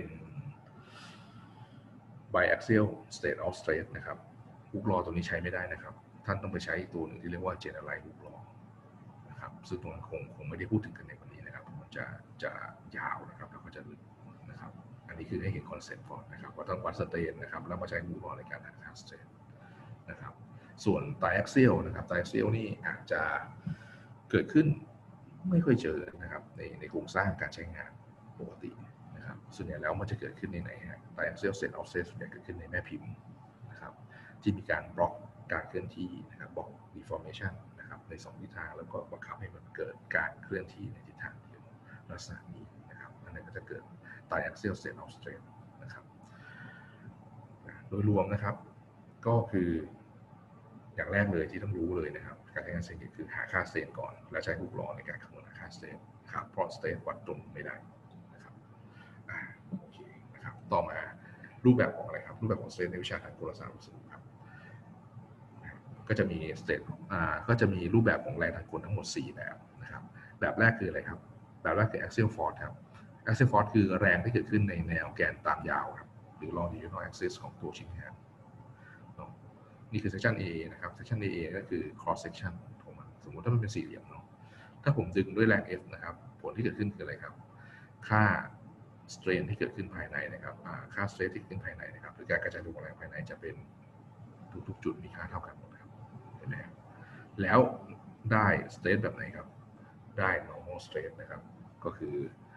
biaxial state of stress นะครับฮุกลอตัวนี้ใช้ไม่ได้นะครับท่านต้องไปใช้ตัวหนึ่งที่เรียกว่า generalized hook law นะครับซึ่งตรงนั้นคงคงไม่ได้พูดถึงกันในวันนี้นะครับมันจะจะยาวนะครับแล้วก็จะลึกนะครับอันนี้คือให้เห็นคอนเซ็ปต์ก่อนนะครับว่าต้องวัดสเตนนะครับแล้วมาใช้ฮุกลอในการหาค่าสเตนนะครับส่วน triaxial นะครับ triaxial นี่อาจจะเกิดขึ้นไม่ค่อยเจอนะครับในในโครงสร้างการใช้งานปกตินะครับส่วนใหญ่แล้วมันจะเกิดขึ้นในไหนฮะ triaxial state of stress ส่วนใหญ่เกิดขึ้นในแม่พิมพ์นะครับที่มีการบล็อกการเคลื่อนที่นะครับบล็อก deformation นะครับในสองทิศทางแล้วก็บังคับให้มันเกิดการเคลื่อนที่ในทิศทางเดียวลักษณะนี้นะครับอันนั้นก็จะเกิด triaxial state of stress นะครับโดยรวมนะครับก็คืออย่างแรกเลยที่ต้องรู้เลยนะครับการใช้งานเซนคือหาค่าเซนก่อนแล้วใช้ฮุกลอในการคำนวณหาค่าเซนครับเพราะสเตนวัดตรงไม่ได้นะครับอ่าโอเคนะครับต่อมารูปแบบของอะไรครับรูปแบบของสเตนในวิชาทางกลศาสตร์วัสดุครับก็จะมีสเตนอ่าก็จะมีรูปแบบของแรงทางกลทั้งหมดสี่แบบนะครับแบบแรกคืออะไรครับแบบแรกคือ axial force ครับ axial force คือแรงที่เกิดขึ้นในแนวแกนตามยาวครับหรือ longitudinal axis ของตัวชิ้นงานนี่คือ section A นะครับ section A ก็คือ cross section ของมันสมมติถ้ามันเป็นสี่เหลี่ยมเนาะถ้าผมดึงด้วยแรง F นะครับผลที่เกิดขึ้นคืออะไรครับค่า strain ที่เกิดขึ้นภายในนะครับค่า stress ที่เกิดขึ้นภายในนะครับหรือการกระจายตัวของแรงภายในจะเป็นทุกๆจุดมีค่าเท่ากันหมดครับเห็นไหมครับแล้วได้ stress แบบไหนครับได้ normal stress นะครับก็คือ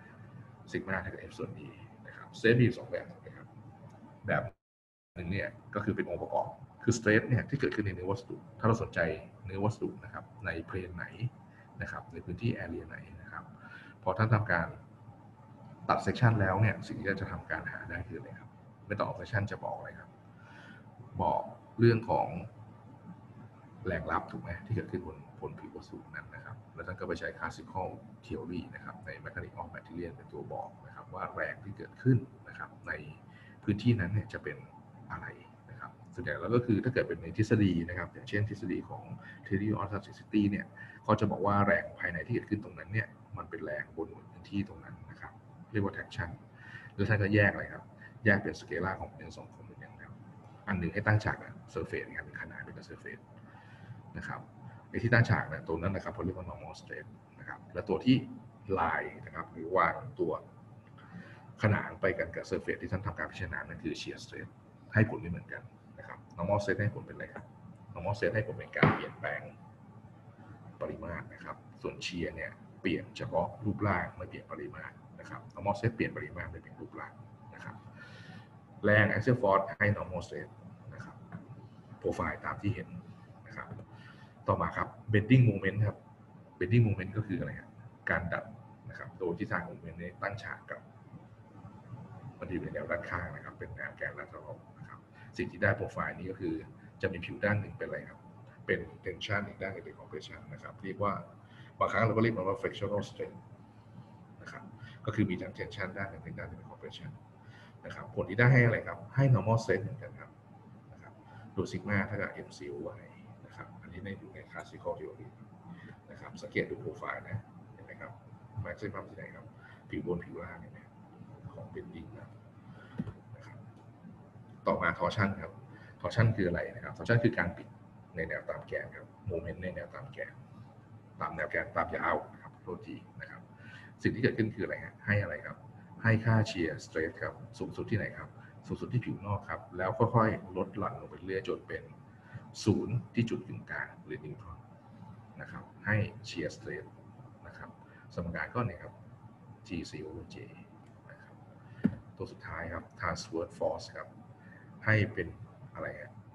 sigma เท่ากับ F ส่วน E นะครับ stress มีสองแบบนะครับแบบหนึ่งเนี่ยก็คือเป็นองค์ประกอบคือสเตรสเนี่ยที่เกิดขึ้นในเนื้อวัสดุถ้าเราสนใจเนื้อวัสดุนะครับในเพลนไหนนะครับในพื้นที่แอเรียไหนนะครับพอท่านทำการตัดเซกชันแล้วเนี่ยสิ่งที่จะทำการหาได้คืออะไรครับไม่ต้องออกเซกชันจะบอกอะไรครับบอกเรื่องของแรงรับถูกไหมที่เกิดขึ้นบนบนผิววัสดุนั้นนะครับแล้วท่านก็ไปใช้ classical theory นะครับใน mechanics of material เป็นตัวบอกนะครับว่าแรงที่เกิดขึ้นนะครับในพื้นที่นั้นเนี่ยจะเป็นอะไรนะครับส่วนใหญ่แล้วก็คือถ้าเกิดเป็นในทฤษฎีนะครับอย่างเช่นทฤษฎีของ theory of elasticity เนี่ยเขาจะบอกว่าแรงภายในที่เกิดขึ้นตรงนั้นเนี่ยมันเป็นแรงบนพื้นที่ตรงนั้นนะครับเรียกว่า traction แล้วท่านก็แยกอะไรครับแยกเป็นสเกลาร์ของเป็นสองคอมโพเนนต์ครับอันหนึ่งให้ตั้งฉากนะ surface นะครับเป็นขนาดเป็น surface นะครับไอ้ที่ตั้งฉากเนี่ยตัวนั้นนะครับเขาเรียกว่า normal stress นะครับและตัวที่ลายนะครับหรือวางตัวขนานไปกันกับ surface ที่ท่านทำการพิจารณานั่นคือ shear stress ให้ผลไม่เหมือนกันนะครับ normal stress ให้ผลเป็นอะไรครับ normal stress ให้ผลเป็นการเปลี่ยนแปลงปริมาตรนะครับส่วน shear เนี่ยเปลี่ยนเฉพาะรูปร่างไม่เปลี่ยนปริมาตรนะครับ normal stress เปลี่ยนปริมาตรไม่เปลี่ยนรูปร่างนะครับแรง axial force ให้ normal stress นะครับโปรไฟล์ตามที่เห็นนะครับต่อมาครับ bending moment ครับ bending moment ก็คืออะไรครับการดัดนะครับโดยที่ทาง moment นี้ตั้งฉากกับมันอยู่ในแนวด้านข้างนะครับเป็นแนวแกน lateral นะครับสิ่งที่ได้โปรไฟล์นี้ก็คือจะมีผิวด้านหนึ่งเป็นอะไรครับเป็น tension อีกด้านหนึ่งเป็น compression นะครับเรียกว่าบางครั้งเราก็เรียกมันว่า frictional strength นะครับก็คือมีทั้ง tension ด้านหนึ่งเป็นด้านหนึ่งเป็น compression นะครับผลที่ได้ให้อะไรครับให้ normal strength เหมือนกันครับนะครับโดย sigma เท่ากับ m c o y นะครับอันนี้ในอยู่ใน classical theory นะครับสังเกตดูโปรไฟล์นะเห็นไหมครับหมายถึงภาพที่ไหนครับผิวบนผิวล่างเนี่ยของ bending นะนะครับต่อมา torsion ครับ torsion คืออะไรนะครับ torsion คือการบิดในแนวตามแกนครับ moment ในแนวตามแกนตามแนวแกนตามยาวนะครับโทษทีนะครับสิ่งที่เกิดขึ้นคืออะไรฮะให้อะไรครับให้ค่า shear stress ครับสูงสุดที่ไหนครับสูงสุดที่ผิวนอกครับแล้วค่อยๆลดหลั่นลงไปเรื่อยจนเป็นศูนย์ที่จุดกึ่งกลางหรือนิวทรอนนะครับให้ shear stress นะครับสมการก็เนี่ยครับ G C over J นะครับตัวสุดท้ายครับ transverse force ครับให้เป็นอะไรฮะ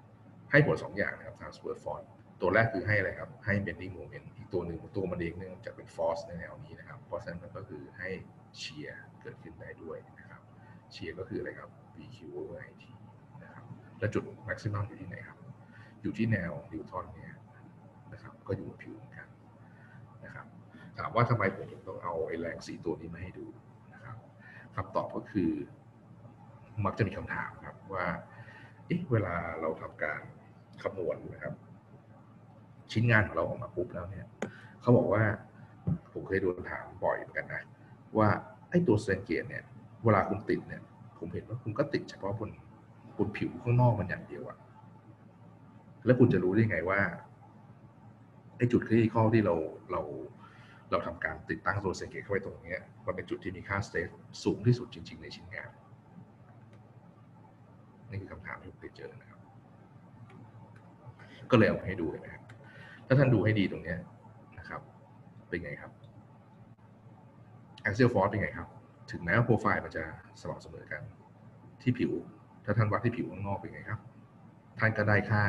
ให้ผลสองอย่างนะครับ transverse force ตัวแรกคือให้อะไรครับให้ bending moment อีกตัวหนึ่งตัวมันเองเนื่องจากเป็น force ในแนวนี้นะครับเพราะฉะนั้นมันก็คือให้ shear เกิดขึ้นได้ด้วยนะครับ shear ก็คืออะไรครับ V Q over I T นะครับและจุด maximum อยู่ที่ไหนครับอยู่ที่แนวนิวตันเนี่ยนะครับก็อยู่บนผิวเหมือนกันนะครับถามว่าทำไมผมถึงต้องเอาไอ้แรงสี่ตัวนี้มาให้ดูนะครับคำตอบก็คือมักจะมีคำถามครับว่าเอ๊ะเวลาเราทำการคำนวณนะครับชิ้นงานของเราออกมาปุ๊บแล้วเนี่ยเขาบอกว่าผมเคยโดนถามบ่อยเหมือนกันนะว่าไอ้ตัวสแตนเกจเนี่ยเวลาคุณติดเนี่ยผมเห็นว่าคุณก็ติดเฉพาะบนบนผิวข้างนอกมันอย่างเดียวอะแล้วคุณจะรู้ได้ไงว่าไอ้จุดที่ข้อที่เราเราเราทำการติดตั้งตัวสแตนเกจเข้าไปตรงนี้มันเป็นจุดที่มีค่าสเตทสูงที่สุดจริงๆในชิ้นงานนี่คือคำถามที่ผมเคยเจอนะครับก็เลยเอามาให้ดูนะครับถ้าท่านดูให้ดีตรงนี้นะครับเป็นไงครับ axial force เป็นไงครับถึงแม้ว่าโปรไฟล์มันจะสม่ำเสมอกันที่ผิวถ้าท่านวัดที่ผิวข้างนอกเป็นไงครับท่านก็ได้ค่า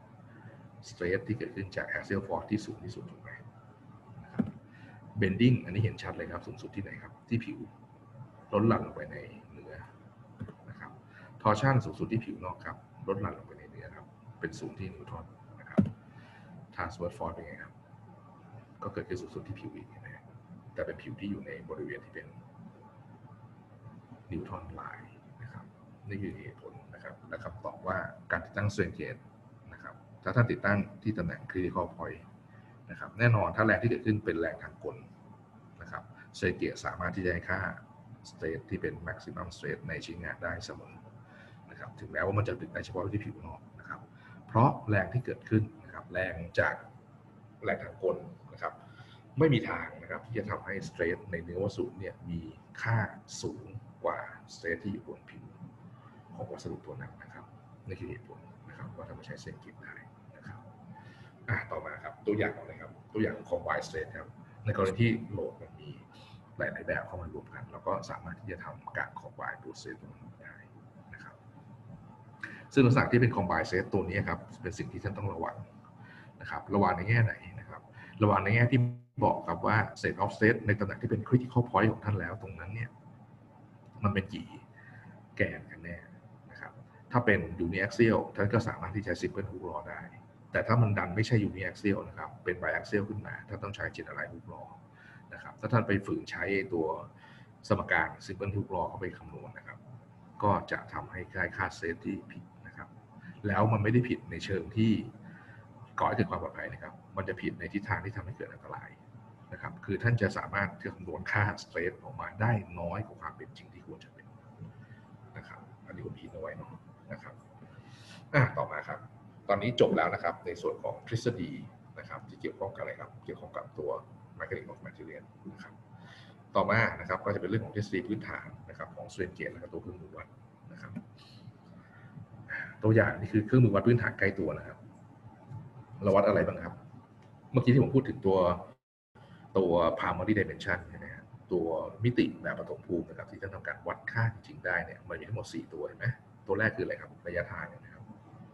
stress ที่เกิดขึ้นจาก axial force ที่สูงที่สุดถูกไหมนะครับ bending อันนี้เห็นชัดเลยครับสูงสุดที่ไหนครับที่ผิวลดหลั่นลงไปในเนื้อนะครับ torsion สูงสุดที่ผิวนอกครับลดหลั่นลงไปในเนื้อครับเป็นศูนย์ที่นิวตรอนนะครับ transverse force เป็นไงครับก็เกิดขึ้นสูงสุดที่ผิวอีกนะแต่เป็นผิวที่อยู่ในบริเวณที่เป็นนิวตรอนไลน์นะครับนี่คือเหตุผลนะครับและคำตอบว่าการติดตั้ง strain gauge นะครับถ้าท่านติดตั้งที่ตำแหน่ง critical point นะครับแน่นอนถ้าแรงที่เกิดขึ้นเป็นแรงทางกลนะครับ strain gauge สามารถที่จะให้ค่า stress ที่เป็น maximum stress ในชิ้นงานได้เสมอนะครับถึงแม้ว่ามันจะติดได้เฉพาะที่ผิวนอกนะครับเพราะแรงที่เกิดขึ้นนะครับแรงจากแรงทางกลนะครับไม่มีทางนะครับที่จะทำให้สเตรสในเนื้อวัสดุเนี่ยมีค่าสูงกว่าสเตรสที่อยู่บนผิวของวัสดุตัวนั้นนะครับนี่คือเหตุผลนะครับว่าทำไมใช้เส้นกรีดได้นะครับอ่ะต่อมาครับตัวอย่างอะไรครับตัวอย่างของ combined stress ครับในกรณีที่โหลดมันมีหลายๆแบบเข้ามารวมกันเราก็สามารถที่จะทำการ combine ตัว stress ตรงนี้ได้นะครับซึ่งลักษณะที่เป็น combined stress ตัวนี้ครับเป็นสิ่งที่ท่านต้องระวังนะครับระวังในแง่ไหนนะครับระวังในแง่ที่บอกครับว่า set of state ในตำแหน่งที่เป็น critical point ของท่านแล้วตรงนั้นเนี่ยมันเป็นกี่แกนกันแน่นะครับถ้าเป็น uniaxial ท่านก็สามารถที่จะ simple hook law ได้แต่ถ้ามันดันไม่ใช่ uniaxial นะครับเป็น biaxial ขึ้นมาท่านต้องใช้ generalized hook law นะครับถ้าท่านไปฝืนใช้ตัวสมการ simple hook law เข้าไปคำนวณนะครับก็จะทำให้ได้ค่าเซตที่ผิดนะครับแล้วมันไม่ได้ผิดในเชิงที่ก่อให้เกิดความปลอดภัยนะครับมันจะผิดในทิศทางที่ทำให้เกิดอันตรายนะครับคือท่านจะสามารถคำนวณค่าสเตรสออกมาได้น้อยกว่าความเป็นจริงที่ควรจะเป็นนะครับอันนี้ผมคิดเอาไว้เนาะนะครับอ่ะต่อมาครับตอนนี้จบแล้วนะครับในส่วนของทฤษฎีนะครับที่เกี่ยวข้องกับอะไรครับเกี่ยวข้องกับตัว mechanics of material นะครับต่อมานะครับก็จะเป็นเรื่องของทฤษฎีพื้นฐานนะครับของ strain gauge และก็ตัวเครื่องมือวัดนะครับตัวอย่างนี่คือเครื่องมือวัดพื้นฐานใกล้ตัวนะครับเราวัดอะไรบ้างครับเมื่อกี้ที่ผมพูดถึงตัวตัว primary dimension นะฮะตัวมิติแบบปฐมภูมินะครับที่ท่านทำการวัดค่าจริงๆได้เนี่ยมันมีทั้งหมดสี่ตัวเห็นไหมตัวแรกคืออะไรครับระยะทางนะครับ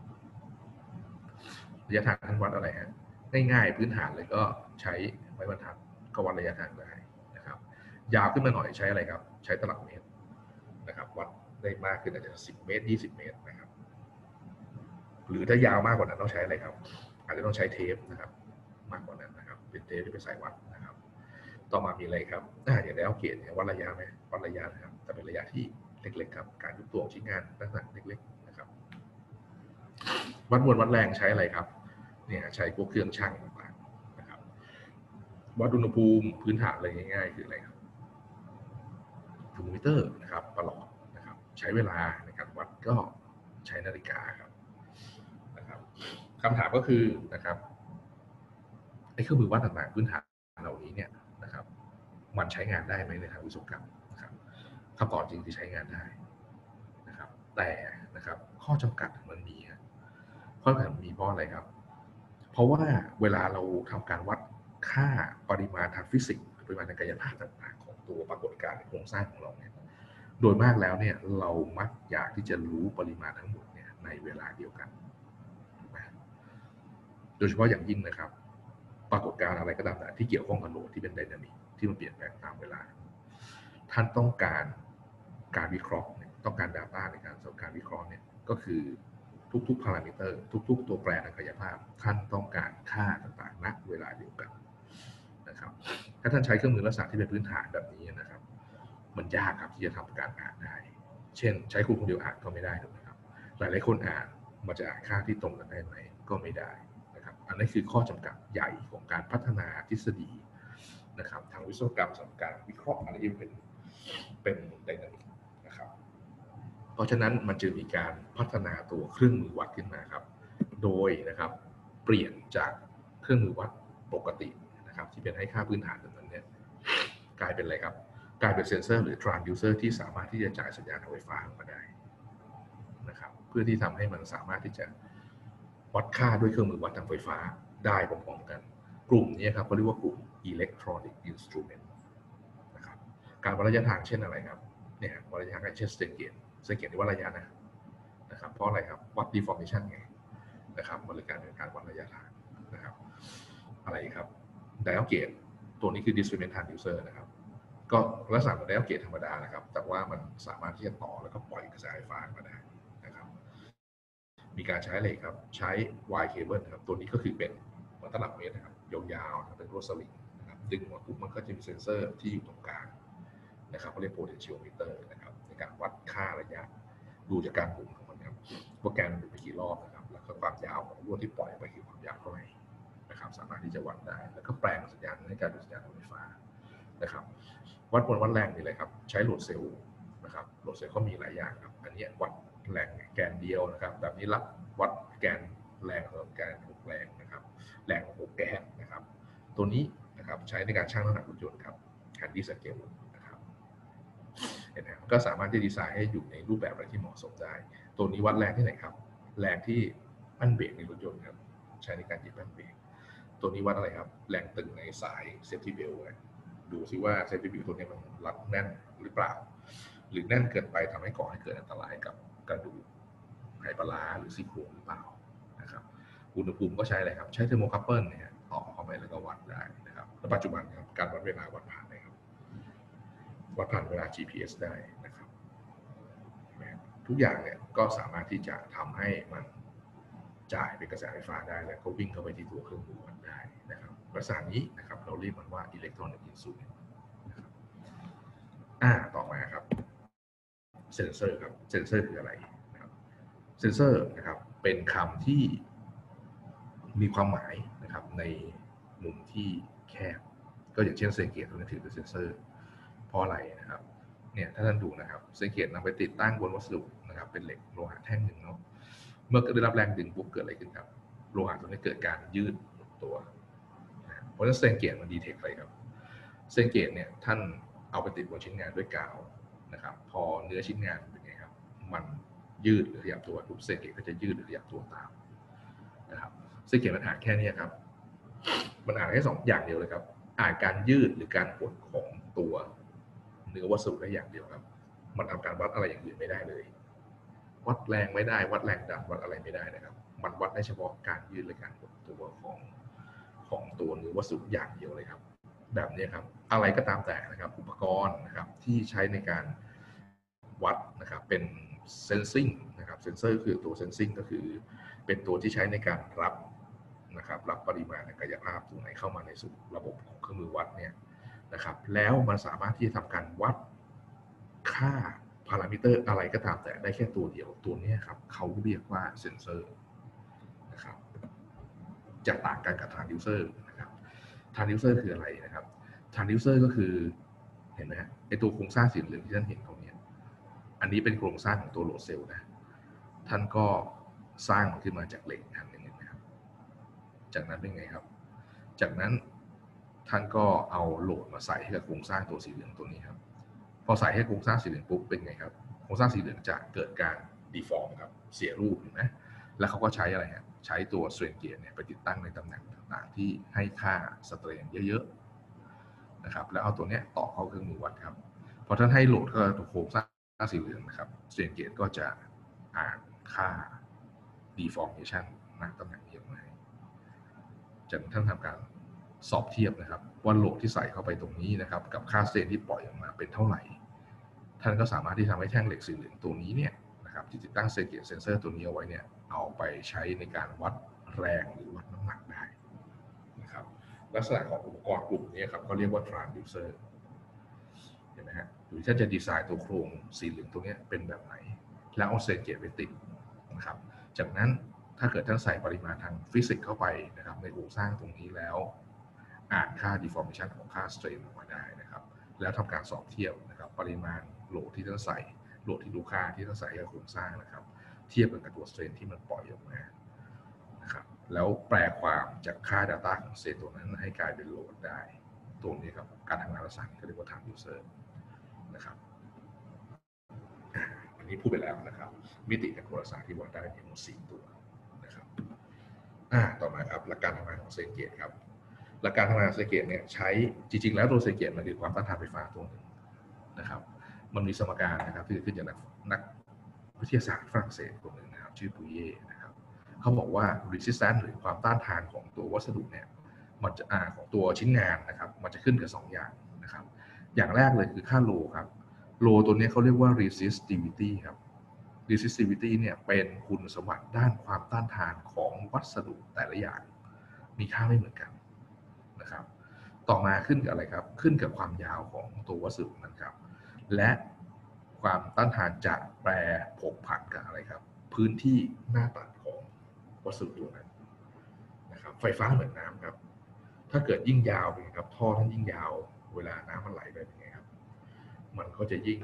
ระยะทางท่านวัดอะไรฮะง่ายๆพื้นฐานเลยก็ใช้ไม้บรรทัดก็วัดระยะทางได้นะครับยาวขึ้นมาหน่อยใช้อะไรครับใช้ตลับเมตรนะครับวัดได้มากขึ้นอาจจะสิบเมตรยี่สิบเมตรนะครับหรือถ้ายาวมากกว่านั้นต้องใช้อะไรครับอาจจะต้องใช้เทปนะครับมากกว่านั้นนะครับเป็นเทปที่เป็นสายวัดนะครับต่อมามีอะไรครับอ่าอย่างแล้วเกณฑ์เนี่ยวัดระยะไหมวัดระยะนะครับแต่เป็นระยะที่เล็กๆครับการยุบตัวชิ้นงานลักษณะเล็กๆนะครับวัดมวลวัดแรงใช้อะไรครับเนี่ยใช้พวกเครื่องชั่งต่างๆนะครับวัดอุณหภูมิพื้นฐานเลยง่ายๆคืออะไรครับเทอร์โมมิเตอร์นะครับประหลอดนะครับใช้เวลาในการวัดก็ใช้นาฬิกาครับนะครับคำถามก็คือนะครับไอ้เครื่องมือวัดต่างๆพื้นฐานเหล่านี้เนี่ยนะครับมันใช้งานได้ไหมในทางวิศวกรรมนะครับคำตอบจริงที่ใช้งานได้นะครับแต่นะครับข้อจำกัดมันมีครับข้อจำกัดมันมีเพราะอะไรครับเพราะว่าเวลาเราทำการวัดค่าปริมาณทางฟิสิกส์ปริมาณทางกายภาพต่างๆของตัวปรากฏการณ์ในโครงสร้างของเราเนี่ยโดยมากแล้วเนี่ยเรามักอยากที่จะรู้ปริมาณทั้งหมดเนี่ยในเวลาเดียวกันโดยเฉพาะอย่างยิ่งนะครับปรากฏการณ์อะไรก็ตามแต่ที่เกี่ยวข้องกับโหลดที่เป็นไดนามิกที่มันเปลี่ยนแปลงตามเวลาท่านต้องการการวิเคราะห์ต้องการ Data ในการสำหรับการวิเคราะห์เนี่ยก็คือทุกๆพารามิเตอร์ทุกๆตัวแปรทางกายภาพท่านต้องการค่าต่างๆณเวลาเดียวกันนะครับถ้าท่านใช้เครื่องมือลักษณะที่เป็นพื้นฐานแบบนี้นะครับมันยากครับที่จะทำการอ่านได้เช่นใช้คุณคนเดียวอ่านก็ไม่ได้ถูกไหมครับหลายๆคนอ่านมันจะอ่านค่าที่ตรงกันได้ไหมก็ไม่ได้นะครับอันนี้คือข้อจำกัดใหญ่ของการพัฒนาทฤษฎีนะครับทางวิศวกรรมสำหรับการวิเคราะห์อะไรที่เป็นเป็นไดนามิกนะครับเพราะฉะนั้นมันจึงมีการพัฒนาตัวเครื่องมือวัดขึ้นมาครับโดยนะครับเปลี่ยนจากเครื่องมือวัดปกตินะครับที่เป็นให้ค่าพื้นฐานแบบนั้นเนี่ยกลายเป็นอะไรครับกลายเป็นเซนเซอร์หรือ transducer ที่สามารถที่จะจ่ายสัญญาณไฟฟ้าออกมาได้นะครับเพื่อที่ทำให้มันสามารถที่จะวัดค่าด้วยเครื่องมือวัดทางไฟฟ้าได้พร้อมๆกันกลุ่มนี้ครับเขาเรียกว่ากลุ่ม electronic instrument นะครับการวัดระยะทางเช่นอะไรครับเนี่ยวัดระยะทางเช่น strain gauge strain gauge นี่วัดระยะนะนะครับเพราะอะไรครับวัด deformation ไงนะครับบริการเป็นการวัดระยะทางนะครับอะไรครับ dial gauge ตัวนี้คือ discrete transducer นะครับก็ลักษณะเหมือน dial gauge ธรรมดานะครับแต่ว่ามันสามารถที่จะต่อแล้วก็ปล่อยกระแสไฟฟ้ามาได้นะครับมีการใช้อะไรครับใช้ Y cable นะครับตัวนี้ก็คือเป็นเหมือนตลับเมตรนะครับยาวๆเป็นลวดสลิงนะครับดึงออกปุ๊บมันก็จะมีเซ็นเซอร์ที่อยู่ตรงกลางนะครับเขาเรียก potentiometer นะครับในการวัดค่าระยะดูจากการหมุนของมันครับว่าแกนหมุนไปกี่รอบนะครับแล้วก็ความยาวของลวดที่ปล่อยไปคือความยาวเท่าไหร่นะครับสามารถที่จะวัดได้แล้วก็แปลงสัญญาณให้กลายเป็นสัญญาณไฟฟ้านะครับวัดมวลวัดแรงนี่เลยครับใช้โหลดเซลล์นะครับโหลดเซลล์เขามีหลายอย่างครับอันนี้วัดแรงแกนเดียวนะครับแบบนี้รับวัดแกนแรงของแกนหกแรงนะครับแรงของหกแกนนะครับตัวนี้นะครับใช้ในการชั่งน้ำหนักรถยนต์ครับแฮนดี้สเกลนะครับเห็นไหมก็สามารถที่ดีไซน์ให้อยู่ในรูปแบบอะไรที่เหมาะสมได้ตัวนี้วัดแรงที่ไหนครับแรงที่อั้นเบรกในรถยนต์ครับใช้ในการยึดอั้นเบรกตัวนี้วัดอะไรครับแรงตึงในสายเซฟตี้เบลต์ดูซิว่าเซฟตี้เบลต์ตัวนี้มันรัดแน่นหรือเปล่าหรือแน่นเกินไปทำให้ก่อให้เกิดอันตรายกับกระดูกไหปลาร้าหรือซี่โครงหรือเปล่านะครับอุณหภูมิก็ใช้อะไรครับใช้เทอร์โมคัพเปิลเนี่ยต่อเข้าไปแล้วก็วัดได้นะครับและปัจจุบันครับการวัดเวลาวัดผ่านได้ครับวัดผ่านเวลา จี พี เอส ได้นะครับทุกอย่างเนี่ยก็สามารถที่จะทำให้มันจ่ายเป็นกระแสไฟฟ้าได้แล้วก็วิ่งเข้าไปที่ตัวเครื่องมือวัดได้นะครับลักษณะนี้นะครับเราเรียกมันว่า electronic instrument นะครับอ่าต่อมาครับเซนเซอร์ครับเซนเซอร์คืออะไรนะครับเซนเซอร์นะครับเป็นคำที่มีความหมายนะครับในมุมที่แคบก็อย่างเช่นเซนเกตตัวนี้ถือเป็นเซนเซอร์เพราะอะไรนะครับเนี่ยถ้าท่านดูนะครับเซนเกตนำไปติดตั้งบนวัสดุนะครับเป็นเหล็กโลหะแท่งหนึ่งเนาะเมื่อได้รับแรงดึงปุ๊บเกิดอะไรขึ้นครับโลหะตัวนี้เกิดการยืดตัวเพราะฉะนั้นเซนเกตมันดีเทคอะไรครับเซนเกตเนี่ยท่านเอาไปติดบนชิ้นงานด้วยกาวนะครับพอเนื้อชิ้นงานเป็นไงครับมันยืดหรือขยับตัวปุ๊บเซนเกตก็จะยืดหรือขยับตัวตามนะครับเซนเกตมันอ่านแค่นี้ครับมันอ่านแค่สองอย่างเดียวเลยครับอ่านการยืดหรือการหดของตัวเนื้อวัสดุได้อย่างเดียวครับมันทำการวัดอะไรอย่างอื่นไม่ได้เลยวัดแรงไม่ได้วัดแรงดันวัดอะไรไม่ได้นะครับมันวัดได้เฉพาะการยืดและการหดตัวของของตัวเนื้อวัสดุอย่างเดียวเลยครับแบบนี้ครับอะไรก็ตามแต่นะครับอุปกรณ์นะครับที่ใช้ในการวัดนะครับเป็น sensing นะครับ sensor คือตัว sensing ก็คือเป็นตัวที่ใช้ในการรับนะครับรับปริมาณกายภาพตรงไหนเข้ามาในสู่ระบบของเครื่องมือวัดเนี่ยนะครับแล้วมันสามารถที่จะทำการวัดค่าพารามิเตอร์อะไรก็ตามแต่ได้แค่ตัวเดียวตัวนี้ครับเขาเรียกว่าเซนเซอร์นะครับจะต่างกันกับ transducer นะครับ transducer คืออะไรนะครับ transducer ก็คือเห็นไหมฮะไอตัวโครงสร้างสีเหลืองที่ท่านเห็นตรงนี้อันนี้เป็นโครงสร้างของตัวโหลดเซลล์นะท่านก็สร้างมันขึ้นมาจากเหล็กอันหนึ่งนะครับจากนั้นเป็นไงครับจากนั้นท่านก็เอาโหลดมาใส่ให้กับโครงสร้างตัวสีเหลืองตัวนี้ครับพอใส่ให้โครงสร้างสีเหลืองปุ๊บเป็นไงครับโครงสร้างสีเหลืองจะเกิดการ deform ครับเสียรูปเห็นไหมแล้วเขาก็ใช้อะไรฮะใช้ตัว strain gauge เนี่ยไปติดตั้งในตำแหน่งต่างๆที่ให้ค่า strain เยอะๆนะครับแล้วเอาตัวเนี้ยต่อเข้าเครื่องมือวัดครับพอท่านให้โหลดเข้าตัวโครงสร้างสีเหลืองนะครับ strain gauge ก็จะอ่านค่า deformation ณตำแหน่งนี้ออกมาจากท่านทำการสอบเทียบนะครับว่าโหลดที่ใส่เข้าไปตรงนี้นะครับกับค่าสเตรนที่ปล่อยออกมาเป็นเท่าไหร่ท่านก็สามารถที่ทำให้แท่งเหล็กสีเหลืองตัวนี้เนี่ยนะครับที่ติดตั้งเซอร์กิตเซนเซอร์ตัวนี้เอาไว้เนี่ยเอาไปใช้ในการวัดแรงหรือวัดน้ำหนักได้นะครับลักษณะของอุปกรณ์กลุ่มนี้ครับเขาเรียกว่า transducer เห็นไหมฮะหรือถ้าจะดีไซน์ตัวโครงสีเหลืองตัวนี้เป็นแบบไหนแล้วเอาเซอร์กิตไปติดนะครับจากนั้นถ้าเกิดท่านใส่ปริมาณทางฟิสิกส์เข้าไปนะครับในโครงสร้างตรงนี้แล้วอ่านค่า deformation ของค่า strain ออกมาได้นะครับแล้วทำการสอบเทียบนะครับปริมาณโหลดที่ท่านใส่โหลดที่ดูค่าที่ท่านใส่กับโครงสร้างนะครับเทียบกันกับตัว strain ที่มันปล่อยออกมานะครับแล้วแปลความจากค่า data ของเซตตัวนั้นให้กลายเป็นโหลดได้ตัวนี้ครับการทำงานลักษณะก็เรียกว่า transducer นะครับอันนี้พูดไปแล้วนะครับมิติทางโหราศาสตร์ที่วัดได้มีทั้งหมดสี่ตัวนะครับอ่าต่อมาครับหลักการทำงานของเซนเกตครับหลักการทำงานของเซนเกตเนี่ยใช้จริงๆแล้วตัวเซนเกตมันคือความต้านทานไฟฟ้าตัวหนึ่งนะครับมันมีสมการนะครับที่เกิดขึ้นจากนักนักวิทยาศาสตร์ฝรั่งเศสคนหนึ่งนะครับชื่อปูเย่นะครับเขาบอกว่า resistance หรือความต้านทานของตัววัสดุเนี่ยมันจะอ่าของตัวชิ้นงานนะครับมันจะขึ้นกับสองอย่างนะครับอย่างแรกเลยคือค่าโลครับโลตัวนี้เขาเรียกว่า resistivity ครับ resistivity เนี่ยเป็นคุณสมบัติด้านความต้านทานของวัสดุแต่ละอย่างมีค่าไม่เหมือนกันนะครับต่อมาขึ้นกับอะไรครับขึ้นกับความยาวของตัววัสดุนั้นครับและความต้านทานจะแปรผกผันกับอะไรครับพื้นที่หน้าตัดของวัสดุตัวนั้นนะครับไฟฟ้าเหมือนน้ำครับถ้าเกิดยิ่งยาวเป็นครับท่อท่านยิ่งยาวเวลาน้ำมันไหลไปเป็นไงครับมันก็จะยิ่ง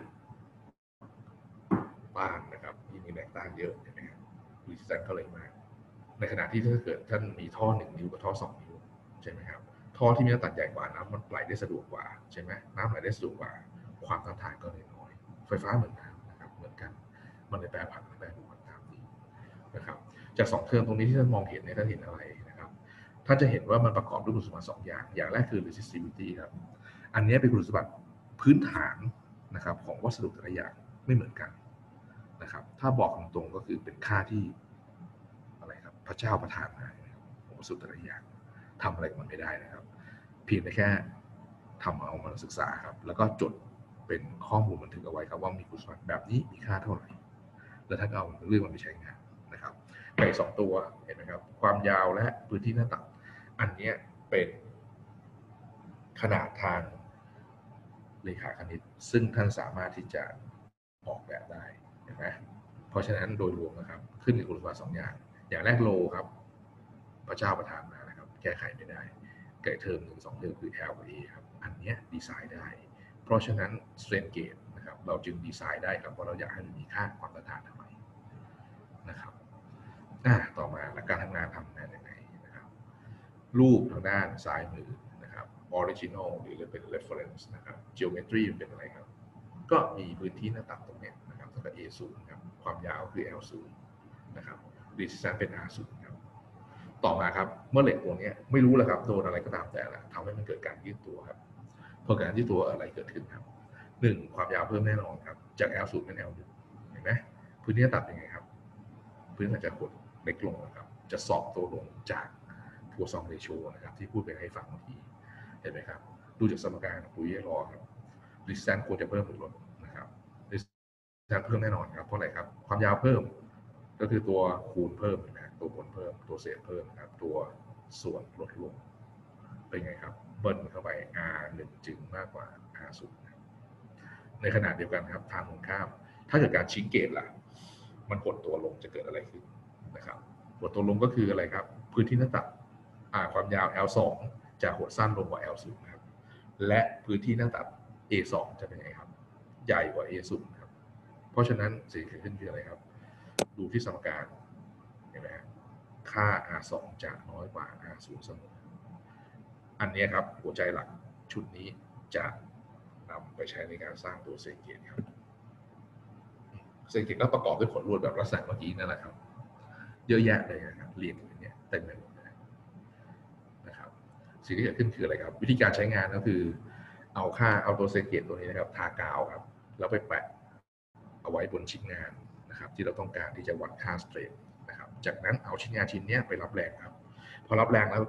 ต้านนะครับยิ่งมีแรงต้านเยอะใช่ไหมครับรีสิสแตนซ์ก็เลยมากในขณะที่ถ้าเกิดท่านมีท่อหนึ่งนิ้วกับท่อสองนิ้วใช่ไหมครับท่อที่มีหน้าตัดใหญ่กว่าน้ำมันไหลได้สะดวกกว่าใช่ไหมน้ำไหลได้สะดวกกว่าความต้านทานก็เลยน้อยไฟฟ้าเหมือนน้ำนะครับเหมือนกันมันเลยแปรผันแปรผกตามนี้นะครับจากสองเทอมตรงนี้ที่ท่านมองเห็นเนี่ยท่านเห็นอะไรนะครับท่านจะเห็นว่ามันประกอบด้วยคุณสมบัติสองอย่างอย่างแรกคือ resistivity ครับอันนี้เป็นคุณสมบัติพื้นฐานนะครับของวัสดุแต่ละอย่างไม่เหมือนกันนะครับถ้าบอกตรงๆก็คือเป็นค่าที่อะไรครับพระเจ้าประทานมาของวัสดุแต่ละอย่างทำอะไรกับมันไม่ได้นะครับเพียงแต่แค่ทำเอามาศึกษาครับแล้วก็จดเป็นข้อมูลบันทึกเอาไว้ครับว่ามีคุณสมบัติแบบนี้มีค่าเท่าไหร่แล้วท่านก็เอาเรื่องมันไปใช้งานนะครับไก่สองตัวเห็นไหมครับความยาวและพื้นที่หน้าตัดอันนี้เป็นขนาดทางเลขาคณิตซึ่งท่านสามารถที่จะออกแบบได้เห็นไหมเพราะฉะนั้นโดยรวมนะครับขึ้นกับคุณสมบัติสองอย่างอย่างแรกโลครับพระเจ้าประทานมานะครับแก้ไขไม่ได้ไก่เทอมหนึ่งสองเทอมคือ L กับ A ครับอันนี้ดีไซน์ได้เพราะฉะนั้น strain gauge นะครับเราจึงดีไซน์ได้ครับว่าเราอยากให้มันมีค่าความต้านทานเท่าไหร่นะครับอ่าต่อมาหลักการทำงานทำงานยังไงนะครับรูปทางด้านซ้ายมือนะครับ original หรือเป็น reference นะครับ geometry เป็นอะไรครับก็มีพื้นที่หน้าตัดตรงนี้นะครับเท่ากับ A ศูนย์ครับความยาวคือ L ศูนย์นะครับ resistance เป็น R ศูนย์ครับต่อมาครับเมื่อเหล็กตัวนี้ไม่รู้แล้วครับโดนอะไรก็ตามแต่ละทำให้มันเกิดการยืดตัวครับพอการยืดตัวอะไรเกิดขึ้นครับหนึ่งความยาวเพิ่มแน่นอนครับจาก L ศูนย์เป็น L หนึ่งเห็นไหมพื้นที่หน้าตัดยังไงครับพื้นที่จะหดเล็กลงนะครับจะสอบตัวลงจากพัวซองเรโชนะครับที่พูดไปให้ฟังเมื่อกี้เห็นไหมครับดูจากสมการของปุยเย่รอครับresistance ควรจะเพิ่มหรือลดนะครับ resistance เพิ่มแน่นอนครับเพราะอะไรครับความยาวเพิ่มก็คือตัวคูณเพิ่มนะตัวผลเพิ่มตัวเศษเพิ่มนะครับตัวส่วนลดลงเป็นไงครับเบิ้ลเข้าไป R หนึ่งจึงมากกว่า R ศูนย์ในขณะเดียวกันครับทางตรงข้ามถ้าเกิดการชิงเกตล่ะมันหดตัวลงจะเกิดอะไรขึ้นนะครับหดตัวลงก็คืออะไรครับพื้นที่หน้าตัดความยาว L สองจะหดสั้นลงกว่า L ศูนย์ครับและพื้นที่หน้าตัด A สองจะเป็นไงครับใหญ่กว่า A ศูนย์ครับเพราะฉะนั้นสิ่งที่เกิดขึ้นคืออะไรครับดูที่สมการเห็นไหมครับค่า R สองจะน้อยกว่า R ศูนย์เสมออันนี้ครับหัวใจหลักชุดนี้จะนำไปใช้ในการสร้างตัวเซนเกตครับเซนเกตก็ประกอบด้วยผลรวดแบบลักษณะเมื่อกี้นั่นแหละครับเยอะแยะเลยนะครับเรียงอย่างนี้เต็มไปหมดนะครับสิ่งที่เกิดขึ้นคืออะไรครับวิธีการใช้งานก็คือเอาค่าเอาตัวเซนเกตตัวนี้นะครับทากาวครับแล้วไปแปะเอาไว้บนชิ้นงานนะครับที่เราต้องการที่จะวัดค่าสเตรนนะครับจากนั้นเอาชิ้นงานชิ้นนี้ไปรับแรงครับพอรับแรงแล้ว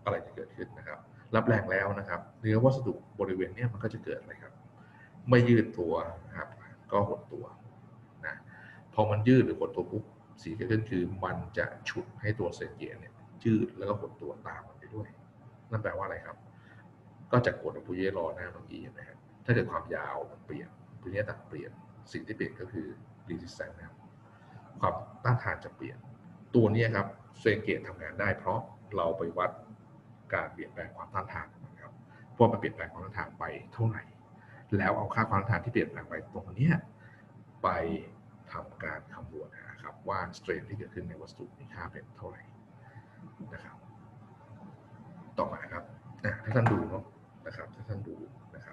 อะไรจะเกิดขึ้นนะครับรับแรงแล้วนะครับเนื้อวัสดุบริเวณนี้มันก็จะเกิดอะไรครับไม่ยืดตัวนะครับก็หดตัวนะพอมันยืดหรือหดตัวปุ๊บสิ่งที่เกิดขึ้นคือมันจะฉุดให้ตัวเซนเกียร์เนี่ยยืดแล้วก็หดตัวตามมันไปด้วยนั่นแปลว่าอะไรครับก็จากกฎของปูเย่รอหน้าเมื่อกี้นะฮะถ้าเกิดความยาวมันเปลี่ยนปูเย่ตัดเปลี่ยนสิ่งที่เปลี่ยนก็คือ resistance นะครับความต้านทานจะเปลี่ยนตัวนี้ครับเซนเกียร์ทำงานได้เพราะเราไปวัดการเปลี่ยนแปลงความต้านทานนะครับว่ามันเปลี่ยนแปลงความต้านทานไปเท่าไหร่แล้วเอาค่าความต้านทานที่เปลี่ยนแปลงไปตรงนี้ไปทำการคำนวณนะครับว่าสเตรนที่เกิดขึ้นในวัสดุมีค่าเป็นเท่าไหร่นะครับต่อมาครับถ้าท่านดูเนาะนะครับถ้าท่านดูนะครับ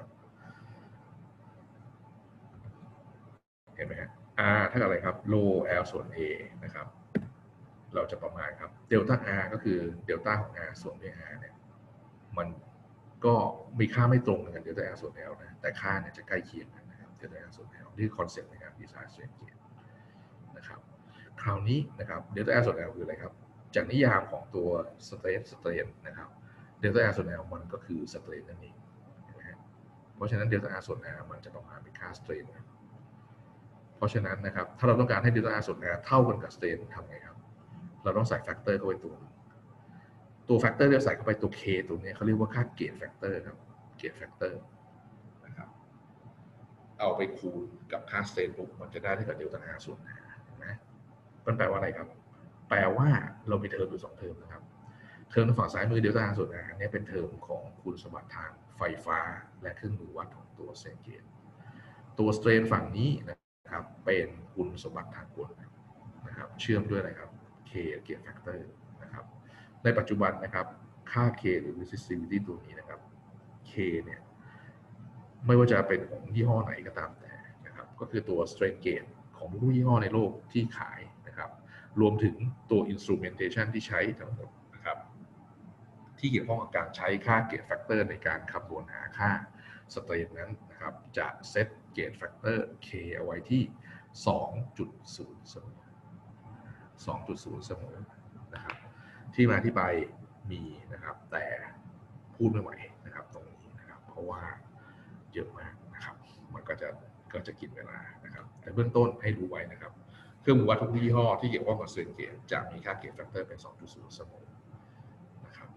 เห็นไหมฮะ R เท่ากับอะไรครับ rho L ส่วน A นะครับเราจะประมาณครับเดลต้า R ก็คือเดลต้าของ R ส่วนด้วย R เนี่ยมันก็มีค่าไม่ตรงกันเดลต้า R ส่วน L นะแต่ค่าเนี่ยจะใกล้เคียงกันนะครับเดลต้า R ส่วน L นี่คือคอนเซ็ปต์ในการดีไซน์เซนเกียร์นะครับคราวนี้นะครับเดลต้า R ส่วน L คืออะไรครับจากนิยามของตัวสเตรทสเตรนนะครับเดลต้า R ส่วน L มันก็คือสเตรนนั่นเองนะเพราะฉะนั้นเดลต้า R ส่วน R มันจะประมาณเป็นค่าสเตรนนะเพราะฉะนั้นนะครับถ้าเราต้องการให้เดลต้า R ส่วน R เท่ากันกับสเตรนทำไงครับเราต้องใส่แฟกเตอร์เข้าไปตัวตัวแฟกเตอร์ที่เราใส่เข้าไปตัว K ตัวนี้เขาเรียกว่าค่าเกจแฟกเตอร์ครับเกจแฟกเตอร์นะครับเอาไปคูณกับค่าสเตนปุ๊บมันจะได้เท่ากับเดลต้า R ส่วน R เห็นไหมมันแปลว่าอะไรครับแปลว่าเรามีเทอมอยู่สองเทอมนะครับเทอมทางฝั่งซ้ายมือเดลต้า R ส่วน R เนี่ยเป็นเทอมของคุณสมบัติทางไฟฟ้าและเครื่องมือวัดของตัวเซนเกจตัวสเตรนฝั่งนี้นะครับเป็นคุณสมบัติทางกลนะครับเชื่อมด้วยอะไรครับ K เกจแฟกเตอร์นะครับในปัจจุบันนะครับค่า K หรือ resistivity ตัวนี้นะครับ K เนี่ยไม่ว่าจะเป็นของยี่ห้อไหนก็ตามแต่นะครับก็คือตัว strain gauge ของทุกยี่ห้อในโลกที่ขายนะครับรวมถึงตัว instrumentation ที่ใช้ทั้งหมดนะครับที่เกี่ยวข้องกับการใช้ค่า gauge factor ในการคำนวณหาค่า strain นั้นนะครับจะเซต gauge factor K เอาไว้ที่ สองจุดศูนย์ เสมอ สองจุดศูนย์ เสมอนะครับที่มาที่ไปมีนะครับแต่พูดไม่ไหวนะครับตรงนี้นะครับเพราะว่าเยอะมากนะครับมันก็จะก็จะกินเวลานะครับแต่เบื้องต้นให้รู้ไว้นะครับเครื่องมือวัดทุกยี่ห้อที่เกี่ยวข้องกับเซนเกจจะมีค่าเกจแฟกเตอร์เป็น สองจุดศูนย์ เสมอนะครับ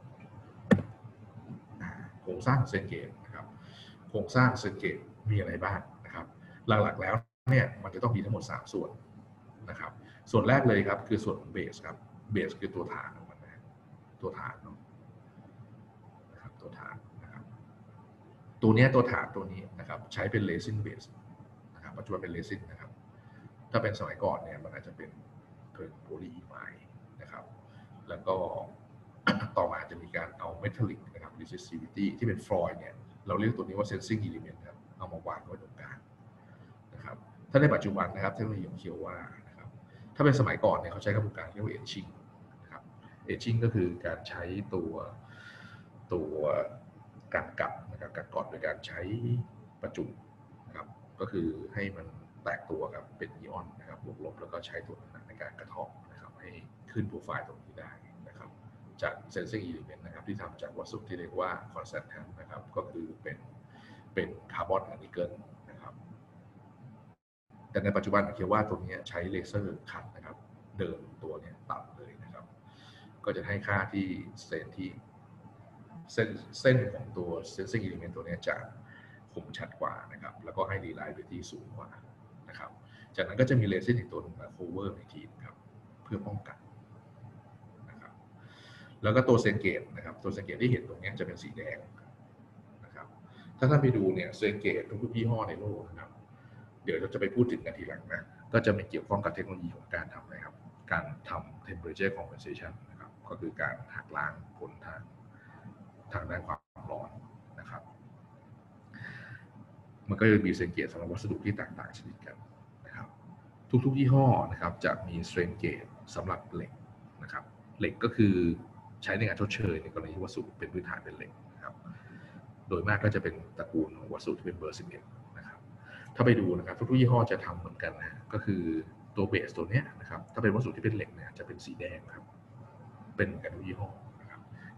โครงสร้างเซนเกจนะครับโครงสร้างเซนเกจมีอะไรบ้างนะครับหลักๆแล้วเนี่ยมันจะต้องมีทั้งหมดสามส่วนนะครับส่วนแรกเลยครับคือส่วนของเบสครับเบสคือตัวฐานของมันนะตัวฐานเนาะนะครับตัวฐานนะครับตัวนี้ตัวฐานตัวนี้นะครับใช้เป็นเลซินเบสนะครับปัจจุบันเป็นเลซินนะครับถ้าเป็นสมัยก่อนเนี่ยมันอาจจะเป็นเพลิงโพลีไม้นะครับแล้วก็ต่อมาจะมีการเอาเมทัลลิกนะครับ resistivity ที่เป็นฟลอยด์เนี่ยเราเรียกตัวนี้ว่า sensing element ครับเอามาวางไว้ตรงกลางนะครับถ้าในปัจจุบันนะครับเทคโนโลยีของเคียวว่าถ้าเป็นสมัยก่อนเนี่ยเขาใช้กระบวนการเรียกว่า etching นะครับ etching ก็คือการใช้ตัวตัวการกัดนะครับการกอดโดยการใช้ประจุนะครับก็คือให้มันแตกตัวครับเป็นอิออนนะครับบวกลบแล้วก็ใช้ตัวนั้นในการกระเทาะนะครับให้ขึ้นโปรไฟล์ตรงนี้ได้นะครับจาก sensing element นะครับที่ทำจากวัสดุที่เรียกว่า conductance นะครับก็คือเป็นเป็นคาร์บอนกับนิกเกิลนะครับแต่ในปัจจุบันเคียว่าตัวนี้ใช้เลเซอร์ขัดนะครับเดินตัวนี้ตัดเลยนะครับก็จะให้ค่าที่เส้นที่เส้นเส้นของตัว sensing element ตัวนี้จะคมชัดกว่านะครับแล้วก็ให้ reliability สูงกว่านะครับจากนั้นก็จะมีเลเซอร์อีกตัวนึงมา cover อีกทีนะครับเพื่อป้องกันนะครับแล้วก็ตัวเซนเกตนะครับตัวเซนเกตที่เห็นตรงนี้จะเป็นสีแดงนะครับถ้าท่านไปดูเนี่ยเซนเกตทุกยี่ห้อในโลกนะครับเดี๋ยวเราจะไปพูดถึงกันทีหลังนะก็จะมีเกี่ยวข้องกับเทคโนโลยีของการทำนะครับการทำ temperature compensation นะครับก็คือการหักล้างผลทางทางด้านความร้อนนะครับมันก็จะมีเซนเกจสำหรับวัสดุที่ต่างๆชนิดกันนะครับทุกๆยี่ห้อนะครับจะมีสเตรนเกจสำหรับเหล็กนะครับเหล็กก็คือใช้ในการชดเชยในกรณีวัสดุเป็นพื้นฐานเป็นเหล็กนะครับโดยมากก็จะเป็นตระกูลของวัสดุที่เป็นเบอร์สิบเอ็ดถ้าไปดูนะครับทุกๆยี่ห้อจะทำเหมือนกันนะก็คือตัวเบสตัวนี้นะครับถ้าเป็นวัสดุที่เป็นเหล็กเนี่ยจะเป็นสีแดงครับเป็นเหมือนกันทุกยี่ห้อนะครับ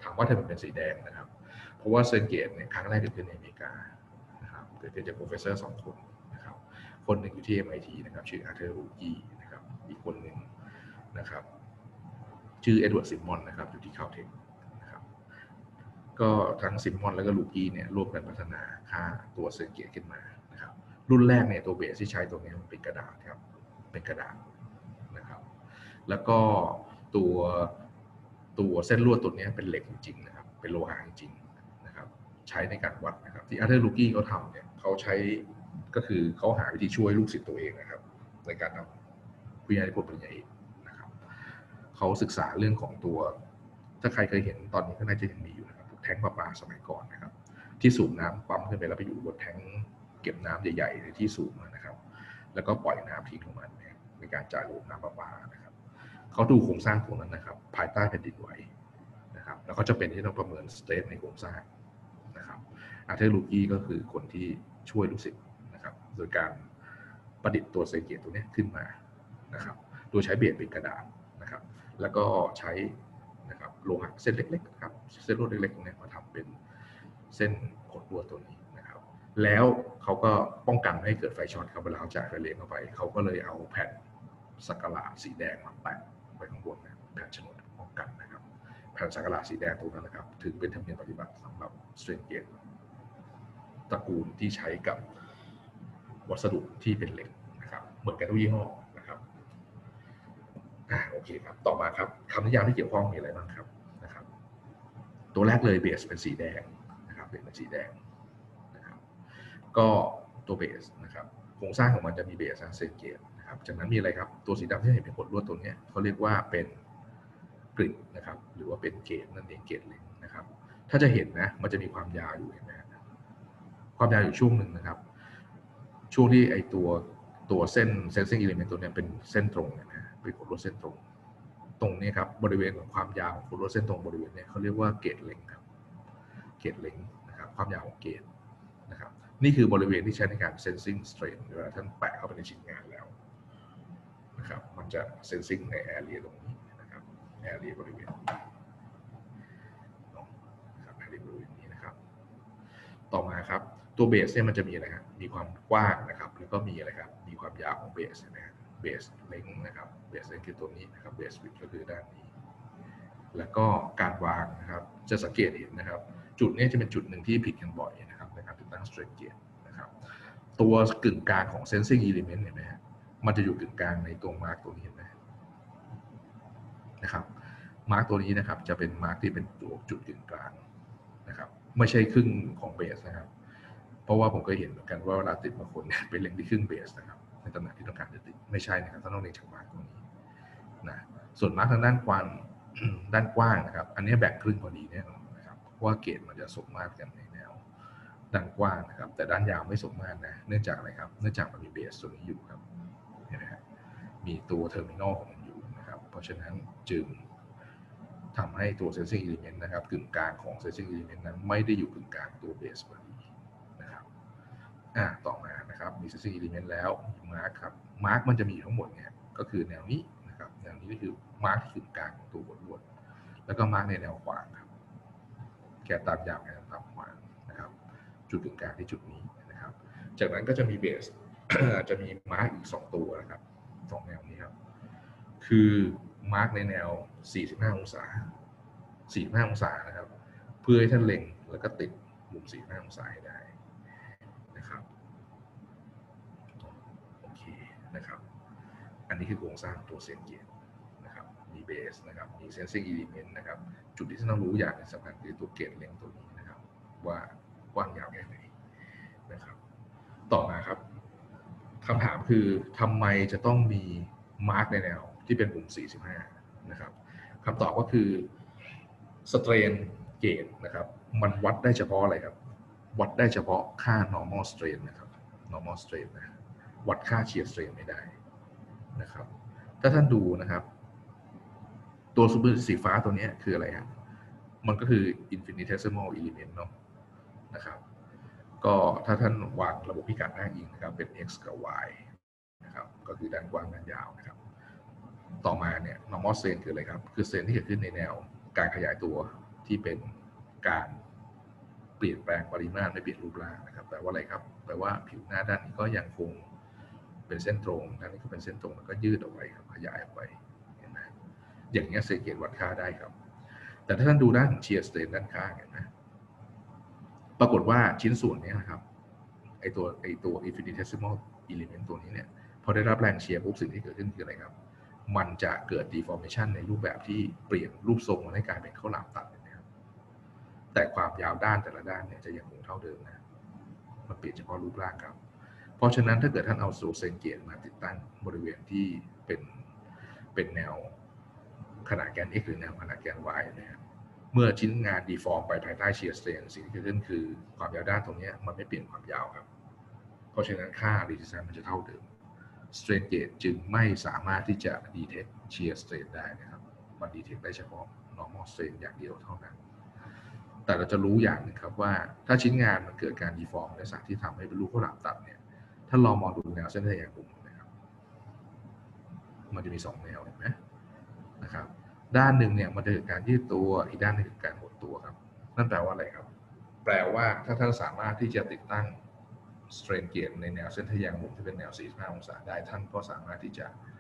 ถามว่าทำไมเป็นสีแดงนะครับเพราะว่าเซนเกตเนี่ยครั้งแรกเกิดขึ้นในอเมริกานะครับเกิดขึ้นจากโปรเฟสเซอร์สองคนนะครับคนหนึ่งอยู่ที่ เอ็ม ไอ ที นะครับชื่ออาร์เธอร์รูกี้นะครับอีกคนหนึ่งนะครับชื่อเอ็ดเวิร์ดซิมมอนนะครับอยู่ที่คาลเทคนะครับก็ทั้งซิมมอนแล้วก็ลูกี้เนี่ยร่วมกันพัฒนาค่าตัวเซนเกตขึ้นมานะครับรุ่นแรกเนี่ยตัวเบสที่ใช้ตัวนี้มันเป็นกระดาษครับเป็นกระดาษนะครับแล้วก็ตัวตัวเส้นลวดตัวนี้เป็นเหล็กจริงๆนะครับเป็นโลหะจริงๆนะครับใช้ในการวัดนะครับที่อาร์เธอร์ลูกี้เขาทำเนี่ยเขาใช้ก็คือเขาหาวิธีช่วยลูกศิษย์ตัวเองนะครับในการทำวิทยานิพนธ์ปริญญาเอกนะครับเขาศึกษาเรื่องของตัวถ้าใครเคยเห็นตอนนี้ก็น่าจะยังมีอยู่นะครับแทงค์ประปาสมัยก่อนนะครับที่สูบน้ำปั๊มขึ้นไปแล้วไปอยู่บนแทงค์เก็บน้ำใหญ่ๆในที่สูงนะครับแล้วก็ปล่อยน้ำทิ้งลงมาในการจ่ายระบบน้ำประปานะครับเขาดูโครงสร้างตรงนั้นนะครับภายใต้แผ่นดินไหวนะครับแล้วก็จะเป็นที่ต้องประเมินสเตรสในโครงสร้างนะครับอาร์เธอร์ลูกี้ก็คือคนที่ช่วยลูกศิษย์นะครับโดยการประดิษฐ์ตัวเซนเกตตัวนี้ขึ้นมานะครับโดยใช้เบสเป็นกระดาษนะครับแล้วก็ใช้นะครับโลหะเส้นเล็กๆครับเส้นลวดเล็กๆตรงนี้มาทำเป็นเส้นขดลวดตัวนี้นะครับแล้วเขาก็ป้องกันไม่ให้เกิดไฟช็อตครับเวลาเขาจ่ายไฟเลนเข้าไปเขาก็เลยเอาแผ่นสักการะสีแดงมาแปะไว้ข้างบนนะแผ่นโฉนดป้องกันนะครับแผ่นสักการะสีแดงตรงนั้นนะครับถึงเป็นธรรมเนียมปฏิบัติสำหรับสเตรนเกตตระกูลที่ใช้กับวัสดุที่เป็นเหล็กนะครับเหมือนกันทุกยี่ห้อนะครับอ่าโอเคครับต่อมาครับคำนิยามที่เกี่ยวข้องมีอะไรบ้างครับนะครับตัวแรกเลยเบสเป็นสีแดงนะครับเป็นสีแดงนะครับก็ตัวเบสนะครับโครงสร้างของมันจะมีเบสเซนเกตนะครับจากนั้นมีอะไรครับตัวสีดำที่เห็นเป็นขดลวดตัวนี้เขาเรียกว่าเป็นกริดนะครับหรือว่าเป็นเกตนั่นเองเกตเหล็กนะครับถ้าจะเห็นนะมันจะมีความยาวอยู่เห็นไหมความยาวอยู่ช่วงหนึ่งนะครับช่วงที่ไอตัวตัวเส้นเซนซิงอิเลเมนต์ตัวนี้เป็นเส้นตรงนะเป็นขดลวดเส้นตรงตรงนี้ครับบริเวณของความยาวของขดลวดเส้นตรงบริเวณนี้เขาเรียกว่าเกตเล็งครับเกตเล็งนะครับความยาวของเกตนะครับนี่คือบริเวณที่ใช้ในการ sensing strain เวลาท่านแปะเข้าไปในชิ้นงานแล้วนะครับมันจะ sensing ใน area ตรงนี้นะครับ area บริเวณนะครับ area บริเวณนี้นะครับต่อมาครับตัวเบสเนี่ยมันจะมีอะไรครับมีความกว้างนะครับแล้วก็มีอะไรครับมีความยาวของเบสนะเบสเล็งนะครับเบสเล็งคือตัวนี้นะครับเบสวิดก็คือด้านนี้แล้วก็การวางนะครับจะสังเกตเห็นนะครับจุดนี้จะเป็นจุดหนึ่งที่ผิดกันบ่อยนะครับในการติดตั้ง strain gauge นะครับตัวกึ่งกลางของ sensing element เห็นไหมฮะมันจะอยู่กึ่งกลางในตัวมาร์กตัวนี้เห็นไหมนะครับมาร์กตัวนี้นะครับจะเป็นมาร์กที่เป็นตัวจุดกึ่งกลางนะครับไม่ใช่ครึ่งของเบสนะครับเพราะว่าผมเคยเห็นเหมือนกันว่าเวลาติดบางคนเนี่ยเป็นเล็งที่ครึ่งเบสนะครับในตำแหน่งที่ต้องการจะติดไม่ใช่นะครับต้องเล็งจากมาร์กตัวนี้นะส่วนมาร์กทางด้านกว้างด้านกว้างนะครับอันนี้แบ่งครึ่งพอดีแน่นอนนะครับเพราะว่าเกจมันจะสมมาตรกันในแนวด้านกว้างนะครับแต่ด้านยาวไม่สมมาตรนะเนื่องจากอะไรครับเนื่องจากมันมีเบสตัวนี้อยู่ครับเห็นไหมครับมีตัวเทอร์มินอลของมันอยู่นะครับเพราะฉะนั้นจึงทำให้ตัว sensing element นะครับกึ่งกลางของ sensing element นั้นไม่ได้อยู่กึ่งกลางตัวเบสพอดีนะครับอ่าต่อมานะครับมี sensing element แล้วมีมาร์กครับมาร์กมันจะมีทั้งหมดเนี่ยก็คือแนวนี้นะครับแนวนี้ก็คือมาร์กที่กึ่งกลางของตัวบทลวดแล้วก็มาร์กในแนวขวางครับแกนตามยาวแกนตามขวางนะครับจุดกึ่งกลางที่จุดนี้นะครับจากนั้นก็จะมีเบส จะมีมาร์กอีกสองตัวนะครับสองแนวนี้ครับคือมาร์กในแนวสี่สิบห้าองศาสี่สิบห้าองศานะครับเพื่อให้ท่านเล็งแล้วก็ติดมุมสี่สิบห้าองศาให้ได้นะครับโอเคนะครับอันนี้คือโครงสร้างตัวเซนเกตนะครับมีเบสนะครับมี sensing element นะครับจุดที่ท่านต้องรู้อย่างสำคัญคือตัวเกตเล็งตัวนี้นะครับว่ากว้างยาวแค่ไหนนะครับต่อมาครับคำถามคือทำไมจะต้องมีมาร์กในแนวที่เป็นมุมสี่สิบห้านะครับคำตอบก็คือสเตรนเกจนะครับมันวัดได้เฉพาะอะไรครับวัดได้เฉพาะค่า normal strain นะครับ normal strain นะวัดค่า shear strain ไม่ได้นะครับถ้าท่านดูนะครับตัวซูเปอร์สีฟ้าตัวนี้คืออะไรครับมันก็คือ infinitesimal element เนาะนะครับก็ถ้าท่านวางระบบพิกัดอ้างอิงนะครับเป็น x กับ y นะครับก็คือด้านกว้างด้านยาวนะครับต่อมาเนี่ย normal strain คืออะไรครับคือ strain ที่เกิดขึ้นในแนวการขยายตัวที่เป็นการเปลี่ยนแปลงปริมาตรไม่เปลี่ยนรูปร่างนะครับแปลว่าอะไรครับแปลว่าผิวหน้าด้านนี้ก็ยังคงเป็นเส้นตรงด้านนี้ก็เป็นเส้นตรงแล้วก็ยืดออกไปครับขยายออกไปเห็นไหมอย่างนี้สังเกตวัดค่าได้ครับแต่ถ้าท่านดูด้านของ shear strain ด้านข้างเห็นไหมปรากฏว่าชิ้นส่วนนี้นะครับไอตัวไอตัว infinitesimal element ตัวนี้เนี่ยพอได้รับแรงเชียร์ปุ๊บสิ่งที่เกิดขึ้นคืออะไรครับมันจะเกิด deformation ในรูปแบบที่เปลี่ยนรูปทรงมันให้กลายเป็นข้าวหลามตัดนะครับแต่ความยาวด้านแต่ละด้านเนี่ยจะยังคงเท่าเดิมนะมันเปลี่ยนเฉพาะรูปร่างครับเพราะฉะนั้นถ้าเกิดท่านเอาโซเซนเกตมาติดตั้งบริเวณที่เป็นเป็นแนวขนาดแกน x หรือแนวขนาดแกน y นะครับเมื่อชิ้นงาน deform ไปภายใต้ shear strain สิ่งที่เกิดขึ้นคือความยาวด้านตรงนี้มันไม่เปลี่ยนความยาวครับเพราะฉะนั้นค่า resistance มันจะเท่าเดิม strain gauge จึงไม่สามารถที่จะ detect shear strain ได้นะครับมัน detect ได้เฉพาะ normal strain อย่างเดียวเท่านั้นแต่เราจะรู้อย่างนึงครับว่าถ้าชิ้นงานมันเกิดการ deform ในสารที่ทำให้เป็นรูปข้าวหลามตัดเนี่ยถ้าลองมองดูแนวเส้นทางอย่างกลุ่มนะครับมันจะมีสองแนวเห็นไหมนะครับด้านหนึ่งเนี่ยมันจะเกิดการยืดตัวอีกด้านหนึ่งเกิดการหดตัวครับนั่นแปลว่าอะไรครับแปลว่าถ้าท่านสามารถที่จะติดตั้งstrain gauge ในแนวเส้นทะแยงมุมที่เป็นแนวสี่สิบห้าองศาได้ท่านก็สามารถที่จะ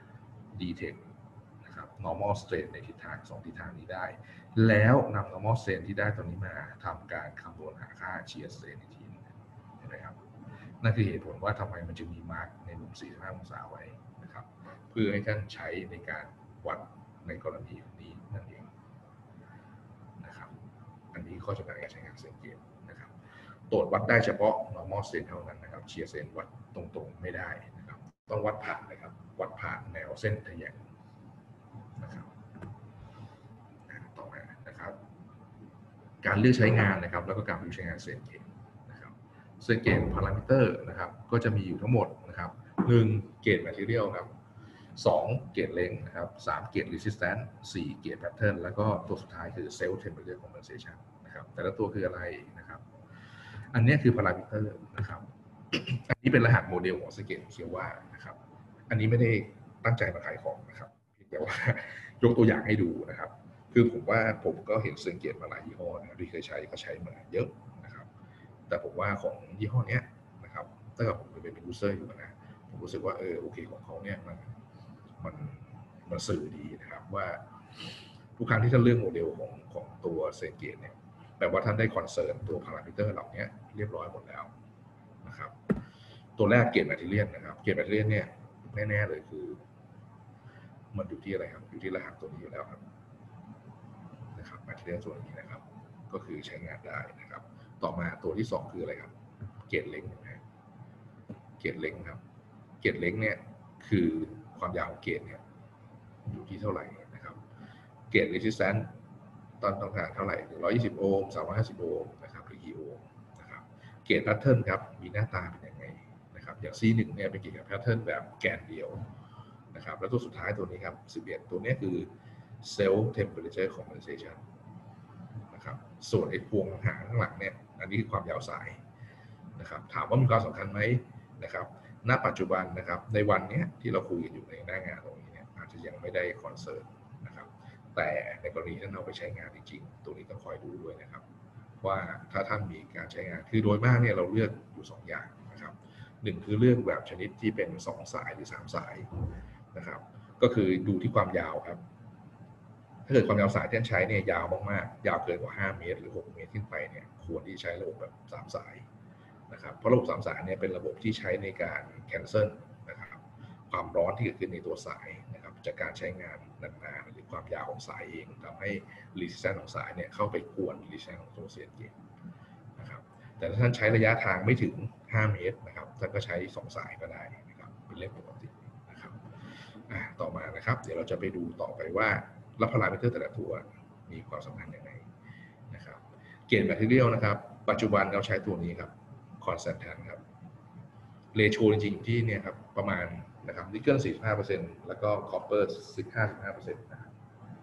detect นะครับ normal strain ในทิศทางสองทิศทางนี้ได้แล้วนำ normal strain ที่ได้ตรงนี้มาทำการคำนวณหาค่า shear strain อีกทีเห็นไหมครับนั่นคือเหตุผลว่าทำไมมันจึงมีมาร์กในมุมสี่สิบห้าองศาไว้นะครับเพื่อให้ท่านใช้ในการวัดในกรณีนี้นั่นเองนะครับอันนี้ข้อจำกัดการใช้งานstrain gaugeนะครับตรวจวัดได้เฉพาะ normal strain เท่านั้นนะครับ shear strain วัดตรงๆไม่ได้นะครับต้องวัดผ่านนะครับวัดผ่านแนวเส้นทะแยงนะครับต่อมานะครับการเลือกใช้งานนะครับแล้วก็การประยุกต์ใช้งานstrain gaugeนะครับstrain gauge พารามิเตอร์นะครับก็จะมีอยู่ทั้งหมดนะครับหนึ่งเกจ material ครับสองเกจ length นะครับสามเกจ resistance สี่เกจ pattern แล้วก็ตัวสุดท้ายคือ self temperature compensation นะครับแต่ละตัวคืออะไรนะครับอันนี้คือพารามิเตอร์นะครับอันนี้เป็นรหัสโมเดลของสเกตเชียว่านะครับอันนี้ไม่ได้ตั้งใจมาขายของนะครับแต่ว่ายกตัวอย่างให้ดูนะครับคือผมว่าผมก็เห็นสเกตมาหลายยี่ห้อนะที่เคยใช้ก็ใช้มาเยอะนะครับแต่ผมว่าของยี่ห้อนี้นะครับตั้งแต่ผมเป็นยูเซอร์อยู่นะผมรู้สึกว่าเออโอเคของเขาเนี่ยมันมันมันสื่อดีนะครับว่าทุกครั้งที่ท่านเลือกโมเดลของของตัวเซนเกตเนี่ยแปลว่าท่านได้คอนเซิร์นตัวพารามิเตอร์เหล่านี้เรียบร้อยหมดแล้วนะครับตัวแรกเกจแมทเทียลนะครับเกจแมทเทียลเนี่ยแน่ๆเลยคือมันอยู่ที่อะไรครับอยู่ที่รหัสตัวนี้อยู่แล้วครับนะครับแมทเทียลตัวนี้นะครับก็คือใช้งานได้นะครับต่อมาตัวที่สองคืออะไรครับเกจเล็งนะเกจเล็งครับเกจเล็งเนี่ยคือความยาวของเกจเนี่ยอยู่ที่เท่าไหร่นะครับเกจ resistance ตอนต้องการเท่าไหร่หนึ่งร้อยยี่สิบโอห์มสามร้อยห้าสิบโอห์มนะครับหรือกี่โอห์มนะครับเกจ pattern ครับมีหน้าตาเป็นยังไงนะครับอย่าง ซี หนึ่ง เนี่ยเป็นเกจ pattern แบบแกนเดียวนะครับแล้วตัวสุดท้ายตัวนี้ครับสิบเอ็ดตัวนี้คือ self temperature compensation นะครับส่วนไอ้พวงหางข้างหลังเนี่ยอันนี้คือความยาวสายนะครับถามว่ามีความสำคัญไหมนะครับณปัจจุบันนะครับในวันนี้ที่เราคุยกันอยู่ในหน้างานตรงนี้เนี่ยอาจจะยังไม่ได้คอนเซิร์นนะครับแต่ในกรณีที่เราไปใช้งานจริงๆตัวนี้ต้องคอยดูด้วยนะครับว่าถ้าท่านมีการใช้งานคือโดยมากเนี่ยเราเลือกอยู่สองอย่างนะครับหนึ่งคือเลือกแบบชนิดที่เป็นสองสายหรือสามสายนะครับก็คือดูที่ความยาวครับถ้าเกิดความยาวสายที่ท่านใช้เนี่ยยาวมากๆยาวเกินกว่าห้าเมตรหรือหกเมตรขึ้นไปเนี่ยควรที่ใช้ระบบแบบสามสายนะครับเพราะระบบสามสายเนี่ยเป็นระบบที่ใช้ในการแคนเซิลนะครับความร้อนที่เกิดขึ้นในตัวสายนะครับจากการใช้งานนานๆหรือความยาวของสายเองทำให้ resistance ของสายเนี่ยเข้าไปกวน resistance ของตัวเซนเกตนะครับแต่ถ้าท่านใช้ระยะทางไม่ถึงห้าเมตรนะครับท่านก็ใช้สองสายก็ได้นะครับเป็นเรื่องปกตินะครับต่อมานะครับเดี๋ยวเราจะไปดูต่อไปว่าแล้วพารามิเตอร์แต่ละตัวมีความสำคัญยังไงนะครับเกจแมททีเรียลนะครับปัจจุบันเราใช้ตัวนี้ครับคอนสแตนต์ครับเรโชจริงๆอยู่ที่เนี่ยครับประมาณนะครับนิกเกิล สี่สิบห้าเปอร์เซ็นต์ แล้วก็คอปเปอร์ ห้าสิบห้าเปอร์เซ็นต์ นะครับ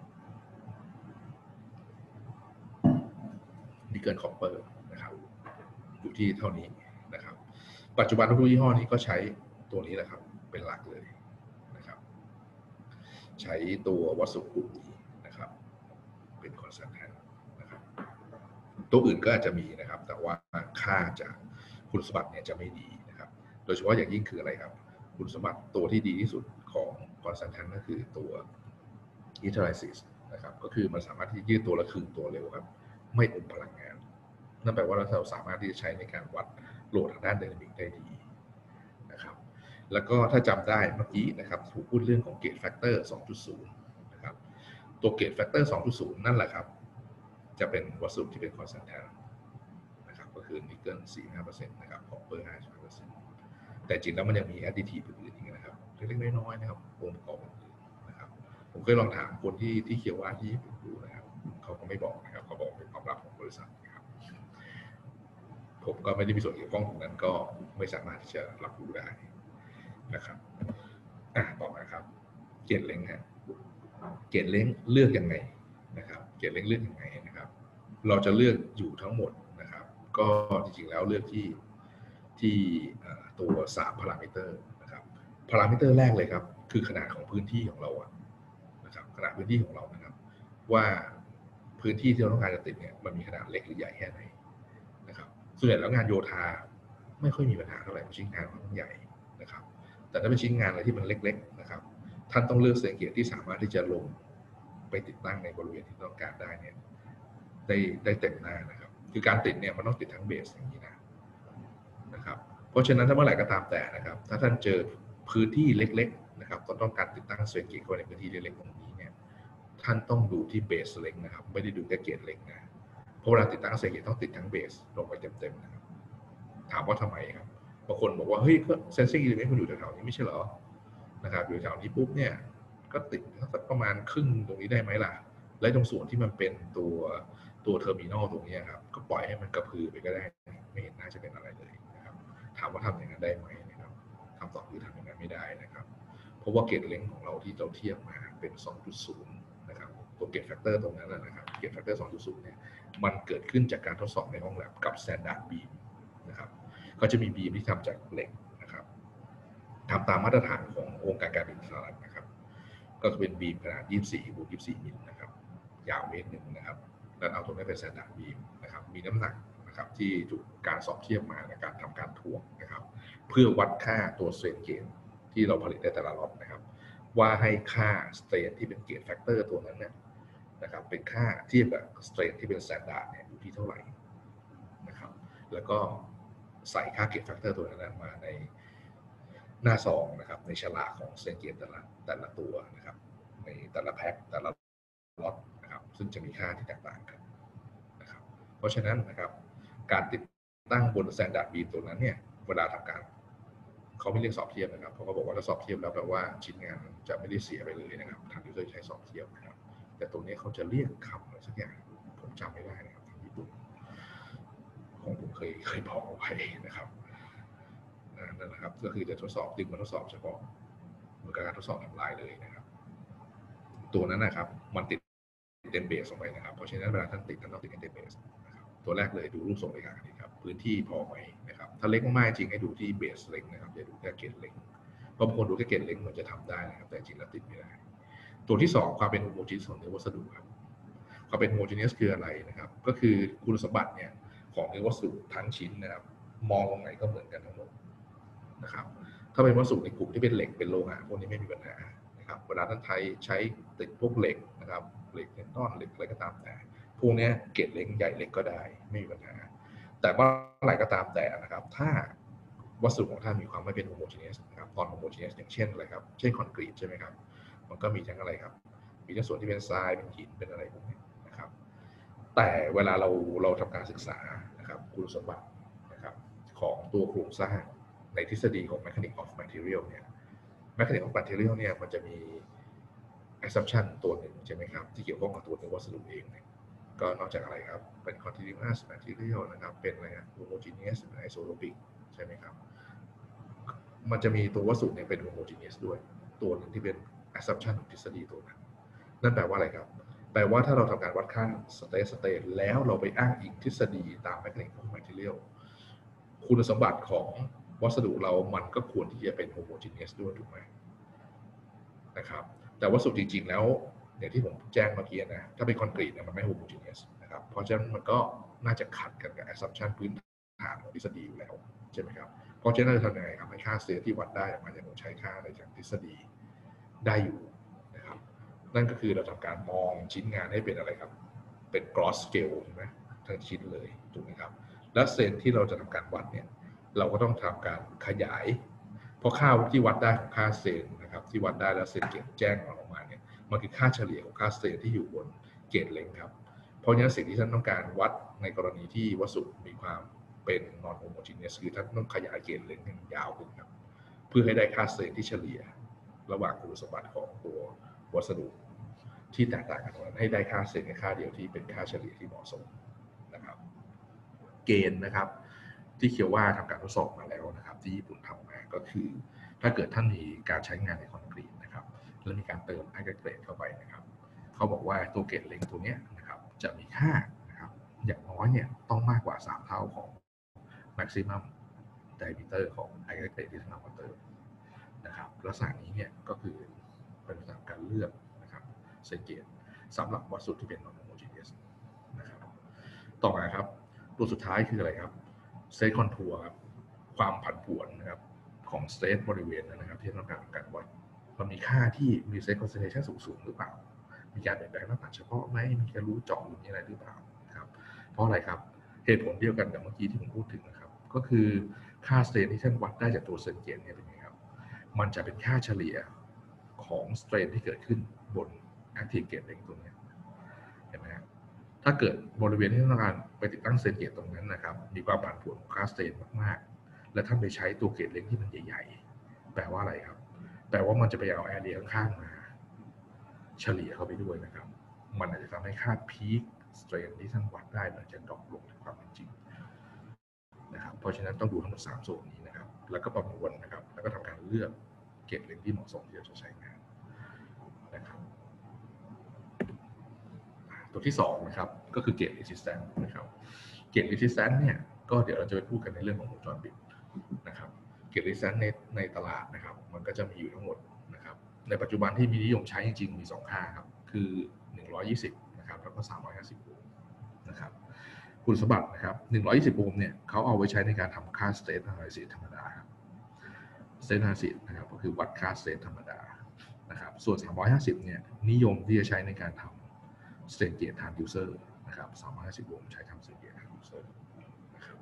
นิกเกิลคอปเปอร์นะครับอยู่ที่เท่านี้นะครับปัจจุบันทุกยี่ห้อนี้ก็ใช้ตัวนี้แหละครับเป็นหลักเลยนะครับใช้ตัววัสดุกลุ่มนี้นะครับเป็นคอนสแตนต์นะครับตัวอื่นก็อาจจะมีนะครับแต่ว่าค่าจากคุณสมบัติเนี่ยจะไม่ดีนะครับโดยเฉพาะอย่างยิ่งคืออะไรครับคุณสมบัติตัวที่ดีที่สุดของคอนซัลแทนต์ก็คือตัว Electrolysis นะครับก็คือมันสามารถที่ยืดตัวและคืนตัวเร็วครับไม่อมพลังงานนั่นแปลว่าเราสามารถที่จะใช้ในการวัดโหลดทางด้านไดนามิกได้ดีนะครับแล้วก็ถ้าจำได้เมื่อกี้นะครับถูกพูดเรื่องของเกจแฟกเตอร์ สองจุดศูนย์ นะครับตัวเกจแฟกเตอร์ สองจุดศูนย์ นั่นแหละครับจะเป็นวัสดุที่เป็นคอนซัลแทนต์นะครับก็คือนิกเกิล สี่สิบห้าเปอร์เซ็นต์ นะครับคอปเปอร์ ห้าสิบห้าเปอร์เซ็นต์ แต่จริงแล้วมันยังมีแอดดิทีฟอื่นๆอีกนะครับเล็กๆน้อยๆนะครับองค์ประกอบอื่นๆนะครับผมเคยลองถามคนที่ที่เคียวว่าที่ญี่ปุ่นดูนะครับเขาก็ไม่บอกนะครับเขาบอกเป็นความลับของบริษัทนะครับผมก็ไม่ได้มีส่วนเกี่ยวข้องตรงนั้นก็ไม่สามารถที่จะรับรู้ได้นะครับอ่ะต่อมาครับเกณฑ์เล้งฮะเกณฑ์เล้งเลือกยังไงนะครับเกณฑ์เล้งเลือกยังไงนะครับเราจะเลือกอยู่ทั้งหมดนะครับก็จริงๆแล้วเลือกที่ที่ตัวสามพารามิเตอร์นะครับพารามิเตอร์แรกเลยครับคือขนาดของพื้นที่ของเราอะนะครับขนาดพื้นที่ของเรานะครับว่าพื้นที่ที่เราต้องการจะติดเนี่ยมันมีขนาดเล็กหรือใหญ่แค่ไหนนะครับส่วนใหญ่แล้วงานโยธาไม่ค่อยมีปัญหาเท่าไหร่ชิ้นงานมันใหญ่นะครับแต่ถ้าเป็นชิ้นงานอะไรที่มันเล็กๆนะครับท่านต้องเลือกเซนเกตที่สามารถที่จะลงไปติดตั้งในบริเวณที่ต้องการได้เนี่ยได้ได้เต็มหน้านะครับคือการติดเนี่ยมันต้องติดทั้งเบสอย่างนี้นะนะครับเพราะฉะนั้นถ้าเมื่อไหร่ก็ตามแต่นะครับถ้าท่านเจอพื้นที่เล็กๆนะครับต้องการติดตั้งเซนเกตเข้าในพื้นที่เล็กๆตรงนี้เนี่ยท่านต้องดูที่เบสเล็กนะครับไม่ได้ดูแค่เกตเล็กนะเพราะเวลาติดตั้งเซนเกตต้องติดทั้งเบสลงไปเต็มๆนะครับถามว่าทำไมครับบางคนบอกว่าเฮ้ยก็เซนซิงอิเลเมนต์มันอยู่แถวๆนี้ไม่ใช่เหรอนะครับอยู่แถวนี้ปุ๊บเนี่ยก็ติดสักประมาณครึ่งตรงนี้ได้ไหมล่ะและตรงส่วนที่มันเป็นตัวตัวเทอร์มินอลตรงนี้ครับก็ปล่อยให้มันกระพือไปก็ได้ไม่เห็นน่าจะเป็นอะไรเลยนะครับถามว่าทำอย่างนั้นได้ไหมนะครับคำตอบคือทำอย่างนั้นไม่ได้นะครับเพราะว่าเกจเล็งของเราที่เราเทียบมาเป็น สองจุดศูนย์ นะครับตัวเกจแฟกเตอร์ตรงนั้นนะครับเกจแฟกเตอร์ สองจุดศูนย์ เนี่ยมันเกิดขึ้นจากการทดสอบในห้องแลบกับ Standard Beam นะครับก็จะมีบีมที่ทำจากเหล็กนะครับทำตามมาตรฐานขององค์การการบินสหรัฐนะครับก็จะเป็นบีมขนาดยี่สิบสี่บวกยี่สิบสี่มิลนะครับยาวเมตรหนึ่งนะครับแล้วเอาตรงนี้เป็น Standard Beam นะครับมีน้ำหนักนะครับที่ถูกการสอบเทียบมาในการทำการถ่วงนะครับเพื่อวัดค่าตัวสเตรนเกจที่เราผลิตได้แต่ละล็อตนะครับว่าให้ค่าสเตรนที่เป็นเกจแฟกเตอร์ตัวนั้นเนี่ยนะครับเป็นค่าเทียบกับสเตรนที่เป็น Standard เนี่ยอยู่ที่เท่าไหร่นะครับแล้วก็ใส่ค่าเกจแฟกเตอร์ตัวนั้นมาในหน้าซองนะครับในฉลากของเซนเกตแต่ละแต่ละตัวนะครับในแต่ละแพ็คแต่ละล็อตนะครับซึ่งจะมีค่าที่แตกต่างกันนะครับเพราะฉะนั้นนะครับการติดตั้งบน Standard Beam ตัวนั้นเนี่ยเวลาทำการเขาไม่เรียกสอบเทียบนะครับเพราะเขาบอกว่าถ้าสอบเทียบแล้วแปลว่าชิ้นงานจะไม่ได้เสียไปเลยนะครับทางยูเซอร์ใช้สอบเทียบนะครับแต่ตรงนี้เขาจะเรียกคำอะไรสักอย่างผมจำไม่ได้นะครับที่ญี่ปุ่นของผมเคยเคยบอกเอาไว้นะครับนั่นแหละครับก็คือจะทดสอบดึงมาทดสอบเฉพาะเหมือนกับการทดสอบทำลายเลยนะครับตัวนั้นนะครับมันติดเต็มเบสลงไปนะครับเพราะฉะนั้นเวลาท่านติดท่านต้องติดเต็มเบสนะครับตัวแรกเลยดูรูปทรงเลยครับพื้นที่พอไหมนะครับถ้าเล็กมากๆจริงให้ดูที่เบสเล็กนะครับอย่าดูแค่เกจเล็กเพราะบางคนดูแค่เกจเล็กเหมือนจะทำได้นะครับแต่จริงแล้วติดไม่ได้ตัวที่สองความเป็นโฮโมจีเนสของเนื้อวัสดุครับความเป็นโฮโมจีเนสคืออะไรนะครับก็คือคุณสมบัติเนี่ยของเนื้อวัสดุทั้งชิ้นนะครับมองตรงไหนก็เหมือนกันทั้งหมดนะครับถ้าเป็นวัสดุในกลุ่มที่เป็นเหล็กเป็นโลหะพวกนี้ไม่มีปัญหานะครับเวลาท่านใช้ใช้ติดพวกเหล็กนะครับเหล็กเทนนอนเหล็กอะไรก็ตามแต่พวกนี้เกจเล็กใหญ่เล็กก็ได้ไม่มีปัญหาแต่เมื่อไหร่ก็ตามแต่นะครับถ้าวัสดุของท่านมีความไม่เป็นโฮโมจีเนสนะครับตอนโฮโมจีเนสอย่างเช่นอะไรครับเช่นคอนกรีตใช่ไหมครับมันก็มีทั้งอะไรครับมีทั้งส่วนที่เป็นทรายเป็นหินเป็นอะไรพวกนี้นะครับแต่เวลาเราเราทำการศึกษานะครับคุณสมบัตินะครับของตัวโครงสร้างในทฤษฎีของ Mechanics of Material เนี่ย Mechanics of Material เนี่ยมันจะมี assumption ตัวหนึ่งใช่ไหมครับที่เกี่ยวข้องกับตัวเนื้อวัสดุเองเนี่ยก็นอกจากอะไรครับเป็น continuous material นะครับเป็นอะไร homogeneous isotropic ใช่ไหมครับมันจะมีตัววัสดุเนี่ยเป็น homogeneous ด้วยตัวหนึ่งที่เป็น assumption ของทฤษฎีตัวนั้นนั่นแปลว่าอะไรครับแปลว่าถ้าเราทำการวัดค่า state state แล้วเราไปอ้างอิงทฤษฎีตาม Mechanics of Material คุณสมบัติของวัสดุเรามันก็ควรที่จะเป็น homogeneous ด้วยถูกไหมนะครับแต่วัสดุจริงๆแล้วอย่างที่ผมแจ้งเมื่อกี้นะถ้าเป็นคอนกรีตเนี่ยมันไม่ homogeneous นะครับเพราะฉะนั้นมันก็น่าจะขัดกันกับ assumption พื้นฐานของทฤษฎีอยู่แล้วใช่ไหมครับเพราะฉะนั้นจะทำยังไงครับให้ค่าเซตที่วัดได้ออกมาอย่างใช้ค่าในจากทฤษฎีได้อยู่นะครับนั่นก็คือเราทำการมองชิ้นงานให้เป็นอะไรครับเป็น gross scale ใช่ไหมทั้งชิ้นเลยถูกไหมครับและเซนที่เราจะทำการวัดเนี่ยเราก็ต้องทำการขยายเพราะค่าที่วัดได้ของค่าเซนนะครับที่วัดได้แล้วเซนเกตแจ้งออกมาเนี่ยมันคือค่าเฉลี่ยของค่าเซนที่อยู่บนเกตเล็งครับเพราะฉะนั้นสิ่งที่ท่านต้องการวัดในกรณีที่วัสดุมีความเป็น non homogeneous คือท่านต้องขยายเกณฑ์เล็งให้ยาวขึ้นครับเพื่อให้ได้ค่าเซนที่เฉลี่ยระหว่างคุณสมบัติของตัววัสดุที่แตกต่างกันให้ได้ค่าเซนค่าเดียวที่เป็นค่าเฉลี่ยที่เหมาะสมนะครับเกณฑ์นะครับที่เคียวว่าทำการทดสอบมาแล้วนะครับที่ญี่ปุ่นทำมาก็คือถ้าเกิดท่านมีการใช้งานในคอนกรีตนะครับแล้วมีการเติมไอเกรเกรดเข้าไปนะครับเขาบอกว่าตัวเกณฑ์เล็งตัวนี้นะครับจะมีค่านะครับอย่างน้อยเนี่ยต้องมากกว่าสามเท่าของ maximum diameter ของไอเกรเกรดที่ท่านเอามาเติมนะครับลักษณะนี้เนี่ยก็คือเป็นลักษณะการเลือกนะครับเซนเกตสำหรับวัสดุที่เป็น non homogeneous นะครับต่อมาครับตัวสุดท้ายคืออะไรครับสเตทคอนทัวร์ครับความผันผวนนะครับของสเตทบริเวณนะครับที่ต้องการการวัดมันมีค่าที่มีสเตทคอนเซนเทชันสูงๆหรือเปล่ามีการเปลี่ยนแปลงหน้าตัดเฉพาะไหมมีการรู้เจาะหรือมีอะไรหรือเปล่าครับเพราะอะไรครับเหตุผลเดียวกันกับเมื่อกี้ที่ผมพูดถึงนะครับก็คือค่าสเตทที่ท่านวัดได้จากตัวเซนเกตเนี่ยเป็นไงครับมันจะเป็นค่าเฉลี่ยของสเตรนที่เกิดขึ้นบน active gate เองตัวนี้เห็นไหมครับถ้าเกิดบริเวณที่ต้องการไปติดตั้งเซนเกตตรงนั้นนะครับมีความผันผวนของค่าสเตนมากๆและท่านไปใช้ตัวเกตเล็กที่มันใหญ่ๆแปลว่าอะไรครับแปลว่ามันจะไปเอาแอเรียข้างๆมาเฉลี่ยเข้าไปด้วยนะครับมันอาจจะทำให้ค่าพีคสเตรนที่ท่านวัดได้มันจะดรอปลงในความเป็นจริงนะครับเพราะฉะนั้นต้องดูทั้งหมดสามโซนนี้นะครับแล้วก็ประมวลนะครับแล้วก็ทำการเลือกเกตเล็กที่เหมาะสมที่จะใช้งานนะครับตัวที่สองนะครับก็คือ Gate Resistance นะครับ Gate Resistance เนี่ยก็เดี๋ยวเราจะไปพูดกันในเรื่องของวงจรปิดนะครับ Gate Resistance ในในตลาดนะครับมันก็จะมีอยู่ทั้งหมดนะครับในปัจจุบันที่มีนิยมใช้จริงๆมีสองค่าครับคือหนึ่งร้อยยี่สิบนะครับแล้วก็สามร้อยห้าสิบโอห์มนะครับคุณสมบัตินะครับหนึ่งร้อยยี่สิบโอห์มเนี่ยเขาเอาไว้ใช้ในการทำค่า State Analysis ธรรมดาครับ State Analysis นะครับก็คือวัดค่า State ธรรมดานะครับส่วนสามร้อยห้าสิบเนี่ยนิยมที่จะใช้ในการทำ State Gate Transducer นะครับสามร้อยห้าสิบโอห์มใช้ทำ State Gate Transducer นะครับ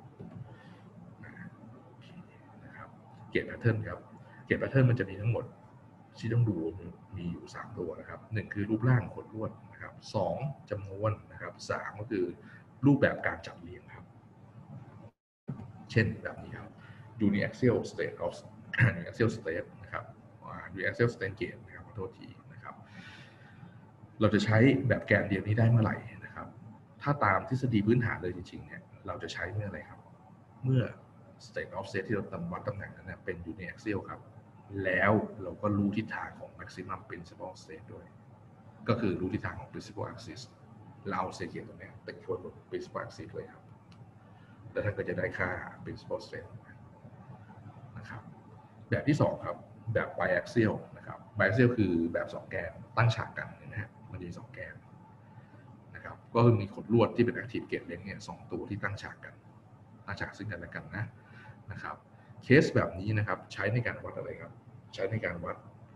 นะครับ Gate Pattern ครับ Gate Pattern มันจะมีทั้งหมดที่ต้องดูมีอยู่สามตัวนะครับหนึ่งคือรูปร่างขดลวดนะครับสองจำนวนนะครับสามก็คือรูปแบบการจัดเรียงครับเช่นแบบนี้ครับ Uniaxial State of Uniaxial State นะครับ Uniaxial State Gate นะครับขอโทษทีนะครับเราจะใช้แบบแกนเดียวนี้ได้เมื่อไหร่นะครับถ้าตามทฤษฎีพื้นฐานเลยจริงๆเนี่ยเราจะใช้เมื่ออะไรครับเมื่อ State of State ที่เราวัดตำแหน่งนั้นเป็น Uniaxial ครับแล้วเราก็รู้ทิศทางของ maximum principal state ด้วยก็คือรู้ทิศทางของ principal axis เราเอาเซเกตตรงนี้เป็นโคนบน principal axis เลยครับแล้วท่านก็จะได้ค่า principal state นะครับแบบที่สองครับแบบ biaxial นะครับ biaxial คือแบบสองแกนตั้งฉากกันนะฮะมันมีสองแกนนะครับก็คือมีขดลวดที่เป็น active gate length เนี่ยสองตัวที่ตั้งฉากกันตั้งฉากซึ่งกันและกันนะนะครับเคสแบบนี้นะครับใช้ในการวัดอะไรครับใช้ในการวัด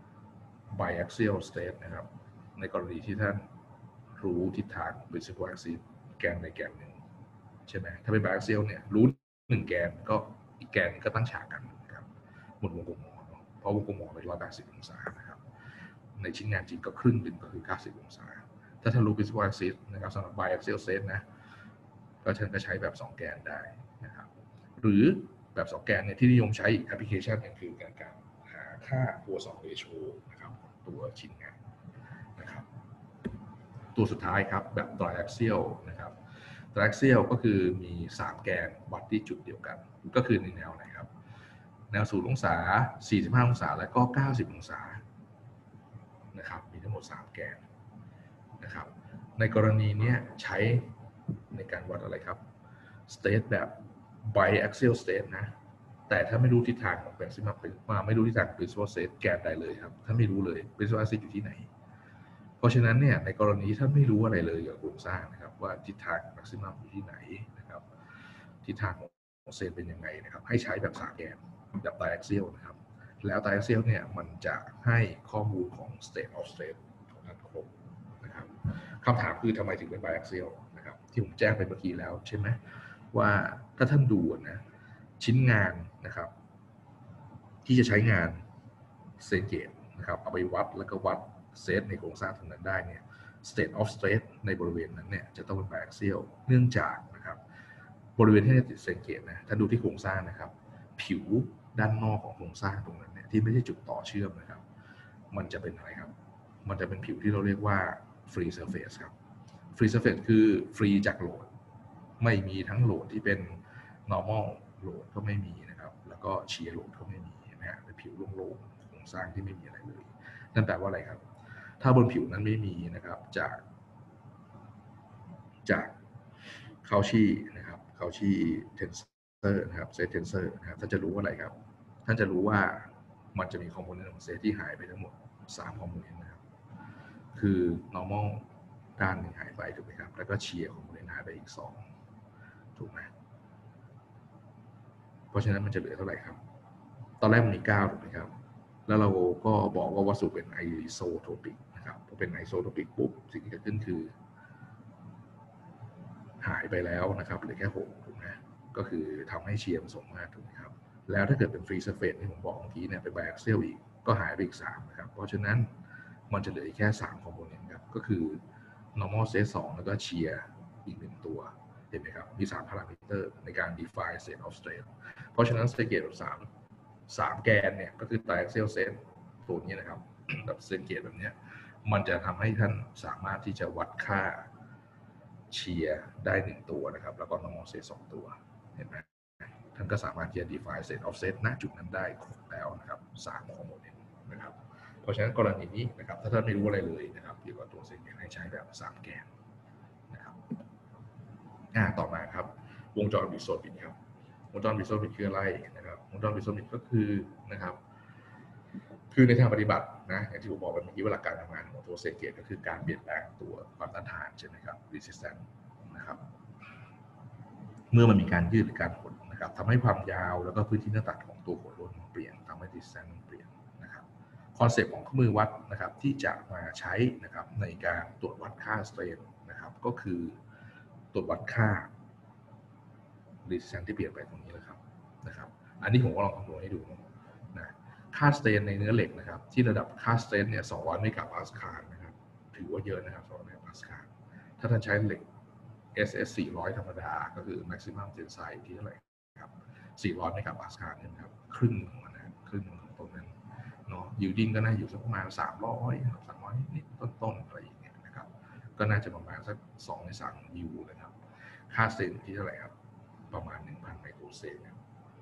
biaxial state นะครับในกรณีที่ท่านรู้ทิศทาง principal axis แกนในแกนหนึ่งใช่ไหมถ้าเป็น biaxial เนี่ยรู้หนึ่งแกนก็อีกแกนก็ตั้งฉากกันนะครับบนวงกลมหมอเพราะวงกลมหมอเป็นหนึ่งร้อยแปดสิบองศานะครับในชิ้นงานจริงก็ครึ่งหนึ่งก็คือเก้าสิบองศาถ้าท่านรู้ principal axis นะครับสำหรับ biaxial state นะก็ท่านก็ใช้แบบสองแกนได้นะครับหรือแบบสองแกนเนี่ยที่นิยมใช้แอปพลิเคชันอย่างคือการการหาค่าตัวสองเรโชนะครับตัวชิ้นงานนะครับตัวสุดท้ายครับแบบ triaxial นะครับ triaxial ก็คือมีสามแกนวัดที่จุดเดียวกันก็คือในแนวไหนครับแนวศูนย์องศาสี่สิบห้าองศาและก็เก้าสิบองศานะครับมีทั้งหมดสามแกนนะครับในกรณีนี้ใช้ในการวัดอะไรครับ state แบบ biaxial state นะแต่ถ้าไม่รู้ทิศทางของ maximum มาไม่รู้ทิศทาง principal state แกนใดเลยครับถ้าไม่รู้เลย principal axis อยู่ที่ไหนเพราะฉะนั้นเนี่ยในกรณีถ้าไม่รู้อะไรเลยกับโครงสร้างนะครับว่าทิศทาง maximum อยู่ที่ไหนทิศทางของเซลล์เป็นยังไงนะครับให้ใช้แบบสามแกนแบบไดอะเซียลนะครับแล้วไดอะเซียลเนี่ยมันจะให้ข้อมูลของ state of state ของนั้นครบนะครับคำถามคือทำไมถึงเป็นไดอะเซียลนะครับที่ผมแจ้งไปเมื่อกี้แล้วใช่ไหมว่าถ้าท่านดูนะชิ้นงานนะครับที่จะใช้งานเซนเกตนะครับเอาไปวัดแล้วก็วัดเซตในโครงสร้างตรงนั้นได้เนี่ย state of state ในบริเวณนั้นเนี่ยจะต้องเป็น biaxial เนื่องจากนะครับบริเวณที่ติดเซนเกตนะถ้าดูที่โครงสร้างนะครับผิวด้านนอกของโครงสร้างตรงนั้นเนี่ยที่ไม่ใช่จุดต่อเชื่อมนะครับมันจะเป็นอะไรครับมันจะเป็นผิวที่เราเรียกว่า free surface ครับ free surface คือ free จากโหลดไม่มีทั้งโหลดที่เป็น normal โหลดก็ไม่มีนะครับแล้วก็ shear โหลดก็ไม่มีนะฮะเป็นผิวโล่งๆโครงสร้างที่ไม่มีอะไรเลยนั่นแปลว่าอะไรครับถ้าบนผิวนั้นไม่มีนะครับจากจากเคาชี่นะครับเคาชี่เทนเซอร์นะครับเซตเทนเซอร์นะครับท่านจะรู้ว่าอะไรครับท่านจะรู้ว่ามันจะมีคอมโพเนนต์ของเซตที่หายไปทั้งหมดสามคอมโพเนนต์นะครับคือ normal ด้านหนึ่งหายไปถูกไหมครับแล้วก็เชียร์คอมโพเนนต์หายไปอีกสองถูกไหมเพราะฉะนั้นมันจะเหลือเท่าไหร่ครับตอนแรกมันมีเก้าถูกไหมครับแล้วเราก็บอกว่าวัสดุเป็นไอโซโทปิกนะครับพอเป็นไอโซโทปิกปุ๊บสิ่งที่เกิดขึ้นคือหายไปแล้วนะครับเหลือแค่หกถูกไหมก็คือทำให้เชียร์มันส่งมากถูกไหมครับแล้วถ้าเกิดเป็นฟรีเซอร์เฟสที่ผมบอกเมื่อกี้เนี่ยเป็นไบแอคเซียลอีกก็หายไปอีกสามนะครับเพราะฉะนั้นมันจะเหลือแค่สามคอมโพเนนต์ครับก็คือ normal set สองแล้วก็เชียร์อีกหนึ่งตัวเห็นไหมครับมีสามพารามิเตอร์ในการ define state of state เพราะฉะนั้น state แบบสามสามแกนเนี่ยก็คือ triaxial set ตัวนี้นะครับแบบเซนเกตแบบนี้มันจะทำให้ท่านสามารถที่จะวัดค่าเชียร์ได้หนึ่งตัวนะครับแล้วก็ normal set สองตัวเห็นไหมท่านก็สามารถที่จะ define state of set ณจุดนั้นได้ครบแล้วนะครับสามคอมโพเนนต์นะครับเพราะฉะนั้นกรณีนี้นะครับถ้าท่านไม่รู้อะไรเลยนะครับเกี่ยวกับตัวเซนเกตให้ใช้แบบสามแกนนะครับอ่าต่อมาครับวงจรบิดโซบิดครับวงจรบิดโซบิดคืออะไรนะครับวงจรบิดโซบิดก็คือนะครับคือในทางปฏิบัตินะอย่างที่ผมบอกไปเมื่อกี้ว่าหลักการทำงานของตัวเซนเกตก็คือการเปลี่ยนแปลงตัวความต้านทานใช่ไหมครับ resistance นะครับเมื่อมันมีการยืดหรือการหดนะครับทำให้ความยาวแล้วก็พื้นที่หน้าตัดของตัวหัวรถเปลี่ยนทำให้ resistance เปลี่ยนนะครับคอนเซปต์ของเครื่องมือวัดนะครับที่จะมาใช้นะครับในการตรวจวัดค่า strain นะครับก็คือตรวจวัดค่า resistance ที่เปลี่ยนไปตรงนี้แหละครับนะครับอันนี้ผมก็ลองคำนวณให้ดูนะค่าสเตนในเนื้อเหล็กนะครับที่ระดับค่าสเตนเนี่ยสองร้อยเมกะปาสคาลนะครับถือว่าเยอะนะครับสองร้อยเมกะปาสคาลถ้าท่านใช้เหล็ก เอส เอส สี่ร้อยธรรมดาก็คือ maximum tensile ที่เท่าไหร่ครับสี่ร้อยเมกะปาสคาลเนี่ยนะครับครึ่งของมันนะครึ่งของตรงนั้นเนาะ yielding ก็น่าอยู่สักประมาณสามร้อย สามร้อยนิดๆต้นๆอะไรอย่างเงี้ยนะครับก็น่าจะประมาณสักสองในสามของยูนะครับค่าสเตนที่เท่าไหร่ครับประมาณ หนึ่งพัน ไมโครเซนนะ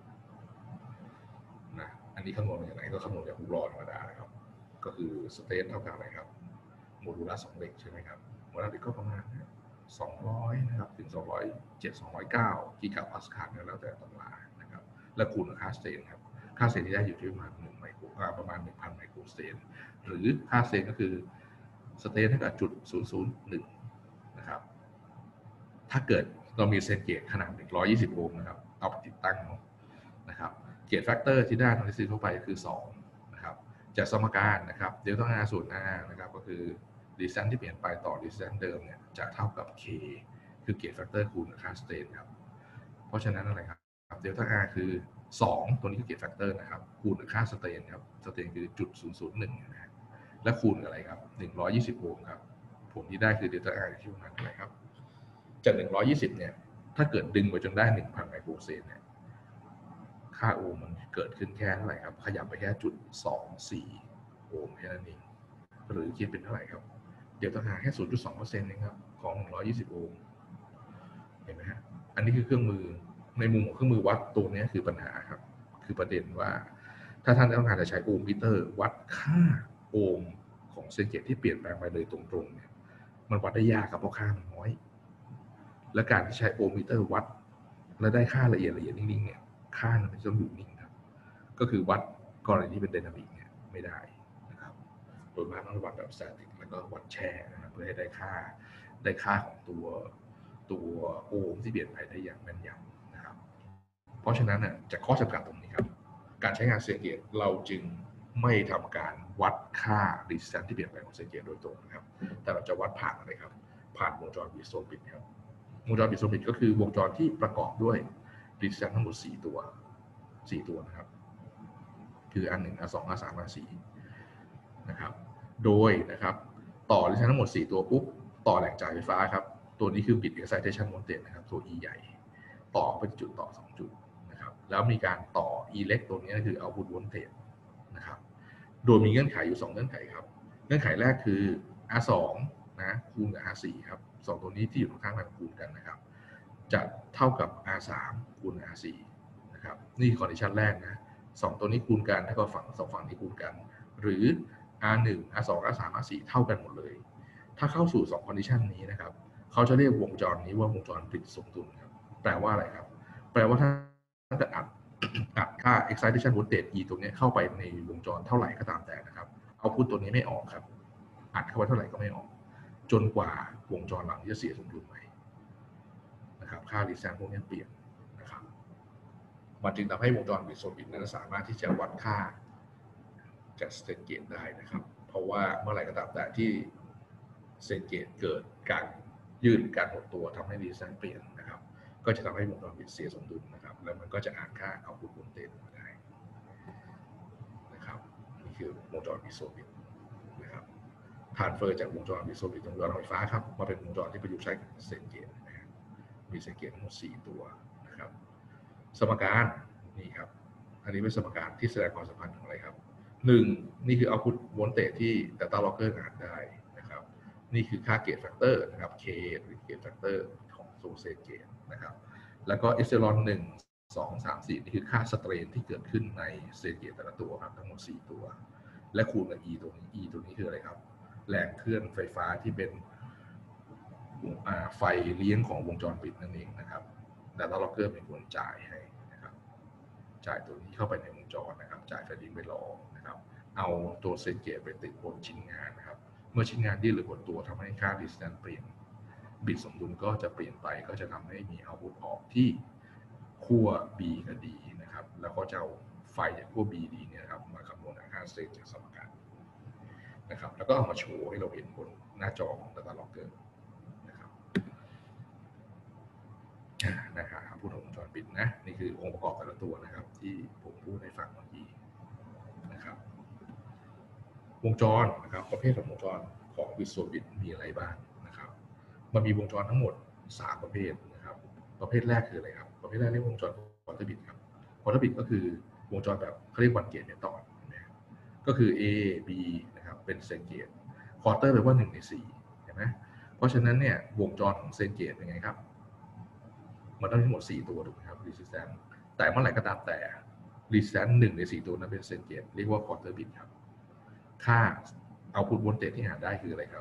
นะอันนี้คำนวณมาจากไหนก็คำนวณจากรูปรอธรรมดานะครับก็คือสเตนเท่ากับอะไรครับโมดูลัสของเหล็กใช่ไหมครับโมดูลัสก็ประมาณสองร้อยนะครับถึงสองร้อยเจ็ด สองร้อยเก้ากิกะปาสคาลแล้วแต่ตำรานะครับและคูณกับค่าสเตนครับค่าสเตนที่ได้อยู่ที่ประมาณหนึ่งไมโครประมาณ หนึ่งพัน ไมโครเซนหรือค่าสเตนก็คือสเตนเท่ากับจุดศูนย์ศูนย์หนึ่งนะครับถ้าเกิดเรามีเซนเกตขนาดหนึ่งร้อยยี่สิบโอห์มนะครับเอาไปติดตั้งนะครับเกตแฟกเตอร์ที่ได้ทางทฤษฎีทั่วไปคือสองนะครับจากสมการนะครับเดลต้า R ส่วน R นะครับก็คือ distance ที่เปลี่ยนไปต่อ distance เดิมเนี่ยจะเท่ากับ K คือเกตแฟกเตอร์คูณค่าสเตนครับเพราะฉะนั้นอะไรครับเดลต้า R คือสองตัวนี้คือเกตแฟกเตอร์นะครับคูณค่าสเตนครับสเตนคือจุดศูนย์ศูนย์หนึ่งนะและคูณอะไรครับหนึ่งร้อยยี่สิบโอห์มครับผลที่ได้คือเดลต้า R ที่ประมาณเท่าไหร่ครับจากหนึ่งร้อยยี่สิบเนี่ยถ้าเกิดดึงไปจนได้ หนึ่งพัน ไมโครเซนเนี่ยค่าโอห์มมันเกิดขึ้นแค่เท่าไหร่ครับขยับไปแค่จุดสองสี่โอห์มแค่นั้นเองหรือคิดเป็นเท่าไหร่ครับเดี๋ยวต้องหาแค่ ศูนย์จุดสองเปอร์เซ็นต์ เองครับของหนึ่งร้อยยี่สิบโอห์มเห็นไหมฮะอันนี้คือเครื่องมือในมุมของเครื่องมือวัดตัวนี้คือปัญหาครับคือประเด็นว่าถ้าท่านต้องการจะใช้โอห์มมิเตอร์วัดค่าโอห์มของเซนเกตที่เปลี่ยนแปลงไปเลยตรงๆเนี่ยมันวัดได้ยากครับเพราะค่ามันน้อยและการที่ใช้โอห์มมิเตอร์วัดและได้ค่าละเอียดละเอียดนิ่งๆเนี่ยค่ามันจะต้องอยู่นิ่งครับก็คือวัดกรณีที่เป็นไดนามิกเนี่ยไม่ได้นะครับโดยมากต้องวัดแบบสแตติกแล้วก็วัดแช่นะครับเพื่อให้ได้ค่าได้ค่าของตัวตัวโอห์มที่เปลี่ยนไปได้อย่างแม่นยำนะครับเพราะฉะนั้นเนี่ยจากข้อจำกัดตรงนี้ครับการใช้งานเซนเกตเราจึงไม่ทำการวัดค่า resistance ที่เปลี่ยนแปลงของเซนเกตโดยตรงนะครับแต่เราจะวัดผ่านอะไรครับผ่านวงจรบิตโซบิตครับวงจรบิตโซบิตก็คือวงจรที่ประกอบด้วย resistance ทั้งหมดสี่ตัวสี่ตัวนะครับคืออันหนึ่งอันสองอันสามอันสี่นะครับโดยนะครับต่อ resistance ทั้งหมดสี่ตัวปุ๊บต่อแหล่งจ่ายไฟฟ้าครับตัวนี้คือ bit excitation voltage นะครับตัว E ใหญ่ต่อไปจุดต่อสองจุดนะครับแล้วมีการต่อ E เล็กตัวนี้คือ output voltage นะครับโดยมีเงื่อนไขอยู่สองเงื่อนไขครับเงื่อนไขแรกคือ อาร์ สอง นะคูณกับ อาร์ สี่ ครับสองตัวนี้ที่อยู่ตรงข้างกันคูณกันนะครับจะเท่ากับ อาร์ สาม คูณ อาร์ สี่ นะครับนี่คือ condition แรกนะสองตัวนี้คูณกันเท่ากับฝั่งสองฝั่งนี้คูณกันหรือ อาร์ หนึ่ง อาร์ สอง อาร์ สาม อาร์ สี่ เท่ากันหมดเลยถ้าเข้าสู่สอง condition นี้นะครับเขาจะเรียกวงจรนี้ว่าวงจรปิดสมดุลครับแปลว่าอะไรครับแปลว่าถ้าถ้าจะอัดอัดค่า excitation voltage E ตัวนี้เข้าไปในวงจรเท่าไหร่ก็ตามแต่นะครับเอาพุทตัวนี้ไม่ออกครับอัดเข้าไปเท่าไหร่ก็ไม่ออกจนกว่าวงจรหลังจะเสียสมดุลไปนะครับค่า resistance พวกนี้เปลี่ยนนะครับมันจึงทำให้วงจรบิตโซบิตนั้นสามารถที่จะวัดค่าจากสเตนเกตได้นะครับเพราะว่าเมื่อไหร่ก็ตามแต่ที่สเตนเกตเกิดการยืดการหดตัวทำให้ resistance เปลี่ยนนะครับก็จะทำให้วงจรบิตเสียสมดุลนะครับแล้วมันก็จะอ่านค่า output voltage มาได้นะครับนี่คือวงจรบิตโซบิตนะครับทรานสเฟอร์จากวงจรบิตโซบิตวงจรไฟฟ้าครับมาเป็นวงจรที่ประยุกต์ใช้สเตนเกตนะครับมีสเตนเกตทั้งหมดสี่ตัวนะครับสมการนี่ครับอันนี้เป็นสมการที่แสดงความสัมพันธ์ของอะไรครับหนึ่งนี่คือ output voltage ที่ data logger อ่านได้นะครับนี่คือค่าเกตแฟกเตอร์นะครับ K หรือเกตแฟกเตอร์ของตัวเซนเกตนะครับแล้วก็ epsilon หนึ่ง สอง สาม สี่นี่คือค่าสเตรนที่เกิดขึ้นในเซนเกตแต่ละตัวครับทั้งหมดสี่ตัวและคูณกับ E ตัวนี้ E ตัวนี้คืออะไรครับแรงเคลื่อนไฟฟ้าที่เป็นไฟเลี้ยงของวงจรปิดนั่นเองนะครับ data logger เป็นคนจ่ายให้นะครับจ่ายตัวนี้เข้าไปในวงจรนะครับจ่ายไฟเลี้ยงไปรอนะครับเอาตัวเซนเกตไปติดบนชิ้นงานนะครับเมื่อชิ้นงานยืดหรือบนตัวทำให้ค่า resistance เปลี่ยนบิตสมดุลก็จะเปลี่ยนไปก็จะทำให้มี output ออกที่ขั้ว B กับ D นะครับแล้วก็จะเอาไฟจากขั้ว B D เนี่ยครับมาคำนวณค่าสเตทจากสมการนะครับแล้วก็เอามาโชว์ให้เราเห็นบนหน้าจอของ data logger นะครับนะครับพูดถึงวงจรปิดนะนี่คือองค์ประกอบแต่ละตัวนะครับที่ผมพูดให้ฟังเมื่อกี้นะครับวงจรนะครับประเภทของวงจรของบิตโซบิตมีอะไรบ้างนะครับมันมีวงจรทั้งหมดสามประเภทนะครับประเภทแรกคืออะไรครับประเภทแรกเรียกวงจรควอเตอร์บิตครับควอเตอร์บิตก็คือวงจรแบบเขาเรียกวันเกตเมธอดก็คือ A B นะครับเป็นเซนเกตควอเตอร์แปลว่าหนึ่งในสี่เห็นไหมเพราะฉะนั้นเนี่ยวงจรของเซนเกตเป็นไงครับมันต้องทั้งหมดสี่ตัวถูกไหมครับ resistance แต่เมื่อไหร่ก็ตามแต่ resistance หนึ่งในสี่ตัวนั้นเป็นเซนเกตเรียกว่าควอเตอร์บิตครับค่า output voltage ที่หาได้คืออะไรครับ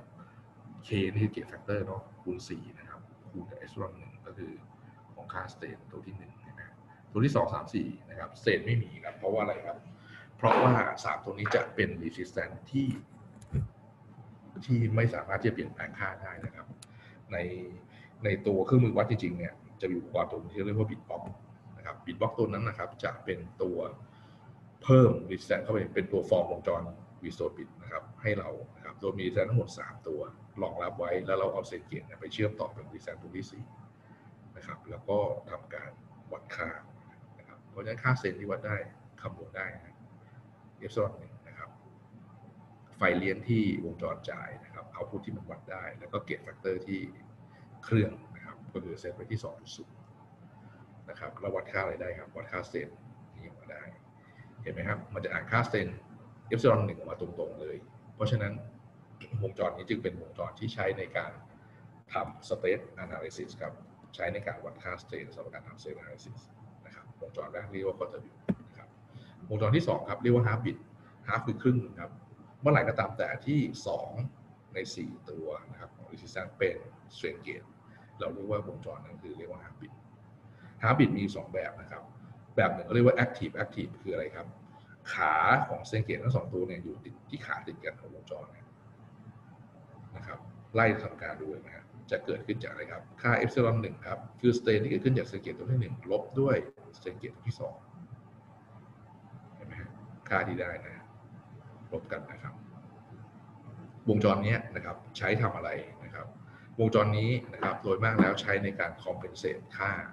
K นี่คือเกตแฟกเตอร์เนาะคูณสี่นะครับคูณกับ epsilon หนึ่งก็คือของค่า state ตัวที่หนึ่งนะตัวที่สอง สาม สี่นะครับ state ไม่มีครับเพราะว่าอะไรครับเพราะว่าสามตัวนี้จะเป็น resistance ที่ที่ไม่สามารถที่จะเปลี่ยนแปลงค่าได้นะครับในในตัวเครื่องมือวัดจริงๆเนี่ยจะมีอุปกรณ์ตัวที่เรียกว่า bitbox นะครับ bitbox ตัวนั้นนะครับจะเป็นตัวเพิ่ม resistance เข้าไปเป็นตัวฟอร์มวงจรบิตโซบิตนะครับให้เรานะครับโดยมี resistance ทั้งหมดสามตัวรองรับไว้แล้วเราเอาเซนเกตไปเชื่อมต่อเป็น resistance ตัวที่สี่นะครับแล้วก็ทำการวัดค่านะครับเพราะฉะนั้นค่าเซนที่วัดได้คำนวณได้นะเอฟซอนหนึ่งนะครับไฟเลี้ยงที่วงจรจ่ายนะครับเอาพุทที่มันวัดได้แล้วก็เกตแฟกเตอร์ที่เครื่องนะครับก็คือเซตไปที่ สองจุดศูนย์ นะครับแล้ววัดค่าอะไรได้ครับวัดค่าเซนนี้ออกมาได้เห็นไหมครับมันจะอ่านค่าเซนเอฟซอนหนึ่งออกมาตรงๆเลยเพราะฉะนั้นวงจรนี้จึงเป็นวงจรที่ใช้ในการทำ state analysis ครับใช้ในการวัดค่า state สำหรับการทำ state analysis นะครับวงจรแรกเรียกว่า quarter bit นะครับวงจรที่สองครับเรียกว่า half bit half คือครึ่งครับเมื่อไหร่ก็ตามแต่ที่สองในสี่ตัวนะครับของ resistance เป็น strain gauge เราเรียกว่าวงจรนั้นคือเรียกว่า half bit half bit มีสองแบบนะครับแบบหนึ่งเรียกว่า active active คืออะไรครับขาของเซนเกตทั้งสองตัวเนี่ยอยู่ติดที่ขาติดกันของวงจรนะครับไล่ทำการดูนะฮะจะเกิดขึ้นจากอะไรครับค่าเอพซิลอนหนึ่งครับคือสเตนที่เกิดขึ้นจากเซนเกตตัวที่หนึ่งลบด้วยเซนเกตตัวที่สองเห็นไหมค่าที่ได้นะลบกันนะครับวงจรนี้นะครับใช้ทำอะไรนะครับวงจรนี้นะครับโดยมากแล้วใช้ในการคอมเพนเซตค่า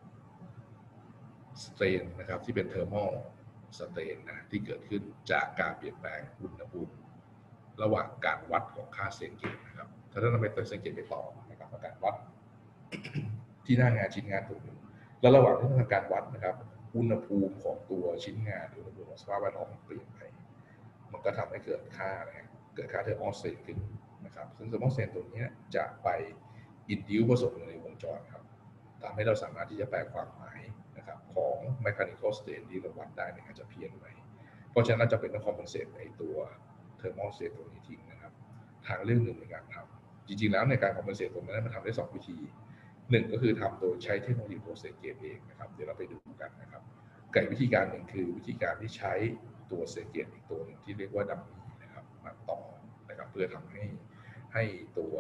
สเตนนะครับที่เป็นเทอร์โมสเตนนะที่เกิดขึ้นจากการเปลี่ยนแปลงอุณหภูมิระหว่างการวัดของค่าเซนเกตนะครับถ้าท่านไปเซนเกตไปต่อนะครับการวัดที่หน้างานชิ้นงานตัวหนึ่งแล้วระหว่างที่ทำการวัดนะครับอุณหภูมิของตัวชิ้นงานหรืออุณหภูมิของสภาพแวดล้อมเปลี่ยนไปมันก็ทำให้เกิดค่าอะไรเกิดค่าเทอร์โมสเตนขึ้นนะครับซึ่งเทอร์โมสเตนตัวนี้จะไปอินดิวผสมในวงจรครับทำให้เราสามารถที่จะแปลความหมายนะครับของ mechanical state ที่เราวัดได้เนี่ยอาจจะเพี้ยนไปเพราะฉะนั้นเราจะเป็นต้องคอมเพนเซตในตัว thermal state ตัวนี้ทิ้งนะครับทางเรื่องหนึ่งในการทำจริงๆแล้วในการคอมเพนเซตตรงนั้นมันทำได้สองวิธีหนึ่งก็คือทำโดยใช้เทคโนโลยีโปรเซสเกตเองนะครับเดี๋ยวเราไปดูกันนะครับกับวิธีการหนึ่งคือวิธีการที่ใช้ตัวเซเกตอีกตัวหนึ่งที่เรียกว่าดัมมี่นะครับมาต่อนะครับเพื่อทำให้ให้ตัว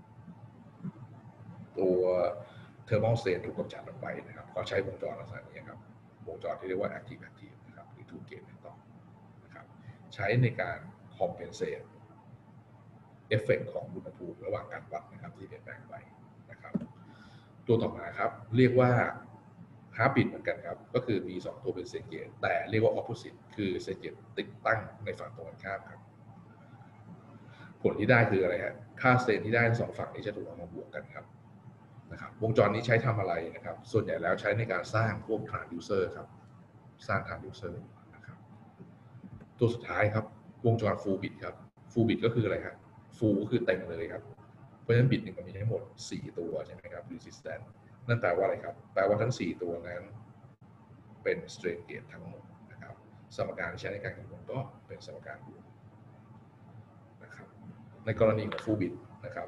ตัวเทอร์โมสเตทถูกกำจัดออกไปนะครับเขาใช้วงจรลักษณะนี้ครับวงจรที่เรียกว่า active active นะครับหรือ two gate ต่อนะครับใช้ในการ compensate เอฟเฟกต์ของอุณหภูมิระหว่างการวัดนะครับที่เปลี่ยนแปลงไปนะครับตัวต่อมาครับเรียกว่าฮาร์บิทเหมือนกันครับก็คือมีสองตัวเป็นเซนเกตแต่เรียกว่า opposite คือเซนเกตติดตั้งในฝั่งตรงกันข้ามครับผลที่ได้คืออะไรฮะค่าเซนที่ได้ทั้งสองฝั่งนี้จะถูกเอามาบวกกันครับนะครับวงจรนี้ใช้ทำอะไรนะครับส่วนใหญ่แล้วใช้ในการสร้างพวก transducer ครับสร้าง transducer นะครับตัวสุดท้ายครับวงจร full bit ครับ full bit ก็คืออะไรครับ full ก็คือเต็มเลยครับเพราะฉะนั้นบิตหนึ่งมันมีทั้งหมดสี่ตัวใช่ไหมครับ resistant นั่นแปลว่าอะไรครับแปลว่าทั้งสี่ตัวนั้นเป็น strain gauge ทั้งหมดนะครับสมการที่ใช้ในการคำนวณก็เป็นสมการบวกนะครับในกรณีของ full bit นะครับ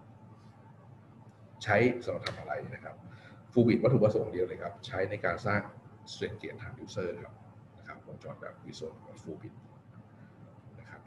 ใช้สำหรับทำอะไรนะครับ full bit วัตถุประสงค์เดียวเลยครับใช้ในการสร้าง strain gauge transducer ครับนะครับวงจรแบบวิโซนของ full bit นะครับ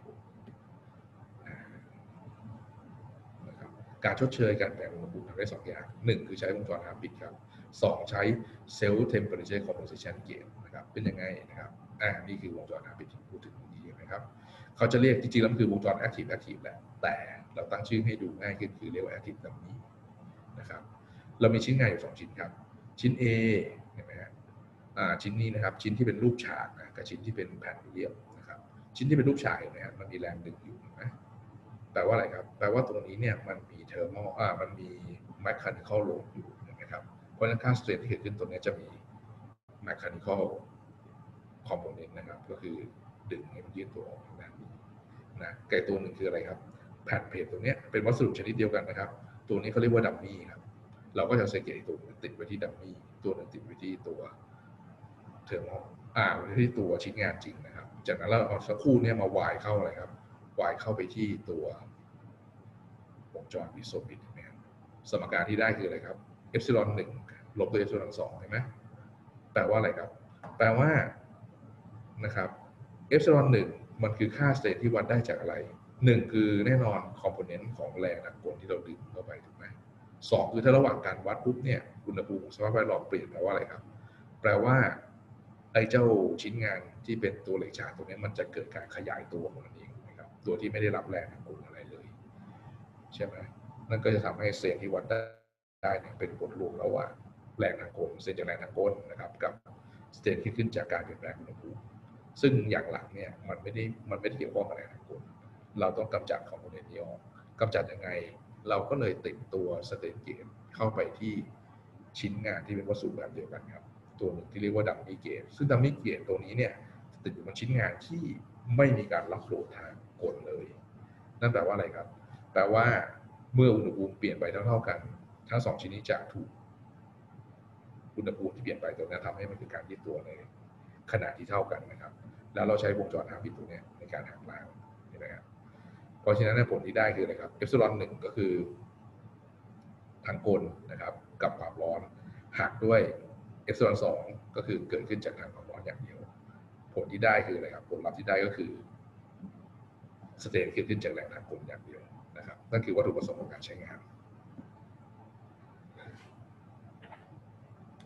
การชดเชยการแปลงอุณหภูมิทำได้สองอย่างหนึ่งคือใช้วงจรฮาร์บิทครับสองใช้เซลล์เทมเพอเรเจอร์คอมเพนเซชันเกจนะครับเป็นยังไงนะครับอ่านี่คือวงจรฮาร์บิทที่พูดถึงเมื่อกี้นะครับเขาจะเรียกจริงๆแล้วมันคือวงจรแอคทีฟแอคทีฟแหละแต่เราตั้งชื่อให้ดูง่ายขึ้นคือเรียกว่าแอคทีฟดัมมี่นะครับเรามีชิ้นงานอยู่สองชิ้นครับชิ้น A เห็นไหมฮะอ่าชิ้นนี้นะครับชิ้นที่เป็นรูปฉากนะกับชิ้นที่เป็นแผ่นเรียบนะครับชิ้นที่เป็นรูปฉากเนี่ยมันมีแรงดึงอยู่นะแปลว่าอะไรครับแปลว่าตรงนี้เนี่ยมันมีเทอร์โมอ่ามันมีแมคคานิคอลโหลดอยู่นะครับเพราะฉะนั้นค่าสเตรนที่เกิดขึ้นตรงนี้จะมีแมคคานิคอลคอมโพเนนต์นะครับก็คือดึงให้มันยืดตัวออกทางด้านนี้นะไก่ตัวหนึ่งคืออะไรครับแผ่นเพจตรงนี้เป็นวัสดุชนิดเดียวกันนะครับตัวนี้เขาเรียกว่าดัมมี่ครับเราก็จะสังเกตตัวนึงติดไว้ที่ดัมมี่ตัวนึงติดไว้ที่ตัวเทอร์โมอ่าไว้ที่ตัวชิ้นงานจริงนะครับจากนั้นเราเอาสักครู่นี้มาวายเข้าอะไรครับวายเข้าไปที่ตัววงจรวิโซบิตนะครับสมการที่ได้คืออะไรครับเอพซิลอนหนึ่งลบด้วยเอพซิลอนสองใช่ไหมแปลว่าอะไรครับแปลว่านะครับเอพซิลอนหนึ่งมันคือค่าสเตทที่วัดได้จากอะไรหนึ่งคือแน่นอนคอมโพเนนต์ของแรงอัดกลที่เราดึงเข้าไปถูกไหมสองคือถ้าระหว่างการวัดปุ๊บเนี่ยอุณหภูมิสภาพแวดล้อมเปลี่ยนแปลว่าอะไรครับแปลว่าไอ้เจ้าชิ้นงานที่เป็นตัวเหล็กฉากตรงนี้มันจะเกิดการขยายตัวของมันเองนะครับตัวที่ไม่ได้รับแรงอัดกลอะไรเลยใช่ไหมนั่นก็จะทำให้เซนที่วัดได้เนี่ยเป็นผลรวมระหว่างแรงทางกลเซนจากแรงทางกลนะครับกับสเตทที่ขึ้นจากการเปลี่ยนแปลงอุณหภูมิซึ่งอย่างหลังเนี่ยมันไม่ได้มันไม่ได้เกี่ยวข้องกับแรงทางกลเราต้องกำจัดคอมโพเนนต์นี้ออกกำจัดยังไงเราก็เลยติดตัวสเตทเกจเข้าไปที่ชิ้นงานที่เป็นวัสดุแบบเดียวกันครับตัวหนึ่งที่เรียกว่าดัมมี่เกจซึ่งดัมมี่เกจตัวนี้เนี่ยติดอยู่บนชิ้นงานที่ไม่มีการรับโหลดทางกลเลยนั่นแปลว่าอะไรครับแปลว่าเมื่ออุณหภูมิเปลี่ยนไปเท่าๆกันทั้งสองชิ้นนี้จะถูกอุณหภูมิที่เปลี่ยนไปตัวนี้ทำให้มันคือการยืดตัวในขนาดที่เท่ากันนะครับแล้วเราใช้วงจรฮาร์บิทตัวนี้ในการหักล้างนี่นะครับเพราะฉะนั้นผลที่ได้คืออะไรครับเอพซิลอนหนึ่งก็คือทางกลนะครับกับความร้อนหักด้วยเอพซิลอนสองก็คือเกิดขึ้นจากทางความร้อนอย่างเดียวผลที่ได้คืออะไรครับผลลัพธ์ที่ได้ก็คือสเตทเกิดขึ้นจากแรงทางกลอย่างเดียวนะครับนั่นคือวัตถุประสงค์ของการใช้งาน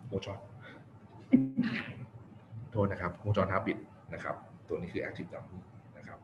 วงจรโทษนะครับวงจร half bit นะครับตัวนี้คือ active dummy นะครับ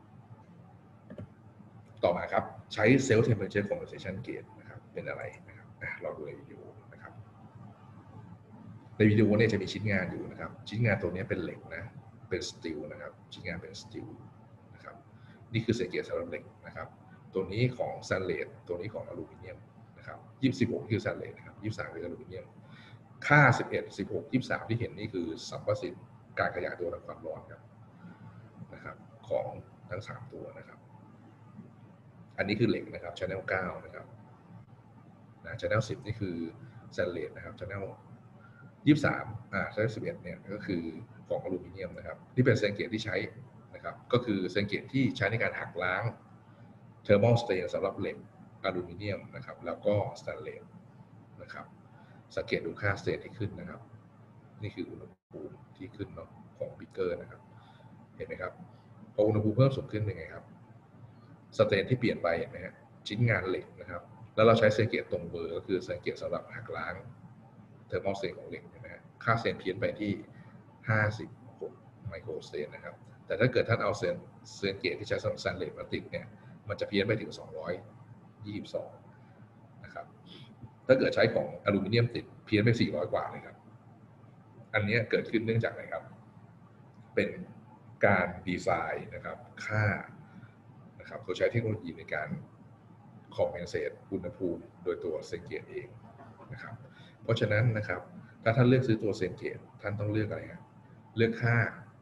ต่อมาครับใช้ cell temperature compensation gate นะครับเป็นอะไรนะครับเราดูในวิดีโอนะครับในวิดีโอเนี่ยจะมีชิ้นงานอยู่นะครับชิ้นงานตัวนี้เป็นเหล็กนะเป็นสตีลนะครับชิ้นงานเป็นสตีลนะครับนี่คือเศษเกจสำหรับเหล็กนะครับตัวนี้ของสแตนเลสตัวนี้ของอลูมิเนียมนะครับยี่สิบหกคือสแตนเลสนะครับยี่สิบสามคืออลูมิเนียมค่าสิบเอ็ด สิบหก ยี่สิบสามที่เห็นนี่คือสัมประสิทธิ์การขยายตัวทางความร้อนครับนะครับของทั้งสามตัวนะครับอันนี้คือเหล็กนะครับ channel เก้านะครับนะ channel สิบนี่คือสแตนเลสนะครับ channel ยี่สิบสามอ่า channel สิบเอ็ดเนี่ยก็คือของอลูมิเนียมนะครับที่เป็นเซนเกตที่ใช้นะครับก็คือเซนเกตที่ใช้ในการหักล้าง thermal strain สำหรับเหล็กอลูมิเนียมนะครับแล้วก็สแตนเลสนะครับสังเกตดูค่า strain ที่ขึ้นนะครับนี่คืออุณหภูมิที่ขึ้นเนาะของบิ๊กเกอร์นะครับเห็นไหมครับพออุณหภูมิเพิ่มสูงขึ้นเป็นไงครับสเตนที่เปลี่ยนไปเห็นไหมฮะชิ้นงานเหล็กนะครับแล้วเราใช้เซนเกตตรงเบอร์ก็คือเซนเกตสำหรับหักล้างเทอร์โมสเตนของเหล็กนะฮะค่าเซนเพี้ยนไปที่ห้าสิบหกไมโครสเตนนะครับแต่ถ้าเกิดท่านเอาเซนเซนเกตที่ใช้สำหรับสแตนเลสมาติดเนี่ยมันจะเพี้ยนไปถึงสองร้อยยี่สิบสองนะครับถ้าเกิดใช้ของอลูมิเนียมติดเพี้ยนไปสี่ร้อยกว่าเลยครับอันนี้เกิดขึ้นเนื่องจากอะไรครับเป็นการดีไซน์นะครับค่านะครับเขาใช้เทคโนโลยีในการคอมเพนเซตอุณหภูมิโดยตัวเซนเกตเองนะครับเพราะฉะนั้นนะครับถ้าท่านเลือกซื้อตัวเซนเกตท่านต้องเลือกอะไรครับเลือกค่า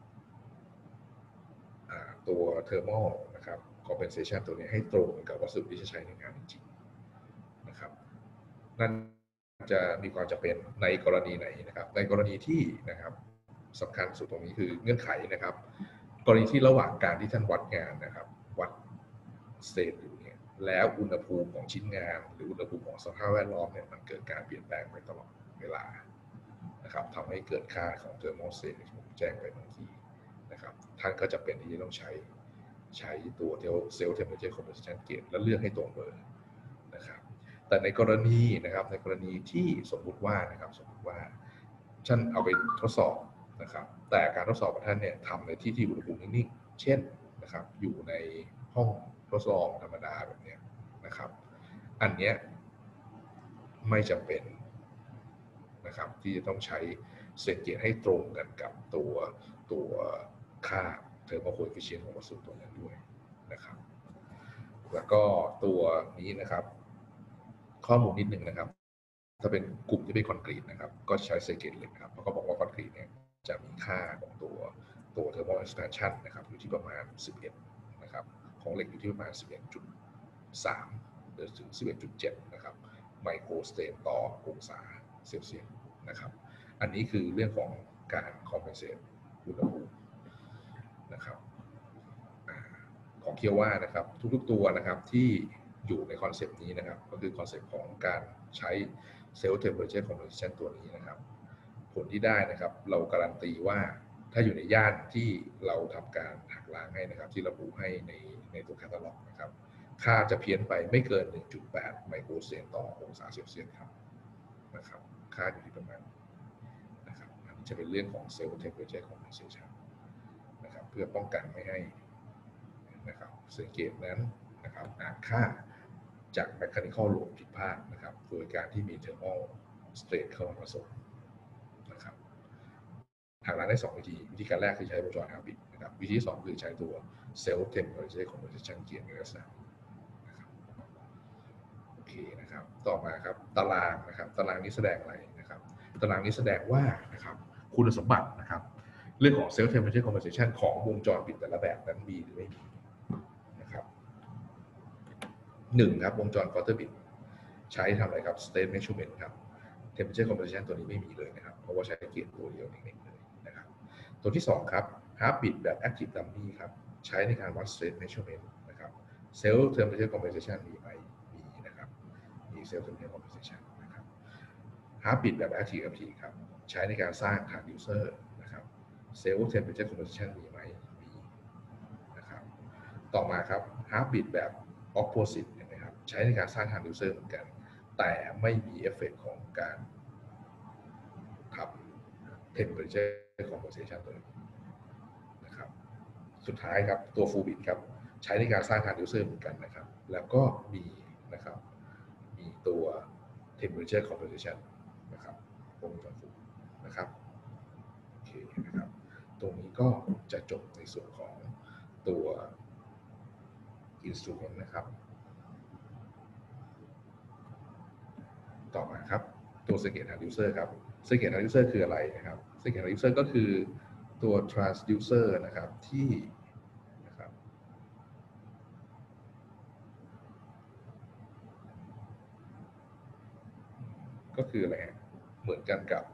ตัว thermal นะครับ compensation ตัวนี้ให้ตรงกับวัสดุที่จะใช้ในงานจริงๆนะครับนั่นจะมีความจำเป็นในกรณีไหนนะครับในกรณีที่นะครับสำคัญสุดตรงนี้คือเงื่อนไขนะครับกรณีที่ระหว่างการที่ท่านวัดงานนะครับวัดสเตทอยู่เนี่ยแล้วอุณหภูมิของชิ้นงานหรืออุณหภูมิของสภาพแวดล้อมเนี่ยมันเกิดการเปลี่ยนแปลงไปตลอดเวลานะครับทำให้เกิดค่าของ thermal state ที่ผมแจ้งไปเมื่อกี้นะครับท่านก็จะเป็นที่จะต้องใช้ใช้ตัว cell temperature compensation gate และเลือกให้ตรงเบอร์นะครับแต่ในกรณีนะครับในกรณีที่สมมุติว่านะครับสมมุติว่าท่านเอาไปทดสอบนะครับแต่การทดสอบของท่านเนี่ยทำในที่ที่อุณหภูมินิ่งๆเช่นนะครับอยู่ในห้องทดลองธรรมดาแบบนี้นะครับอันเนี้ยไม่จำเป็นนะครับที่จะต้องใช้เซนเกตให้ตรงกันกับตัวตัวค่าเทอร์โมโคเอฟฟิเชียนของวัสดุตัวนั้นด้วยนะครับแล้วก็ตัวนี้นะครับข้อมูลนิดนึงนะครับถ้าเป็นกลุ่มที่เป็นคอนกรีตนะครับก็ใช้เซนเกตเหล็กครับเพราะเขาบอกว่าคอนกรีตเนี่ยจะมีค่าของตัวตัวเทอร์โมเอ็กซ์แพนชันนะครับอยู่ที่ประมาณสิบเอ็ดนะครับของเหล็กอยู่ที่ประมาณ สิบเอ็ดจุดสาม หรือถึง สิบเอ็ดจุดเจ็ด นะครับไมโครสเตนต่อองศาเซลเซียสนะครับอันนี้คือเรื่องของการคอมเพนเซตอุณหภูมินะครับของเคียวว่านะครับทุกๆตัวนะครับที่อยู่ในคอนเซปต์นี้นะครับก็คือคอนเซปต์ของการใช้เซลล์เทมเพอเรเจอร์คอมเพนเซชันตัวนี้นะครับผลที่ได้นะครับเราการันตีว่าถ้าอยู่ในย่านที่เราทำการหักล้างให้นะครับที่ระบุให้ในในตัวแคตตาล็อกนะครับค่าจะเพี้ยนไปไม่เกิน หนึ่งจุดแปด ไมโครเซนต่อองศาเซลเซียสครับนะครับค่าอยู่ที่ประมาณนะครับอันนี้จะเป็นเรื่องของเซลล์เทมเพอเรเจอร์คอมเพนเซชันนะครับเพื่อป้องกันไม่ให้นะครับเซนเกตนั้นนะครับอ่านค่าจาก mechanical load ผิดพลาดนะครับโดยการที่มี thermal strain เข้ามาผสมนะครับหักล้างได้สองวิธีวิธีการแรกคือใช้วงจรhalf bitนะครับวิธีที่สองคือใช้ตัว self temperature compensation gate ในลักษณะนะครับโอเคนะครับต่อมาครับตารางนะครับตารางนี้แสดงอะไรนะครับตารางนี้แสดงว่านะครับคุณสมบัตินะครับเรื่องของ self temperature compensation ของวงจรปิดแต่ละแบบนั้นมีหรือไม่มีนะครับหนึ่งครับวงจร quarter bit ใช้ทำอะไรครับ state measurement ครับ temperature compensation ตัวนี้ไม่มีเลยนะครับเพราะว่าใช้เกจตัวเดียวเองเลยนะครับตัวที่สองครับ half bit แบบ active dummy ครับใช้ในการวัด state measurement นะครับ self temperature compensation มีไหมมีนะครับมี self temperature compensation นะครับ half bit แบบ active ดัมมี่ ครับใช้ในการสร้าง transducer นะครับ self temperature compensation มีไหมมีนะครับต่อมาครับ half bit แบบ opposite นะครับใช้ในการสร้าง transducer เหมือนกันแต่ไม่มีเอฟเฟกต์ของการท temperature conversation ตัวนี้นะครับสุดท้ายครับตัว full bit ครับใช้ในการสร้าง transducer เหมือนกันนะครับแล้วก็มีนะครับมีตัว temperature conversation นะครับวงจร full นะครับโอเคนะครับตรงนี้ก็จะจบในส่วนของตัว instrument นะครับต่อมาครับตัว circuit transducer ครับ circuit transducer คืออะไรนะครับ circuit transducer ก็คือตัว transducer นะครับที่นะครับก็คืออะไรเหมือนกันกับ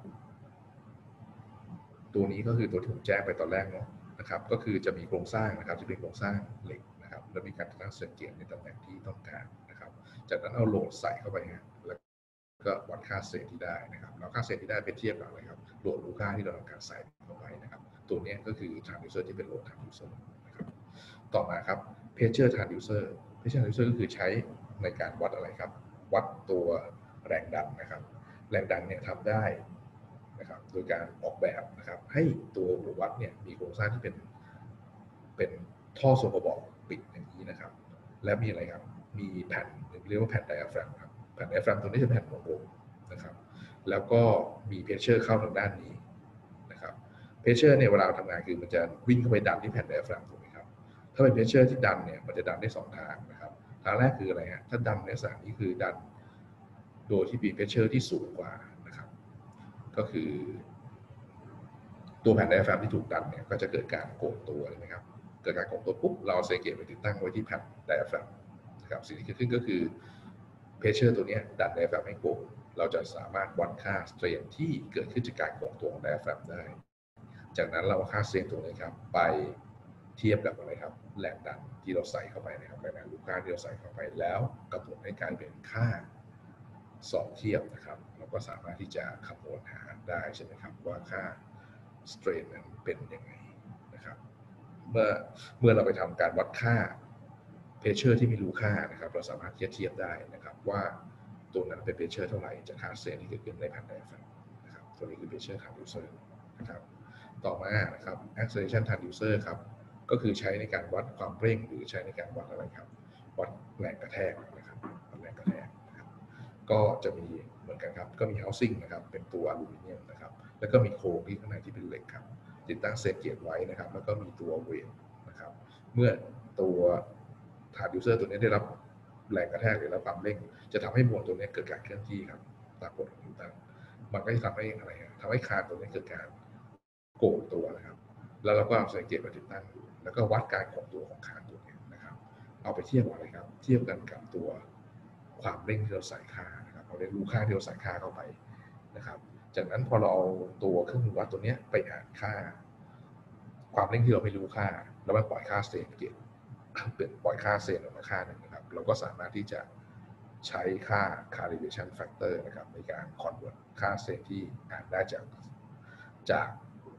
ตัวนี้ก็คือตัวที่ผมแจ้งไปตอนแรกเนาะนะครับก็คือจะมีโครงสร้างนะครับจะเป็นโครงสร้างเหล็กนะครับแล้วมีการติดตั้งเซอร์กิตในตำแหน่งที่ต้องการนะครับจากนั้นเอาโหลดใส่เข้าไปแล้วก็วัดค่าเศษที่ได้นะครับแล้วค่าเศษที่ได้ไปเทียบกับอะไรครับโหลดรู้ค่าที่เราต้องการใส่เข้าไปนะครับตัวนี้ก็คือ transducer ที่เป็นโหลด transducer นะครับต่อมาครับ pressure transducer pressure transducer ก็คือใช้ในการวัดอะไรครับวัดตัวแรงดันนะครับแรงดันเนี่ยทำได้นะครับโดยการออกแบบนะครับให้ตัวหัววัดเนี่ยมีโครงสร้างที่เป็นเป็นท่อทรงกระบอกปิดอย่างนี้นะครับและมีอะไรครับมีแผ่นเรียกว่าแผ่นไดอะแฟรมครับแผ่นไดอะแฟรมตัวนี้จะเป็นแผ่นวงๆนะครับแล้วก็มีเพชเชอร์เข้าทางด้านนี้นะครับเพชเชอร์เนี่ยเวลาทำงานคือมันจะวิ่งเข้าไปดันที่แผ่นไดอะแฟรมถูกไหมครับถ้าเป็นเพชเชอร์ที่ดันเนี่ยมันจะดันได้สองทางนะครับทางแรกคืออะไรฮะถ้าดันในสถานนี้คือดันโดยที่มีเพชเชอร์ที่สูงกว่านะครับก็คือตัวแผ่นไดอะแฟรมที่ถูกดันเนี่ยก็จะเกิดการโก่งตัวใช่ไหมครับเกิดการโก่งตัวปุ๊บเราเซเกตไปติดตั้งไว้ที่แผ่นไดอะแฟรมนะครับสิ่งที่เกิดขึ้นก็คือเพชเชอร์ตัวนี้ดันไดอะแฟรมให้โก่งเราจะสามารถวัดค่าสเตรนที่เกิดขึ้นจากการโก่งตัวของไดอะแฟรมได้จากนั้นเราเอาค่าสเตรนตัวนี้ครับไปเทียบกับอะไรครับแรงดันที่เราใส่เข้าไปนะครับแรงดันลูกค่าที่เราใส่เข้าไปแล้วกำหนดให้กลายเป็นค่าสองเทียบนะครับเราก็สามารถที่จะคำนวณหาได้ใช่ไหมครับว่าค่าสเตรนนั้นเป็นยังไงนะครับเมื่อเมื่อเราไปทำการวัดค่าเพชเชอร์ที่ไม่รู้ค่านะครับเราสามารถเทียบได้นะครับว่าตัวนั้นเป็นเพชเชอร์เท่าไหร่จากค่าสเตรนที่เกิดขึ้นในแผ่นไดอะแฟรมนะครับตัวนี้คือเพชเชอร์ transducer นะครับต่อมานะครับ acceleration transducer ครับก็คือใช้ในการวัดความเร่งหรือใช้ในการวัดอะไรครับวัดแรงกระแทกนะครับวัดแรงกระแทกนะครับก็จะมีเหมือนกันครับก็มี housing นะครับเป็นตัวอลูมิเนียมนะครับแล้วก็มีโครงที่ข้างในที่เป็นเหล็กครับติดตั้งเซตเกียร์ไว้นะครับแล้วก็มีตัวเวทนะครับเมื่อตัว transducer ตัวนี้ได้รับแรงกระแทกหรือรับความเร่งจะทำให้มวลตัวนี้เกิดการเคลื่อนที่ครับตามกฎของนิวตันมันก็จะทำให้อะไรทำให้คานตัวนี้เกิดการโก่งตัวนะครับแล้วเราก็เอาเซตเกียร์มาติดตั้งแล้วก็วัดการโก่งตัวของคานตัวนี้นะครับเอาไปเทียบกับอะไรครับเทียบกันกับตัวความเร่งที่เราใส่ค่านะครับเราเรียนรู้ค่าที่เราใส่ค่าเข้าไปนะครับจากนั้นพอเราเอาตัวเครื่องมือวัดตัวนี้ไปอ่านค่าความเร่งที่เราไม่รู้ค่าแล้วมันปล่อยค่าสเตนเกตเป็นปล่อยค่าเซนออกมาค่าหนึ่งนะครับเราก็สามารถที่จะใช้ค่า calibration factor นะครับในการ convert ค่าเซนที่อ่านได้จากจาก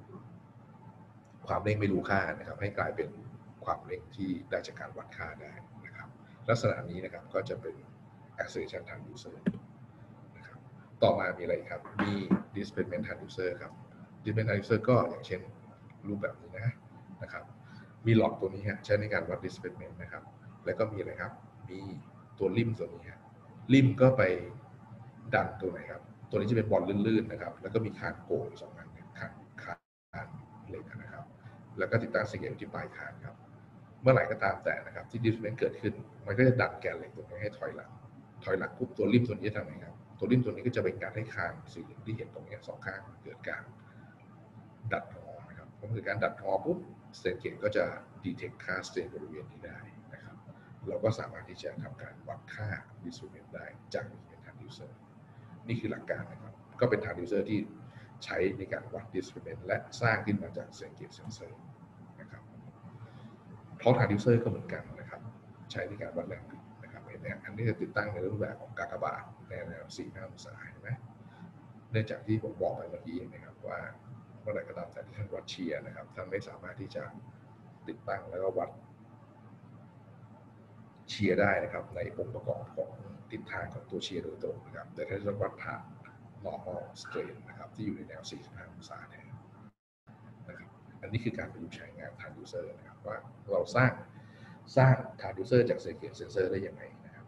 ความเร่งไม่รู้ค่านะครับให้กลายเป็นความเร่งที่ได้จากการวัดค่าได้นะครับลักษณะนี้นะครับก็จะเป็น acceleration transducer นะครับต่อมามีอะไรครับมี displacement transducer ครับ displacement transducer ก็อย่างเช่นรูปแบบนี้นะนะครับมีหลอดตัวนี้ฮะใช้ในการวัด displacement นะครับแล้วก็มีอะไรครับมีตัวริมตัวนี้ฮะริมก็ไปดันตัวไหนครับตัวนี้จะเป็นบอลลื่นๆนะครับแล้วก็มีคานโก่งสองอันคานคานเหล็กนะครับแล้วก็ติดตั้งสเกลที่ปลายคานครับเมื่อไหร่ก็ตามแต่นะครับที่ displacement เกิดขึ้นมันก็จะดันแกนเหล็กตัวนี้ให้ถอยหลังถอยหลังปุ๊บตัวริมตัวนี้จะทำไงครับตัวริมตัวนี้ก็จะเป็นการให้คานสีที่เห็นตรงนี้สองข้างเกิดการดัดงอนะครับพอเกิดการดัดงอปุ๊บสเตนเกจก็จะ detect ค่าสเตนบริเวณนี้ได้นะครับเราก็สามารถที่จะทำการวัดค่า displacement ได้จาก displacement transducer นี่คือหลักการนะครับก็เป็น transducer ที่ใช้ในการวัด displacement และสร้างขึ้นมาจาก strain gauge sensor นะครับท้อง transducer ก็เหมือนกันนะครับใช้ในการวัดแรงบิดนะครับเห็นไหมอันนี้จะติดตั้งในรูปแบบของกากบาทในแนวสี่สิบห้าองศาเห็นไหมเนื่องจากที่ผมบอกไปเมื่อกี้นะครับว่าเมื่อไหร่ก็ตามแต่ที่ท่านวัดเชียร์นะครับท่านไม่สามารถที่จะติดตั้งแล้วก็วัดเชียร์ได้นะครับในองค์ประกอบของทิศทางของตัวเชียร์โดยตรงนะครับแต่ถ้าจะวัดผ่าน normal strain นะครับที่อยู่ในแนวสี่สิบห้าองศาแทนนะครับอันนี้คือการประยุกต์ใช้งาน transducer นะครับว่าเราสร้างสร้าง transducer จาก circuit sensor ได้ยังไงนะครับ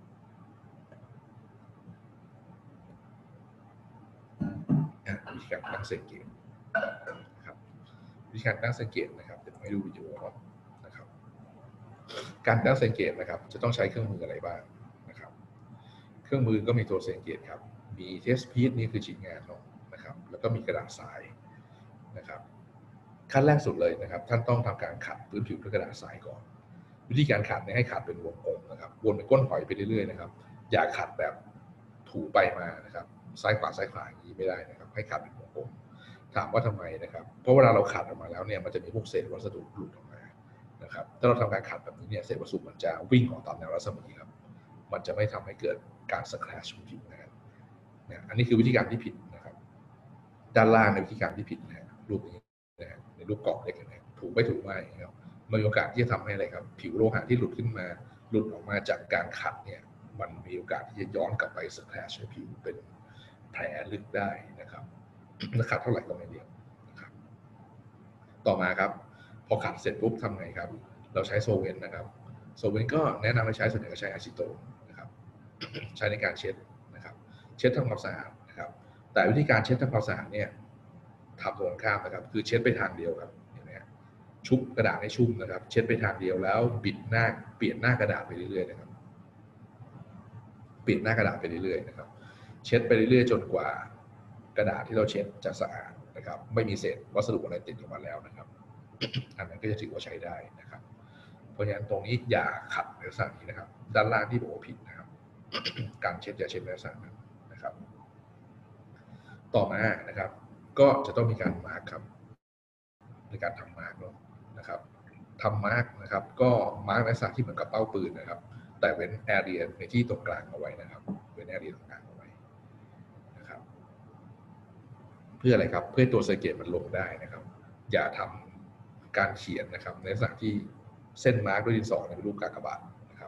วิธีการตั้ง circuit นะครับวิธีการตั้ง circuit นะครับเดี๋ยวให้ดูวิดีโอก่อนนะครับการตั้ง circuit นะครับจะต้องใช้เครื่องมืออะไรบ้างนะครับเครื่องมือก็มีตัว circuit ครับมี test piece นี่คือชิ้นงานเนาะนะครับแล้วก็มีกระดาษทรายนะครับขั้นแรกสุดเลยนะครับท่านต้องทำการขัดพื้นผิวด้วยกระดาษทรายก่อนวิธีการขัดเนี่ยให้ขัดเป็นวงกลมนะครับวนเป็นก้นหอยไปเรื่อยๆนะครับอย่าขัดแบบถูไปมานะครับซ้ายขวาซ้ายขวาอย่างนี้ไม่ได้นะครับให้ขัดเป็นวงกลมถามว่าทำไมนะครับเพราะเวลาเราขัดออกมาแล้วเนี่ยมันจะมีพวกเศษวัสดุหลุดออกมานะครับถ้าเราทำการขัดแบบนี้เนี่ยเศษวัสดุมันจะวิ่งออกตามแนวรัศมีครับมันจะไม่ทำให้เกิดการสแครชบนผิวนะครับเนี่ยอันนี้คือวิธีการที่ผิดนะครับด้านล่างในวิธีการที่ผิดนะรูปนี้นะในรูปกรอบเล็กนะถูไม่ถูไม่ครับมีโอกาสที่จะทำให้อะไรครับผิวโลหะที่หลุดขึ้นมาหลุดออกมาจากการขัดเนี่ยมันมีโอกาสที่จะย้อนกลับไปสแครชในผิวเป็นแผลลึกได้นะครับและขัดเท่าไหร่ก็ไม่เรียบนะครับต่อมาครับพอขัดเสร็จปุ๊บทำไงครับเราใช้โซเวนนะครับโซเวนก็แนะนำให้ใช้ส่วนใหญ่ก็ใช้อะซิโตนนะครับใช้ในการเช็ดนะครับเช็ดทำความสะอาดนะครับแต่วิธีการเช็ดทำความสะอาดเนี่ยทำตรงข้ามนะครับคือเช็ดไปทางเดียวครับชุบกระดาษให้ชุ่มนะครับเช็ดไปทางเดียวแล้วบิดหน้าเปลี่ยนหน้ากระดาษไปเรื่อยๆนะครับเปลี่ยนหน้ากระดาษไปเรื่อยๆนะครับเช็ดไปเรื่อยๆจนกว่ากระดาษที่เราเช็ดจะสะอาดนะครับไม่มีเศษวัสดุอะไรติดออกมาแล้วนะครับ อันนั้นก็จะถือว่าใช้ได้นะครับเพราะฉะนั้นตรงนี้อย่าขัดในลักษณะนี้นะครับด้านล่างที่บอกว่าผิดนะครับ การเช็ดอย่าเช็ดในลักษณะนั้นนะครับต่อมานะครับก็จะต้องมีการมาร์คครับในการทำมาร์กนะครับทำมาร์กนะครับก็มาร์กในลักษณะที่เหมือนกับเป้าปืนนะครับแต่เว้นแอเรียในที่ตรงกลางเอาไว้นะครับเว้นแอเรียตรงกลางเอาไว้นะครับเพื่ออะไรครับเพื่อตัวเซอร์เกตมันลงได้นะครับอย่าทำการเขียนนะครับในลักษณะที่เส้นมาร์กด้วยดินสอในรูปกากบาทนะครับ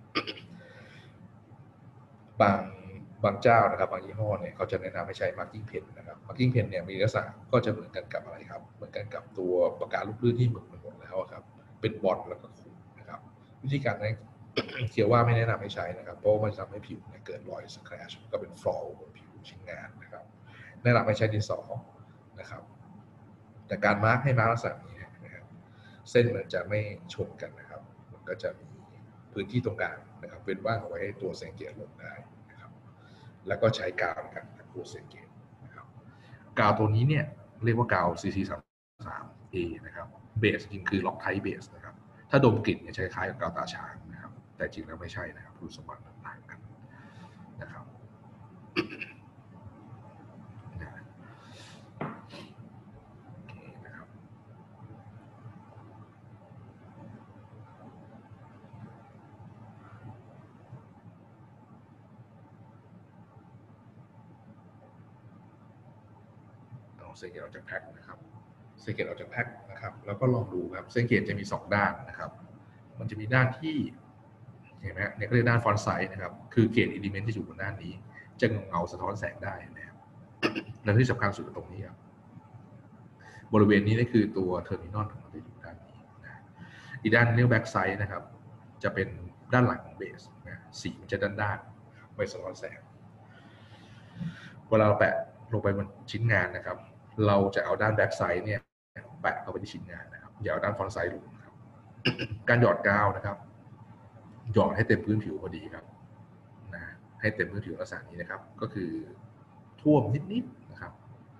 บางบางเจ้านะครับบางยี่ห้อเนี่ยเขาจะแนะนำให้ใช้ marking pen นะครับ marking pen เนี่ยมีลักษณะก็จะเหมือนกันกับอะไรครับเหมือนกันกับตัวปากกาลูกลื่นที่หมึกมันหมดแล้วครับเป็นบอลแล้วก็ขูดนะครับวิธีการนั้นเขียนว่าไม่แนะนำให้ใช้นะครับเพราะมันทำให้ผิวเนี่ยเกิดรอยสแครชก็เป็นฟลอร์บนผิวชิ้นงานนะครับแนะนำให้ใช้ดินสอนะครับแต่การมาร์กให้มาร์กลักษณะนี้นะครับเส้นมันจะไม่ชนกันนะครับมันก็จะมีพื้นที่ตรงกลางนะครับเป็นว่างเอาไว้ให้ตัวเซนเกตลงได้แล้วก็ใช้กาวในการขัดตัวเซนเกตนะครับกาวตัวนี้เนี่ยเรียกว่ากาว ซี ซี สาม สาม เอ นะครับเบสจริงคือล็อกไทป์เบสนะครับถ้าดมกลิ่นเนี่ยใช้คล้ายกับกาวตาช้างนะครับแต่จริงแล้วไม่ใช่นะครับคุณสมบัติต่างกันนะครับเซนเกตออกจากแพ็คนะครับเซนเกตออกจากแพ็คนะครับแล้วก็ลองดูครับเซนเกตจะมีสองด้านนะครับมันจะมีด้านที่เห็นไหมเนี่ยก็เรียกด้านฟอนต์ไซส์นะครับคือเกตอิเลเมนต์ที่อยู่บนด้านนี้จะเงาสะท้อนแสงได้นะครับและที่สำคัญสุดตรงนี้ครับบริเวณนี้นี่คือตัวเทอร์มินอลของมันจะอยู่ด้านนี้นะอีกด้านเรียกแบ็กไซส์นะครับจะเป็นด้านหลังของเบสนะสีมันจะด้านด้านไม่สะท้อนแสงเวลาเราแปะลงไปบนชิ้นงานนะครับเราจะเอาด้านแบ็กไซด์เนี่ยแปะเข้าไปที่ชิ้นงานนะครับอย่าเอาด้านฟรอนต์ไซด์ลงนะครับการหยอดกาวนะครับหยอดให้เต็มพื้นผิวพอดีครับนะให้เต็มพื้นผิวลักษณะนี้นะครับก็คือท่วมนิดๆนะครับ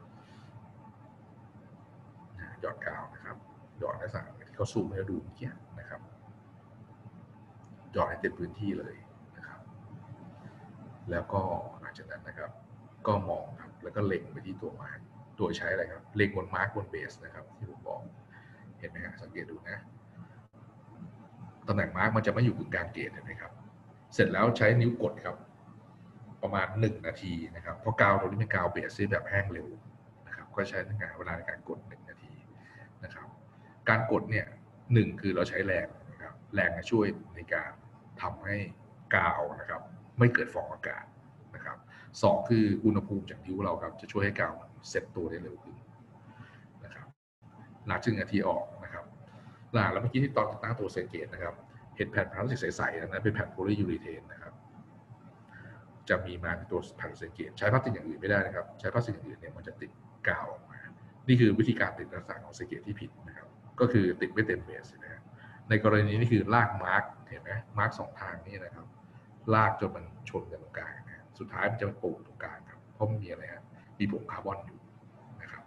หยอดกาวนะครับหยอดลักษณะที่เขาซูมให้เราดูเมื่อกี้นะครับหยอดให้เต็มพื้นที่เลยนะครับแล้วก็หลังจากนั้นนะครับก็มองครับแล้วก็เล็งไปที่ตัวมาร์กโดยใช้อะไรครับเล็งบนมาร์กบนเบสนะครับที่ผมบอกเห็นไหมครับสังเกตดูนะตำแหน่งมาร์กมันจะไม่อยู่กึ่งกลางเกจเห็นไหมครับเสร็จแล้วใช้นิ้วกดครับประมาณหนึ่งนาทีนะครับเพราะกาวตัวนี้เป็นกาวเบสที่แบบแห้งเร็วนะครับก็ใช้เวลาในการกดหนึ่งนาทีนะครับการกดเนี่ยหนึ่งคือเราใช้แรงนะครับแรงจะช่วยในการทำให้กาวนะครับไม่เกิดฟองอากาศนะครับสองคืออุณหภูมิจากนิ้วเราครับจะช่วยให้กาวเซ็ตตัวได้เร็วขึ้นนะครับนับจึงนาทีออกนะครับแล้วเมื่อกี้ที่ตอนติดตั้งตัวเซนเกตนะครับเห็นแผ่นพลาสติกใสๆนั้นเป็นแผ่นโพลียูรีเทนนะครับจะมีมาในตัวแผ่นเซนเกตใช้พลาสติกอย่างอื่นไม่ได้นะครับใช้พลาสติกอย่างอื่นเนี่ยมันจะติดกาวออกมานี่คือวิธีการติดลักษณะของเซนเกตที่ผิดนะครับก็คือติดไม่เต็มเบสนะในกรณีนี้คือลากมาร์กเห็นไหมมาร์กสองทางนี่นะครับลากจนมันชนกันตรงกลางนะสุดท้ายมันจะโป่งตรงกลางครับเพราะมันมีอะไรฮะมีผงคาร์บอนอยู่นะครับ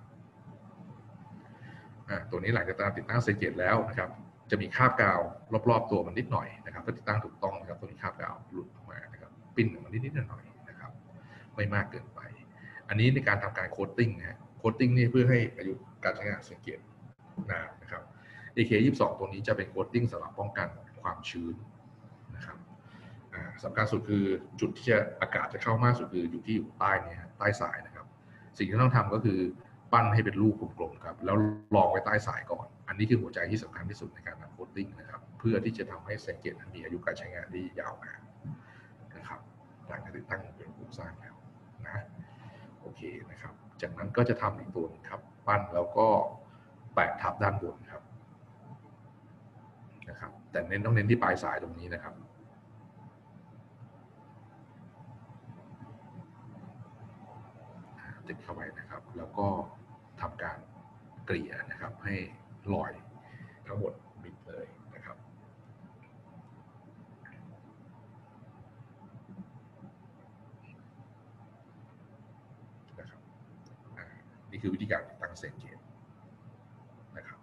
ตัวนี้หลังจากติดตั้งเซนเกตแล้วนะครับจะมีคราบกาวรอบๆตัวมันนิดหน่อยนะครับถ้าติดตั้งถูกต้องนะครับตัวนี้คราบกาวหลุดออกมานะครับปิ้นออกมานิดๆหน่อยๆนะครับไม่มากเกินไปอันนี้ในการทำการโคตติ้งนะโคตติ้งนี่เพื่อให้อายุการใช้งานเซนเกตนานนะครับ เอ เค ยี่สิบสอง ตัวนี้จะเป็นโคตติ้งสำหรับป้องกันความชื้นนะครับสำคัญสุดคือจุดที่จะอากาศจะเข้ามากสุดคืออยู่ที่อยู่ใต้นี้ใต้สายนะครับสิ่งที่ต้องทำก็คือปั้นให้เป็นลูกกลมๆครับแล้วรองไว้ใต้สายก่อนอันนี้คือหัวใจที่สำคัญที่สุดในการทำโคตติ้งนะครับเพื่อที่จะทำให้เซนเกตมีอายุการใช้งานที่ยาวนานนะครับหลังจากติดตั้งเป็นโครงสร้างแล้วนะโอเคนะครับจากนั้นก็จะทำอีกตัวนึงครับปั้นแล้วก็แปะทับด้านบนครับนะครับแต่เน้นต้องเน้นที่ปลายสายตรงนี้นะครับติดเข้าไปนะครับแล้วก็ทำการเกลี่ยนะครับให้ลอยทั้งหมดมิดเลยนะครับนะครับนี่คือวิธีการติดตั้งเซนเกตนะครับ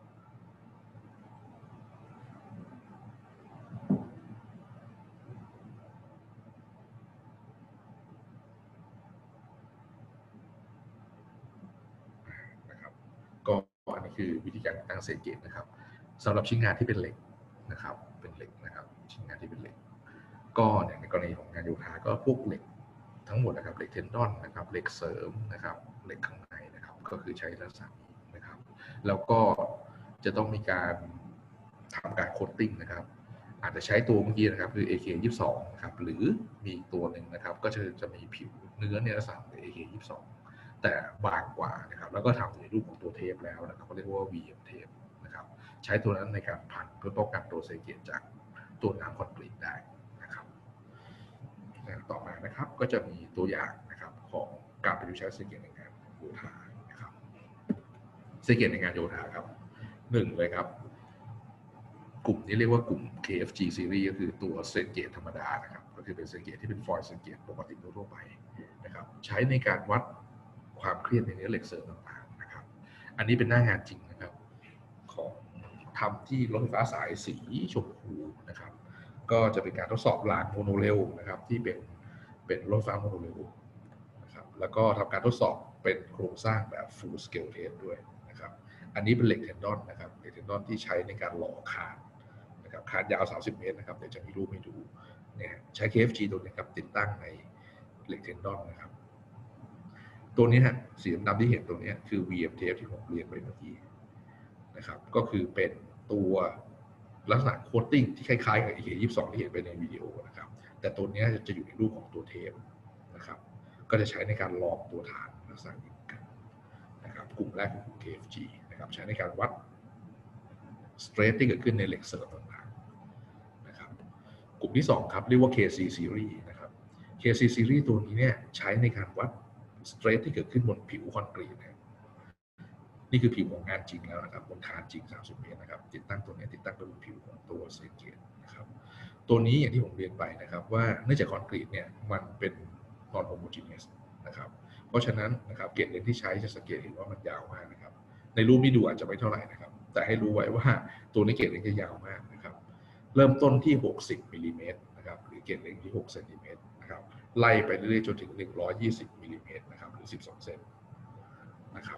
ก็อันนี้คือวิธีการติดตั้งเซนเกตนะครับสำหรับชิ้นงานที่เป็นเหล็กนะครับเป็นเหล็กนะครับชิ้นงานที่เป็นเหล็กก็เนี่ยในกรณีของงานโยธาก็พวกเหล็กทั้งหมดนะครับเหล็กเทนดอนนะครับเหล็กเสริมนะครับเหล็กข้างในนะครับก็คือใช้ลักษณะนี้นะครับแล้วก็จะต้องมีการทำการโคตติ้งนะครับอาจจะใช้ตัวเมื่อกี้นะครับคือ เอ เค ยี่สิบสอง นะครับหรือมีตัวหนึ่งนะครับก็จะจะมีผิวเนื้อในลักษณะของ เอ เค ยี่สิบสองแต่บางกว่านะครับแล้วก็ทำในรูปของตัวเทปแล้วนะครับเขาเรียกว่า วี เอ็ม เทปนะครับใช้ตัวนั้นในการพันเพื่อป้องกันตัวเซนเกตจากตัวน้ำคอนกรีตได้นะครับต่อมานะครับก็จะมีตัวอย่างนะครับของการประยุกต์ใช้เซนเกตในงานโยธานะครับเซนเกตในงานโยธาครับหนึ่งเลยครับกลุ่มนี้เรียกว่ากลุ่ม เค เอฟ จี Series ก็คือตัวเซนเกตธรรมดานะครับก็คือเป็นเซนเกตที่เป็นฟอยล์เซนเกตปกติทั่วไปนะครับใช้ในการวัดความเครียดในเนื้อเหล็กเสริมต่างๆนะครับอันนี้เป็นหน้างานจริงนะครับของทำที่รถไฟฟ้าสายสีชมพูนะครับก็จะเป็นการทดสอบรางโมโนเรลนะครับที่เป็นเป็นรถไฟฟ้าโมโนเรลนะครับแล้วก็ทำการทดสอบเป็นโครงสร้างแบบ full scale test ด้วยนะครับอันนี้เป็นเหล็กเทนดอนนะครับเหล็กเทนดอนที่ใช้ในการหล่อคานนะครับคานยาวสามสิบเมตรนะครับเดี๋ยวจะมีรูปให้ดูเนี่ยใช้ เค เอฟ จี ตัวนี้ครับติดตั้งในเหล็กเทนดอนนะครับตัวนี้ฮะสีดำที่เห็นตรงนี้คือ วี เอ็ม Tape ที่ผมเรียนไปเมื่อกี้นะครับก็คือเป็นตัวลักษณะโคตติ้งที่คล้ายๆกับ เอ เค ยี่สิบสอง ที่เห็นไปในวิดีโอนะครับแต่ตัวนี้จะอยู่ในรูปของตัวเทปนะครับก็จะใช้ในการลองตัวฐานลักษณะนี้กันนะครับกลุ่มแรกคือกลุ่ม เค เอฟ จี นะครับใช้ในการวัดสเตรทที่เกิดขึ้นในเหล็กเสริมต่างๆนะครับกลุ่มที่สองครับเรียกว่า เค ซี Series นะครับ เค ซี Series ตัวนี้เนี่ยใช้ในการวัดสเตรทที่เกิดขึ้นบนผิวคอนกรีตนะนี่คือผิวของงานจริงแล้วนะครับบนคานจริงสามสิบเมตรนะครับติดตั้งตัวนี้ติดตั้งบนผิวของตัวเซนเกตนะครับตัวนี้อย่างที่ผมเรียนไปนะครับว่าเนื่องจากคอนกรีตเนี่ยมันเป็น non homogeneous นะครับเพราะฉะนั้นนะครับเกรดเลนที่ใช้จะสังเกตเห็นว่ามันยาวมากนะครับในรูปที่ดูอาจจะไม่เท่าไหร่นะครับแต่ให้รู้ไว้ว่าตัวนี้เกรดเลนจะยาวมากนะครับเริ่มต้นที่หกสิบมิลลิเมตรนะครับหรือเกรดเลนที่หกเซนติเมตรนะครับไล่ไปเรื่อยๆจนถึงหนึ่งร้อยยี่สิบมิลลิเมตรนะครับหรือสิบสองเซนนะครับ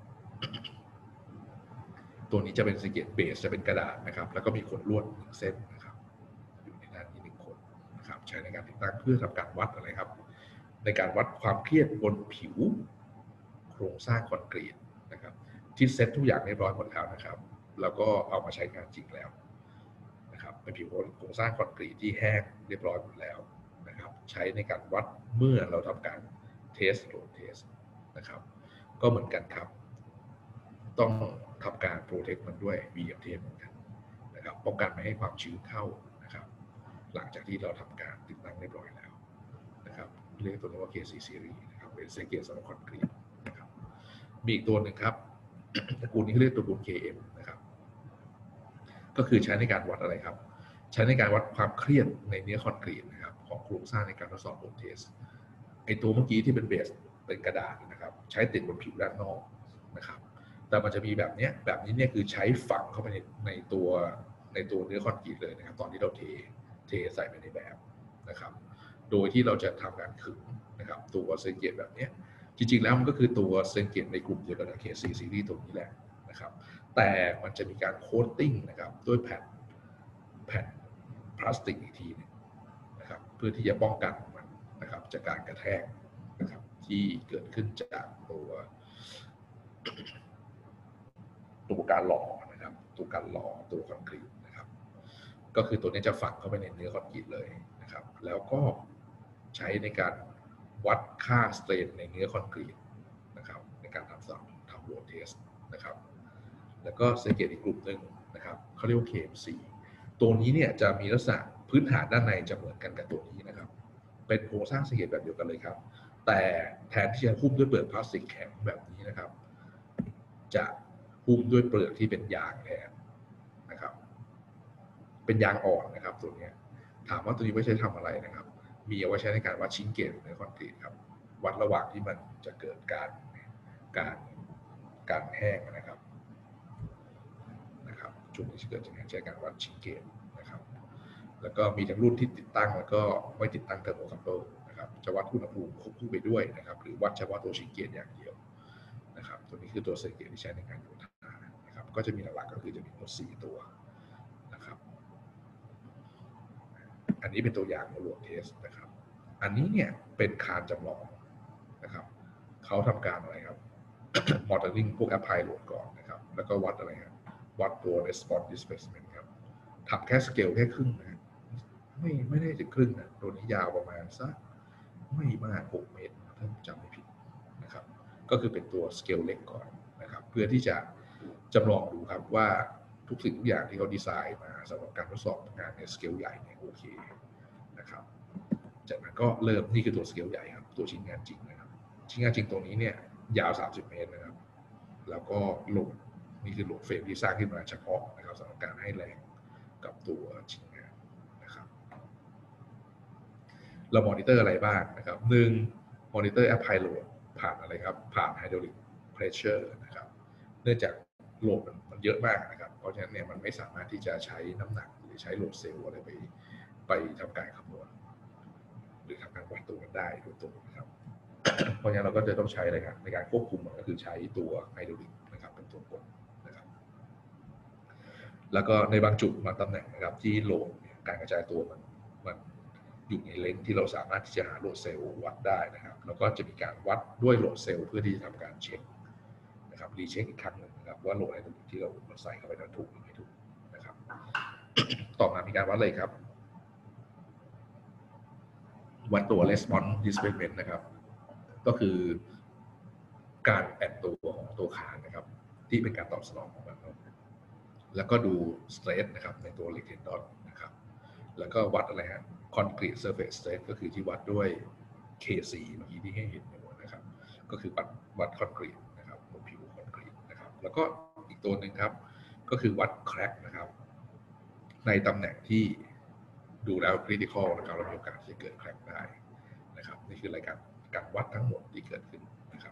ตัวนี้จะเป็นเซนเกตเบสจะเป็นกระดาษนะครับแล้วก็มีขนลวดหนึ่งเส้นนะครับอยู่ในด้านนี้หนึ่งขนนะครับใช้ในการติดตั้งเพื่อทำการวัดอะไรครับในการวัดความเครียดบนผิวโครงสร้างคอนกรีตนะครับที่เซตทุกอย่างเรียบร้อยหมดแล้วนะครับแล้วก็เอามาใช้งานจริงแล้วนะครับเป็นผิวโครงสร้างคอนกรีตที่แห้งเรียบร้อยหมดแล้วนะครับใช้ในการวัดเมื่อเราทำการเทสโหลดเทสนะครับก็เหมือนกันครับต้องทำการโปรเทคมันด้วย วี เอ็ม ที เหมือนกันนะครับป้องกันไม่ให้ความชื้นเข้านะครับหลังจากที่เราทำการติดตั้งเรียบร้อยแล้วนะครับเรียกตัวนี้ว่า เค ซี Series นะครับเป็นเซอร์กิตสำหรับคอนกรีตนะครับมีอีกตัวหนึ่งครับตระกูลนี้เขาเรียกตระกูล เค เอ็ม นะครับก็คือใช้ในการวัดอะไรครับใช้ในการวัดความเครียดในเนื้อคอนกรีตนะครับของโครงสร้างในการทดสอบโหลดเทสไอตัวเมื่อกี้ที่เป็นเบสเป็นกระดาษนะครับใช้ติดบนผิวด้านนอกนะครับแต่มันจะมีแบบนี้แบบนี้เนี่ยคือใช้ฝังเข้าไปในในตัวในตัวเนื้อคอนกรีตเลยนะครับตอนที่เราเทเทใส่ไปในแบบนะครับโดยที่เราจะทำการขึงนะครับตัวเซนเกตแบบนี้จริงๆแล้วมันก็คือตัวเซนเกตในกลุ่มเดียวกับ เค ซี Series ตรงนี้แหละนะครับแต่มันจะมีการโคตติ้งนะครับด้วยแผ่นแผ่นพลาสติกอีกทีนึงนะครับเพื่อที่จะป้องกันมันนะครับจากการกระแทกนะครับที่เกิดขึ้นจากตัวตัวการหล่อนะครับตัวการหล่อตัวคอนกรีตนะครับก็คือตัวนี้จะฝังเข้าไปในเนื้อคอนกรีตเลยนะครับแล้วก็ใช้ในการวัดค่าสเตรนในเนื้อคอนกรีตนะครับในการทำสอบทำโหลดเทสนะครับแล้วก็เซอร์กิตอีกกลุ่มหนึ่งนะครับเขาเรียกว่า เค เอ็ม ซี ตัวนี้เนี่ยจะมีลักษณะพื้นฐานด้านในจะเหมือนกันกับตัวนี้นะครับเป็นโครงสร้างเซอร์กิตแบบเดียวกันเลยครับแต่แทนที่จะหุ้มด้วยเปลือกพลาสติกแข็งแบบนี้นะครับจะหุ้มด้วยเปลือกที่เป็นยางแทนนะครับเป็นยางอ่อนนะครับตัวนี้ถามว่าตัวนี้ไว้ใช้ทำอะไรนะครับมีเอาไว้ใช้ในการวัดชิ้นเกจในคอนกรีตครับวัดระหว่างที่มันจะเกิดการการการแห้งนะครับนะครับช่วงนี้จะเกิดจากการใช้การวัดชิ้นเกจนะครับแล้วก็มีทั้งรุ่นที่ติดตั้งแล้วก็ไม่ติดตั้งเทอร์โมคัพเปิลนะครับจะวัดอุณหภูมิควบคู่ไปด้วยนะครับหรือวัดเฉพาะตัวชิ้นเกจอย่างเดียวนะครับตัวนี้คือตัวเซอร์กิตที่ใช้ในการโยธานะครับก็จะมีหลักๆก็คือจะมีทั้งหมดสี่ตัวนะครับอันนี้เป็นตัวอย่างของโหลดเทสนะครับอันนี้เนี่ยเป็นคานจำลองนะครับเขาทำการอะไรครับ modeling พวก apply load ก่อนนะครับแล้วก็วัดอะไรครับวัดตัว response displacement ครับทำแค่สเกลแค่ครึ่งนะไม่ไม่ได้ถึงครึ่งนะตัวนี้ยาวประมาณสักไม่มากหกเมตรถ้าจำไม่ผิดนะครับก็คือเป็นตัวสเกลเล็กก่อนนะครับเพื่อที่จะจำลองดูครับว่าทุกสิ่งทุกอย่างที่เขาดีไซน์มาสำหรับการทดสอบงานในสเกลใหญ่เนี่ยโอเคนะครับจากนั้นก็เริ่มนี่คือตัวสเกลใหญ่ครับตัวชิ้นงานจริงนะครับชิ้นงานจริงตรงนี้เนี่ยยาวสามสิบเมตรนะครับแล้วก็โหลดนี่คือโหลดเฟรมที่สร้างขึ้นมาเฉพาะนะครับสำหรับการให้แรงกับตัวชิ้นงานนะครับเรามอนิเตอร์อะไรบ้างนะครับหนึ่งมอนิเตอร์แอปพลายโหลดผ่านอะไรครับผ่านไฮดรอลิกเพรสเชอร์นะครับเนื่องจากโหลดมันเยอะมากนะครับเพราะฉะนั้นเนี่ยมันไม่สามารถที่จะใช้น้ำหนักหรือใช้โหลดเซลล์อะไรไปไปทำการคำนวณหรือทำการวัดตัวกันได้โดยตรงนะครับเพราะฉะนั้นเราก็จะต้องใช้อะไรครับในการควบคุมมันก็คือใช้ตัวไฮดรอลิกนะครับเป็นตัวกดนะครับแล้วก็ในบางจุดบางตำแหน่งนะครับที่โหลดการกระจายตัวมันมันอยู่ในเลนส์ที่เราสามารถที่จะหาโหลดเซลล์วัดได้นะครับแล้วก็จะมีการวัดด้วยโหลดเซลล์เพื่อที่จะทำการเช็คนะครับรีเช็คอีกครั้งหนึ่งนะครับว่าโหลดอะไรที่เราใส่เข้าไปนั้นถูกหรือไม่ถูกนะครับ ต่อมามีการวัดเลยครับวัดตัว response displacement นะครับก็คือการแอนตัวของตัวคานนะครับที่เป็นการตอบสนองของมันแล้วก็ดู stress นะครับในตัว leg tendon นะครับแล้วก็วัดอะไรฮะ concrete surface stress ก็คือที่วัดด้วย เค ซี เมื่อกี้ที่ให้เห็นอยู่นะครับก็คือวัดวัดคอนกรีตนะครับบนผิวคอนกรีตนะครับแล้วก็อีกตัวหนึ่งครับก็คือวัด crack นะครับในตำแหน่งที่ดูแล้ว critical นะครับเรามีโอกาสที่จะเกิด crack ได้นะครับนี่คือรายการการวัดทั้งหมดที่เกิดขึ้นนะครับ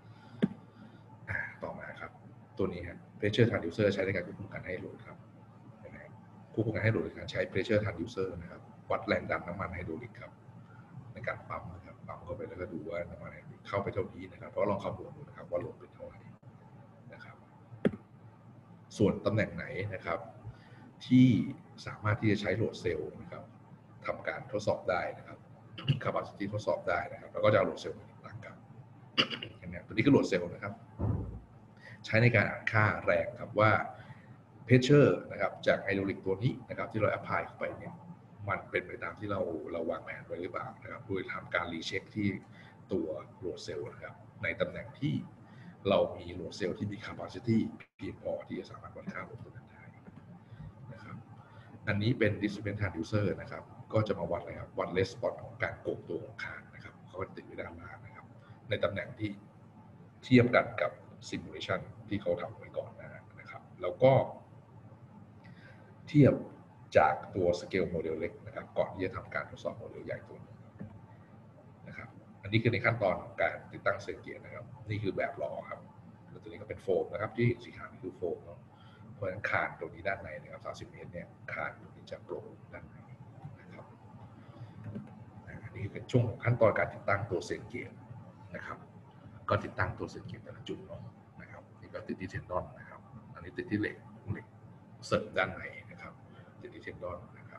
ต่อมาครับตัวนี้ฮะ pressure transducer ใช้ในการควบคุมการให้โหลดครับควบคุมการให้โหลดในการใช้ pressure transducer นะครับวัดแรงดันน้ำมันไฮดรอลิกครับในการปั๊มนะครับปั๊มเข้าไปแล้วก็ดูว่าน้ำมันไฮดรอลิกเข้าไปเท่านี้นะครับเพราะลองคำนวณดูนะครับว่าโหลดเป็นเท่าไหร่นะครับส่วนตำแหน่งไหนนะครับที่สามารถที่จะใช้โหลดเซลล์นะครับทำการทดสอบได้นะครับ capacity ทดสอบได้นะครับแล้วก็จะเอาโหลดเซลล์มาติดตั้งกันตัวนี้คือโหลดเซลล์นะครับใช้ในการอ่านค่าแรงครับว่า pressure นะครับจากไฮดรอลิกตัวนี้นะครับที่เรา apply เข้าไปเนี่ยมันเป็นไปตามที่เราเราวางแผนไว้หรือเปล่านะครับโดยทำการรีเช็คที่ตัวโหลดเซลล์นะครับในตำแหน่งที่เรามีโหลดเซลล์ที่มี capacity เพียงพอที่จะสามารถวัดค่าโหลดตัวนั้นได้นะครับอันนี้เป็น distributed transducer นะครับก็จะมาวัดอะไรครับวัด response ของการโกงตัวของคานนะครับเขาก็ติดไว้ด้านล่างนะครับในตำแหน่งที่เทียบกันกับ simulation ที่เขาทำไว้ก่อนนะครับแล้วก็เทียบจากตัวสเกลโมเดลเล็กนะครับก่อนที่จะทำการทดสอบโมเดลใหญ่ตัวนี้นะครับอันนี้คือในขั้นตอนของการติดตั้งเซนเกียร์นะครับนี่คือแบบล้อครับแล้วตัวนี้ก็เป็นโฟมนะครับที่สีขาวนี่คือโฟมเนาะเพราะฉะนั้นคานตรงนี้ด้านในนะครับสามสิบเมตรเนี่ยคานตรงนี้จะโปร่งด้านในนะครับอันนี้เป็นช่วงของขั้นตอนการติดตั้งตัวเซนเกียร์นะครับก็ติดตั้งตัวเซนเกียร์แต่ละจุดเนาะนะครับนี่ก็ติดที่เทนดอนนะครับอันนี้ติดที่เหล็กเหล็กเสริมด้านในนะครับติดที่เทนดอนนะครับ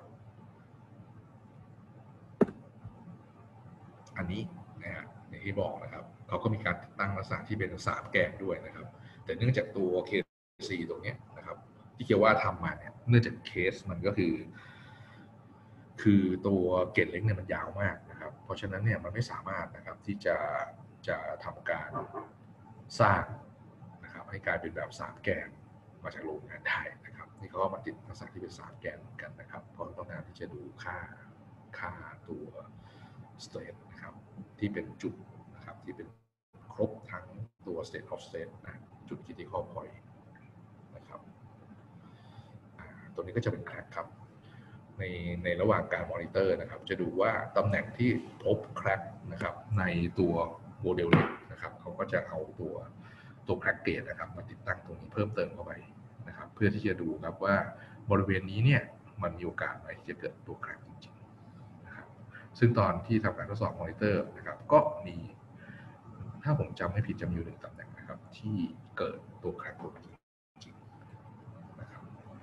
อันนี้นะฮะอย่างที่บอกนะครับเขาก็มีการติดตั้งลักษณะที่เป็นสามแกนด้วยนะครับแต่เนื่องจากตัว เค ซี ตรงนี้นะครับที่เกี่ยวว่าทำมาเนี่ยเนื่องจากเคสมันก็คือคือตัวเกจเล็กเนี่ยมันยาวมากนะครับเพราะฉะนั้นเนี่ยมันไม่สามารถนะครับที่จะจะทำการสร้างนะครับให้กลายเป็นแบบสามแกนมาจากโรงงานได้นะครับนี่เขาก็มาติดลักษณะที่เป็นสามแกนเหมือนกันนะครับเพราะต้องการที่จะดูค่าค่าตัวสเตทนะครับที่เป็นจุดนะครับที่เป็นครบทั้งตัว state of state นะจุด critical point นะครับตัวนี้ก็จะเป็นแคร็กครับในในระหว่างการมอนิเตอร์นะครับจะดูว่าตำแหน่งที่พบแคร็กนะครับในตัวโมเดลเล็กนะครับเขาก็จะเอาตัวตัวแคร็กเกจนะครับมาติดตั้งตรงนี้เพิ่มเติมเข้าไปนะครับเพื่อที่จะดูครับว่าบริเวณนี้เนี่ยมันมีโอกาสไหมที่จะเกิดตัวแคร็กจริงๆนะครับซึ่งตอนที่ทำการทดสอบมอนิเตอร์นะครับก็มีถ้าผมจำไม่ผิดจะมีอยู่หนึ่งตำแหน่งนะครับที่เกิดตัวแคร็กจริงๆนะครับ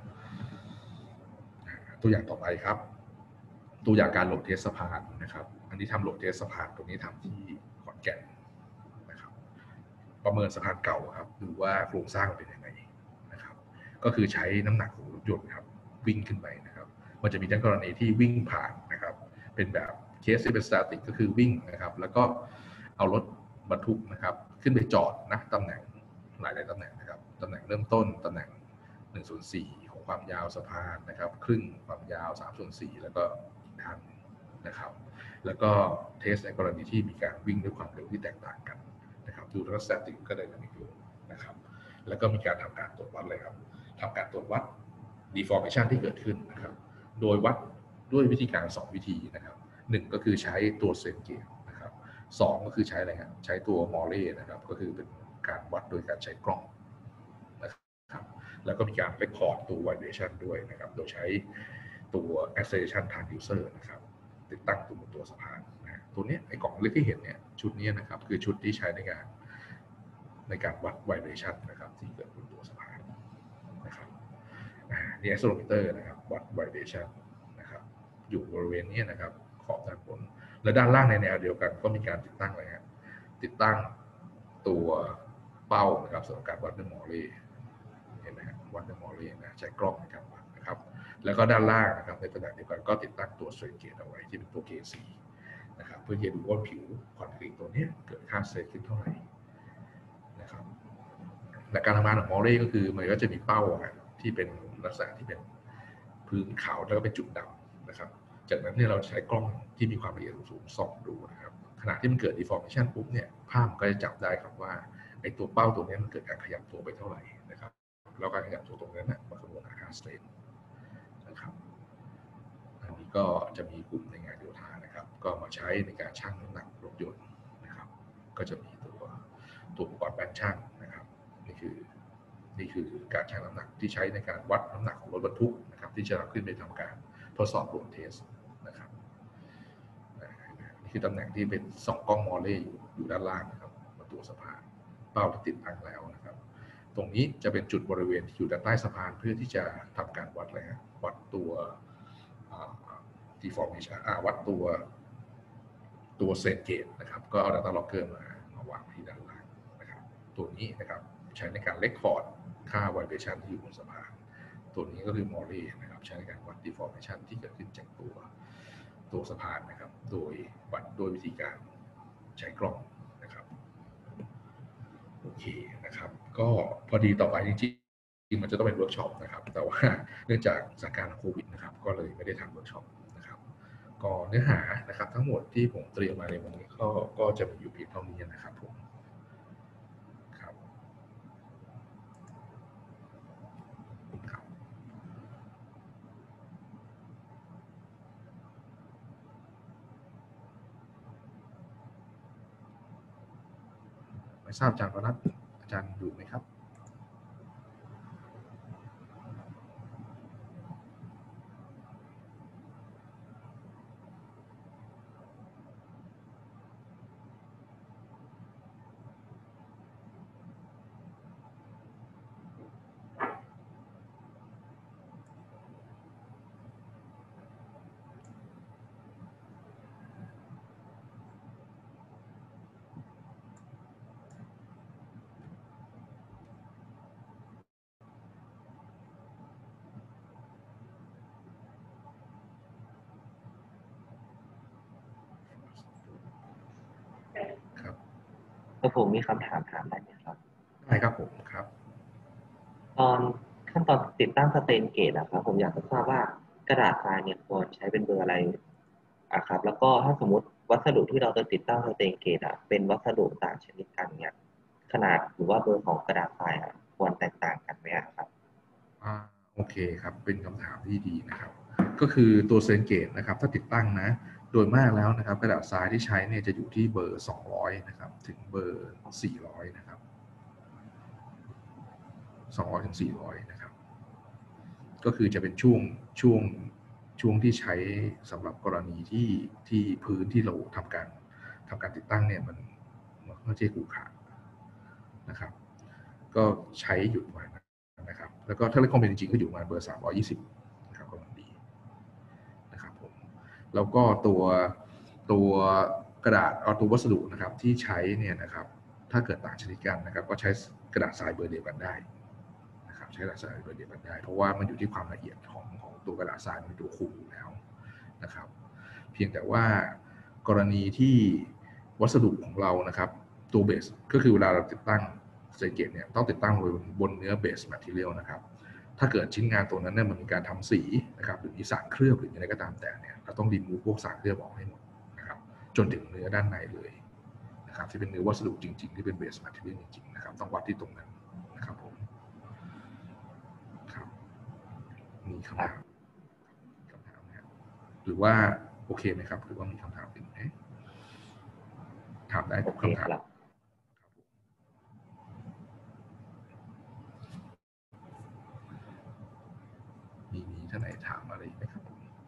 ตัวอย่างต่อไปครับตัวอย่างการโหลดเทสสะพานนะครับอันนี้ทำโหลดเทสสะพานตรงนี้ทำที่ขอนแก่นนะครับประเมินสะพานเก่าครับดูว่าโครงสร้างเป็นยังไงนะครับก็คือใช้น้ำหนักของรถยนต์ครับวิ่งขึ้นไปนะครับมันจะมีทั้งกรณีที่วิ่งผ่านนะครับเป็นแบบเคสที่เป็นสแตติกก็คือวิ่งนะครับแล้วก็เอารถบรรทุกนะครับขึ้นไปจอดนะตำแหน่งหลายๆตำแหน่งนะครับตำแหน่งเริ่มต้นตำแหน่งหนึ่งส่วนสี่ของความยาวสะพานนะครับครึ่งความยาวสามส่วนสี่แล้วก็อีกทางนะครับแล้วก็เทสในกรณีที่มีการวิ่งด้วยความเร็วที่แตกต่างกันนะครับดูทั้งสแตติกก็ไดนามิกนะครับแล้วก็มีการทำการตรวจวัดเลยครับทำการตรวจวัด deformation ที่เกิดขึ้นนะครับโดยวัดด้วยวิธีการสองวิธีนะครับหนึ่งก็คือใช้ตัวเซนเกจนะครับสองก็คือใช้อะไรครับใช้ตัวมอลเล่นะครับก็คือเป็นการวัดโดยการใช้กล้องนะครับแล้วก็มีการเรคคอร์ดตัว vibration ด้วยนะครับโดยใช้ตัว acceleration transducer นะครับติดตั้งตัวบนตัวสะพานนะตัวนี้ไอ้กล่องเล็กที่เห็นเนี่ยชุดนี้นะครับคือชุดที่ใช้ในการในการวัด vibration นะครับที่เกิดบนตัวสะพานนะครับนี่ accelerometer นะครับวัด vibration นะครับอยู่บริเวณนี้นะครับขอบด้านบนและด้านล่างในแนวเดียวกันก็มีการติดตั้งอะไรครับติดตั้งตัวเป้านะครับสำหรับการวัดด้วยมอลเล่เห็นไหมครับวัดด้วยมอลเล่นะใช้กล้องในการวัดนะครับแล้วก็ด้านล่างนะครับในตำแหน่งเดียวกันก็ติดตั้งตัว strain gauge เอาไว้ที่เป็นตัว เค ซี นะครับเพื่อจะดูว่าผิวคอนกรีตตัวนี้เกิดค่าสเตรสขึ้นเท่าไหร่นะครับและการทำงานของมอลเล่ก็คือมันก็จะมีเป้าที่เป็นลักษณะที่เป็นพื้นขาวแล้วก็เป็นจุดดำนะครับจากนั้นเนี่ยเราใช้กล้องที่มีความละเอียดสูงส่องดูนะครับขณะที่มันเกิด deformation ปุ๊บเนี่ยภาพก็จะจับได้ครับว่าไอ้ตัวเป้าตัวนี้มันเกิดการขยับตัวไปเท่าไหร่นะครับแล้วการขยับตัวตรงนั้นนะมาคำนวณค่าสเตรสนะครับอันนี้ก็จะมีกลุ่มในงานโยธานะครับก็มาใช้ในการชั่งน้ำหนักรถยนต์นะครับก็จะมีตัวตัวอุปกรณ์แบนชั่งนะครับนี่คือนี่คือการชั่งน้ำหนักที่ใช้ในการวัดน้ำหนักของรถบรรทุกนะครับที่จะนำขึ้นไปทำการทดสอบโหลดเทสนะครับนี่คือตำแหน่งที่เป็นสองกล้องมอลเล่อยู่อยู่ด้านล่างนะครับบนตัวสะพานเป้าที่ติดตั้งแล้วนะครับตรงนี้จะเป็นจุดบริเวณที่อยู่ด้านใต้สะพานเพื่อที่จะทำการวัดอะไรฮะวัดตัวdeformation วัดตัวตัวเซนเกจนะครับก็เอา data logger มามาวางที่ด้านล่างนะครับตัวนี้นะครับใช้ในการเรคคอร์ดค่า vibration ที่อยู่บนสะพานตัวนี้ก็คือมอลเล่นะครับนะครับใช้ในการวัด deformation ที่เกิดขึ้นจากตัวตัวสะพานนะครับโดยวัดโดยวิธีการใช้กล้องนะครับโอเคนะครับก็พอดีต่อไปจริงๆมันจะต้องเป็นเวิร์กช็อปนะครับแต่ว่าเนื่องจากสถานการณ์โควิดนะครับก็เลยไม่ได้ทำเวิร์กช็อปนะครับก็เนื้อหานะครับทั้งหมดที่ผมเตรียมมาในวันนี้ก็ก็จะมีอยู่เพียงเท่านี้นะครับผมครับครับไม่ทราบอาจารย์วรัตน์อาจารย์อยู่ไหมครับครับแล้วผมมีคำถามถามได้ไหมครับได้ครับผมครับตอนขั้นตอนติดตั้งสเตนเกตอะครับผมอยากจะทราบว่ากระดาษทรายเนี่ยควรใช้เป็นเบอร์อะไรอะครับแล้วก็ถ้าสมมติวัสดุที่เราจะติดตั้งสเตนเกตอะเป็นวัสดุต่างชนิดกันเนี่ยขนาดหรือว่าเบอร์ของกระดาษทรายอะควรแตกต่างกันไหมอะครับอ่าโอเคครับเป็นคำถามที่ดีนะครับก็คือตัวเซนเกตนะครับถ้าติดตั้งนะโดยมากแล้วนะครับกระดาษทรายที่ใช้เนี่ยจะอยู่ที่เบอร์สองร้อยนะครับถึงเบอร์สี่ร้อยนะครับสองร้อยถึงสี่ร้อยนะครับก็คือจะเป็นช่วงช่วงช่วงที่ใช้สำหรับกรณีที่ที่พื้นที่เราทำการทำการติดตั้งเนี่ยมันมันไม่ใช่ขรุขระนะครับก็ใช้อยู่ประมาณนั้นนะครับแล้วก็ถ้าเล่นคอมเป็นจริงๆก็อยู่ประมาณเบอร์สามร้อยยี่สิบนะครับกำลังดีนะครับผมแล้วก็ตัวตัวกระดาษเอาตัววัสดุนะครับที่ใช้เนี่ยนะครับถ้าเกิดต่างชนิดกันนะครับก็ใช้กระดาษทรายเบอร์เดียวกันได้ นะครับใช้กระดาษทรายเบอร์เดียวกันได้เพราะว่ามันอยู่ที่ความละเอียดของของตัวกระดาษทรายมันตัวคูอยู่แล้วนะครับเพียงแต่ว่ากรณีที่วัสดุของเรานะครับตัวเบสก็คือเวลาเราติดตั้งสเตเกตเนี่ยต้องติดตั้งบนบนเนื้อเบสแมทเทียลนะครับถ้าเกิดชิ้นงานตัวนั้นเนี่ยมันมีการทำสีนะครับหรือมีสารเคลือบหรืออะไรก็ตามแต่เนี่ยเราต้องรีมูฟพวกสารเคลือบออกให้หมดนะครับจนถึงเนื้อด้านในเลยนะครับที่เป็นเนื้อวัสดุจริงๆที่เป็นเบสแมทเทียลจริงๆนะครับต้องวัดที่ตรงนั้นนะครับผม ครับมีคำถามครับคำถามนะหรือว่าโอเคไหมครับหรือว่ามีคำถามอื่นไหมถามได้โอเคทุกคำถามครับมีมีท่านไหนถามอะไรไหมครับ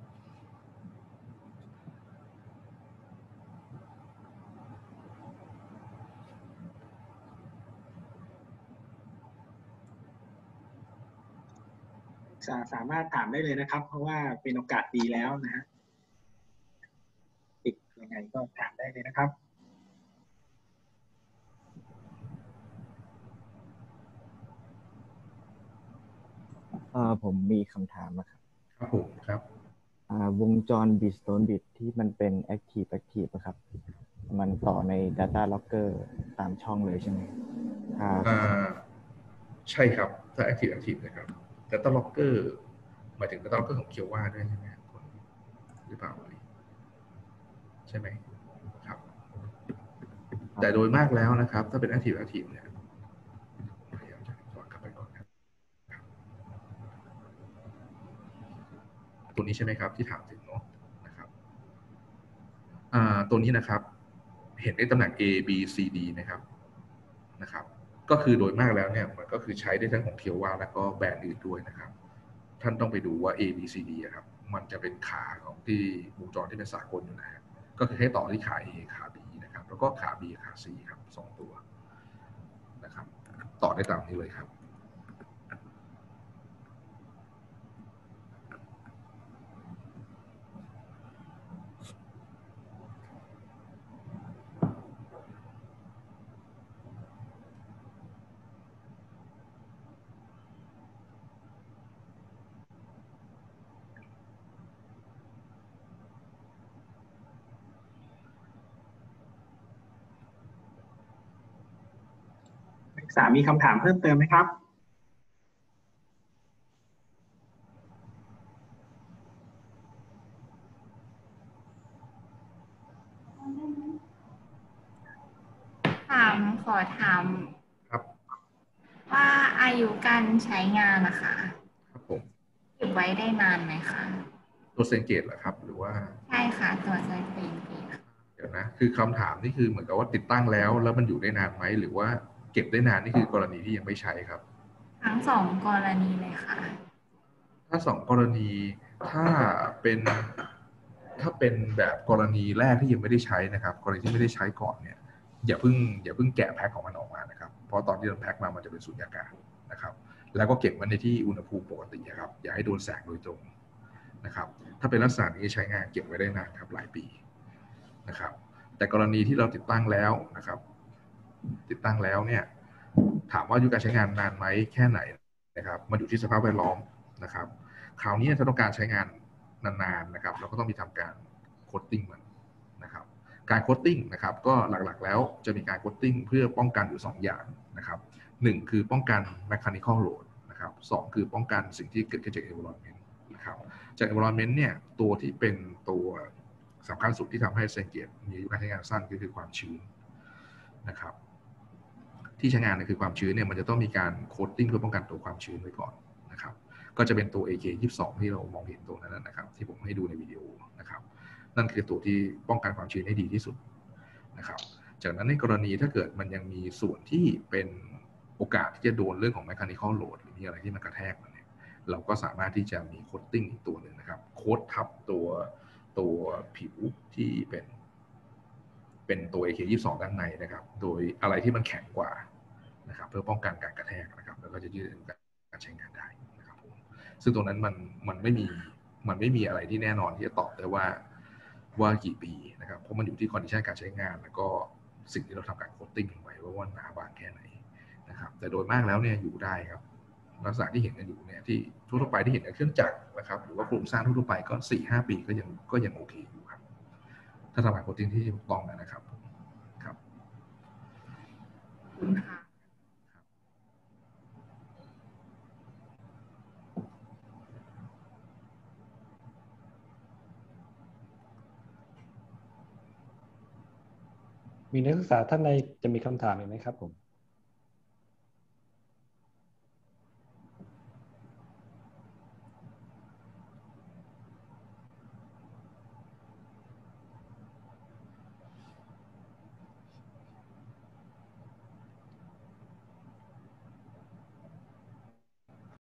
สาสามารถถามได้เลยนะครับเพราะว่าเป็นโอกาสดีแล้วนะฮะติดยังไงก็ถามได้เลยนะครับเอ่อผมมีคำถามนะครับครับผมครับอ่าวงจร Bitstone Bit ที่มันเป็น Active Active นะครับมันต่อใน Data Logger ตามช่องเลยใช่ไหมถ้าอ่าใช่ครับถ้า Active Active นะครับ Data Logger หมายถึง Data Logger ของเคียวว่าด้วยใช่ไหมคนหรือเปล่าใช่ไหมครับแต่โดยมากแล้วนะครับถ้าเป็น Active Active เนี่ยพยายามจะย้อนกลับไปก่อนครับตัวนี้ใช่ไหมครับที่ถามถึงเนาะนะครับอ่าตัวนี้นะครับเห็นในตำแหน่ง A B C D นะครับ นะครับก็คือโดยมากแล้วเนี่ยมันก็คือใช้ได้ทั้งของเทียวว่าแล้วก็แบรนด์อื่นด้วยนะครับท่านต้องไปดูว่า A B C D อะครับมันจะเป็นขาของที่วงจรที่เป็นสากลอยู่นะฮะก็คือให้ต่อที่ขา A ขา B นะครับแล้วก็ขา B ขา C ครับสองตัวนะครับต่อได้ตามนี้เลยครับศึกษามีคำถามเพิ่มเติมไหมครับถามขอถามครับว่าอายุการใช้งานนะคะครับผมเก็บไว้ได้นานไหมคะตัวเซนเกตเหรอครับหรือว่าใช่ค่ะตัวไซเฟนเกตเดี๋ยวนะคือคำถามนี่คือเหมือนกับว่าติดตั้งแล้วแล้วมันอยู่ได้นานไหมหรือว่าเก็บได้นานนี่คือกรณีที่ยังไม่ใช้ครับทั้งสองกรณีเลยค่ะถ้าสองกรณีถ้าเป็นถ้าเป็นแบบกรณีแรกที่ยังไม่ได้ใช้นะครับกรณีที่ไม่ได้ใช้ก่อนเนี่ยอย่าเพิ่งอย่าเพิ่งแกะแพ็คของมันออกมานะครับเพราะตอนที่เราแพ็คมามันจะเป็นสุญญากาศนะครับแล้วก็เก็บมันในที่อุณหภูมิปกติครับอย่าให้โดนแสงโดยตรงนะครับถ้าเป็นลักษณะนี้ใช้งานเก็บไว้ได้นานครับหลายปีนะครับแต่กรณีที่เราติดตั้งแล้วนะครับติดตั้งแล้วเนี่ยถามว่าอายุการใช้งานนานไหมแค่ไหนนะครับมันอยู่ที่สภาพแวดล้อมนะครับคราวนี้ถ้าต้องการใช้งานนานๆนะครับเราก็ต้องมีทำการโคตติ้งมันนะครับการโคตติ้งนะครับก็หลักๆแล้วจะมีการโคตติ้งเพื่อป้องกันอยู่สองอย่างนะครับหนึ่งคือป้องกัน mechanical load นะครับสองคือป้องกันสิ่งที่เกิดขึ้นจาก environment นะครับจาก environment เนี่ยตัวที่เป็นตัวสำคัญสุดที่ทำให้เซนเกตมีอายุการใช้งานสั้นก็คือความชื้นนะครับที่ใช้งานเนี่ยคือความชื้นเนี่ยมันจะต้องมีการโคตติ้งเพื่อป้องกันตัวความชื้นไว้ก่อนนะครับก็จะเป็นตัว เอ เค ยี่สิบสอง ที่เรามองเห็นตัวนั้นนะครับที่ผมให้ดูในวิดีโอนะครับนั่นคือตัวที่ป้องกันความชื้นได้ดีที่สุดนะครับจากนั้นในกรณีถ้าเกิดมันยังมีส่วนที่เป็นโอกาสที่จะโดนเรื่องของ mechanical load หรือมีอะไรที่มันกระแทกมันเนี่ยเราก็สามารถที่จะมีโคตติ้งอีกตัวหนึ่งนะครับโค้ดทับตัวตัวผิวที่เป็นเป็นตัว เอ เค ยี่สิบสอง ด้านในนะครับโดยอะไรที่มันแข็งกว่านะครับเพื่อป้องกันการกระแทกนะครับแล้วก็จะยืดอายุการใช้งานได้นะครับผมซึ่งตรงนั้นมันมันไม่มีมันไม่มีอะไรที่แน่นอนที่จะตอบได้ว่าว่ากี่ปีนะครับเพราะมันอยู่ที่คอนดิชันการใช้งานแล้วก็สิ่งที่เราทำการโคตติ้งลงไปว่าว่าหนาบางแค่ไหนนะครับแต่โดยมากแล้วเนี่ยอยู่ได้ครับลักษณะที่เห็นกันอยู่เนี่ยที่ทั่วไปที่เห็นในเครื่องจักรนะครับหรือว่าโครงสร้างทั่วไปก็ สี่ห้า ปีก็ยังก็ยังโอเคอยู่ครับถ้าทำการโคตติ้งที่ถูกต้องนะครับครับขอบคุณค่ะมีนักศึกษาท่านใดจะมีคำถามอีกไหมครับผม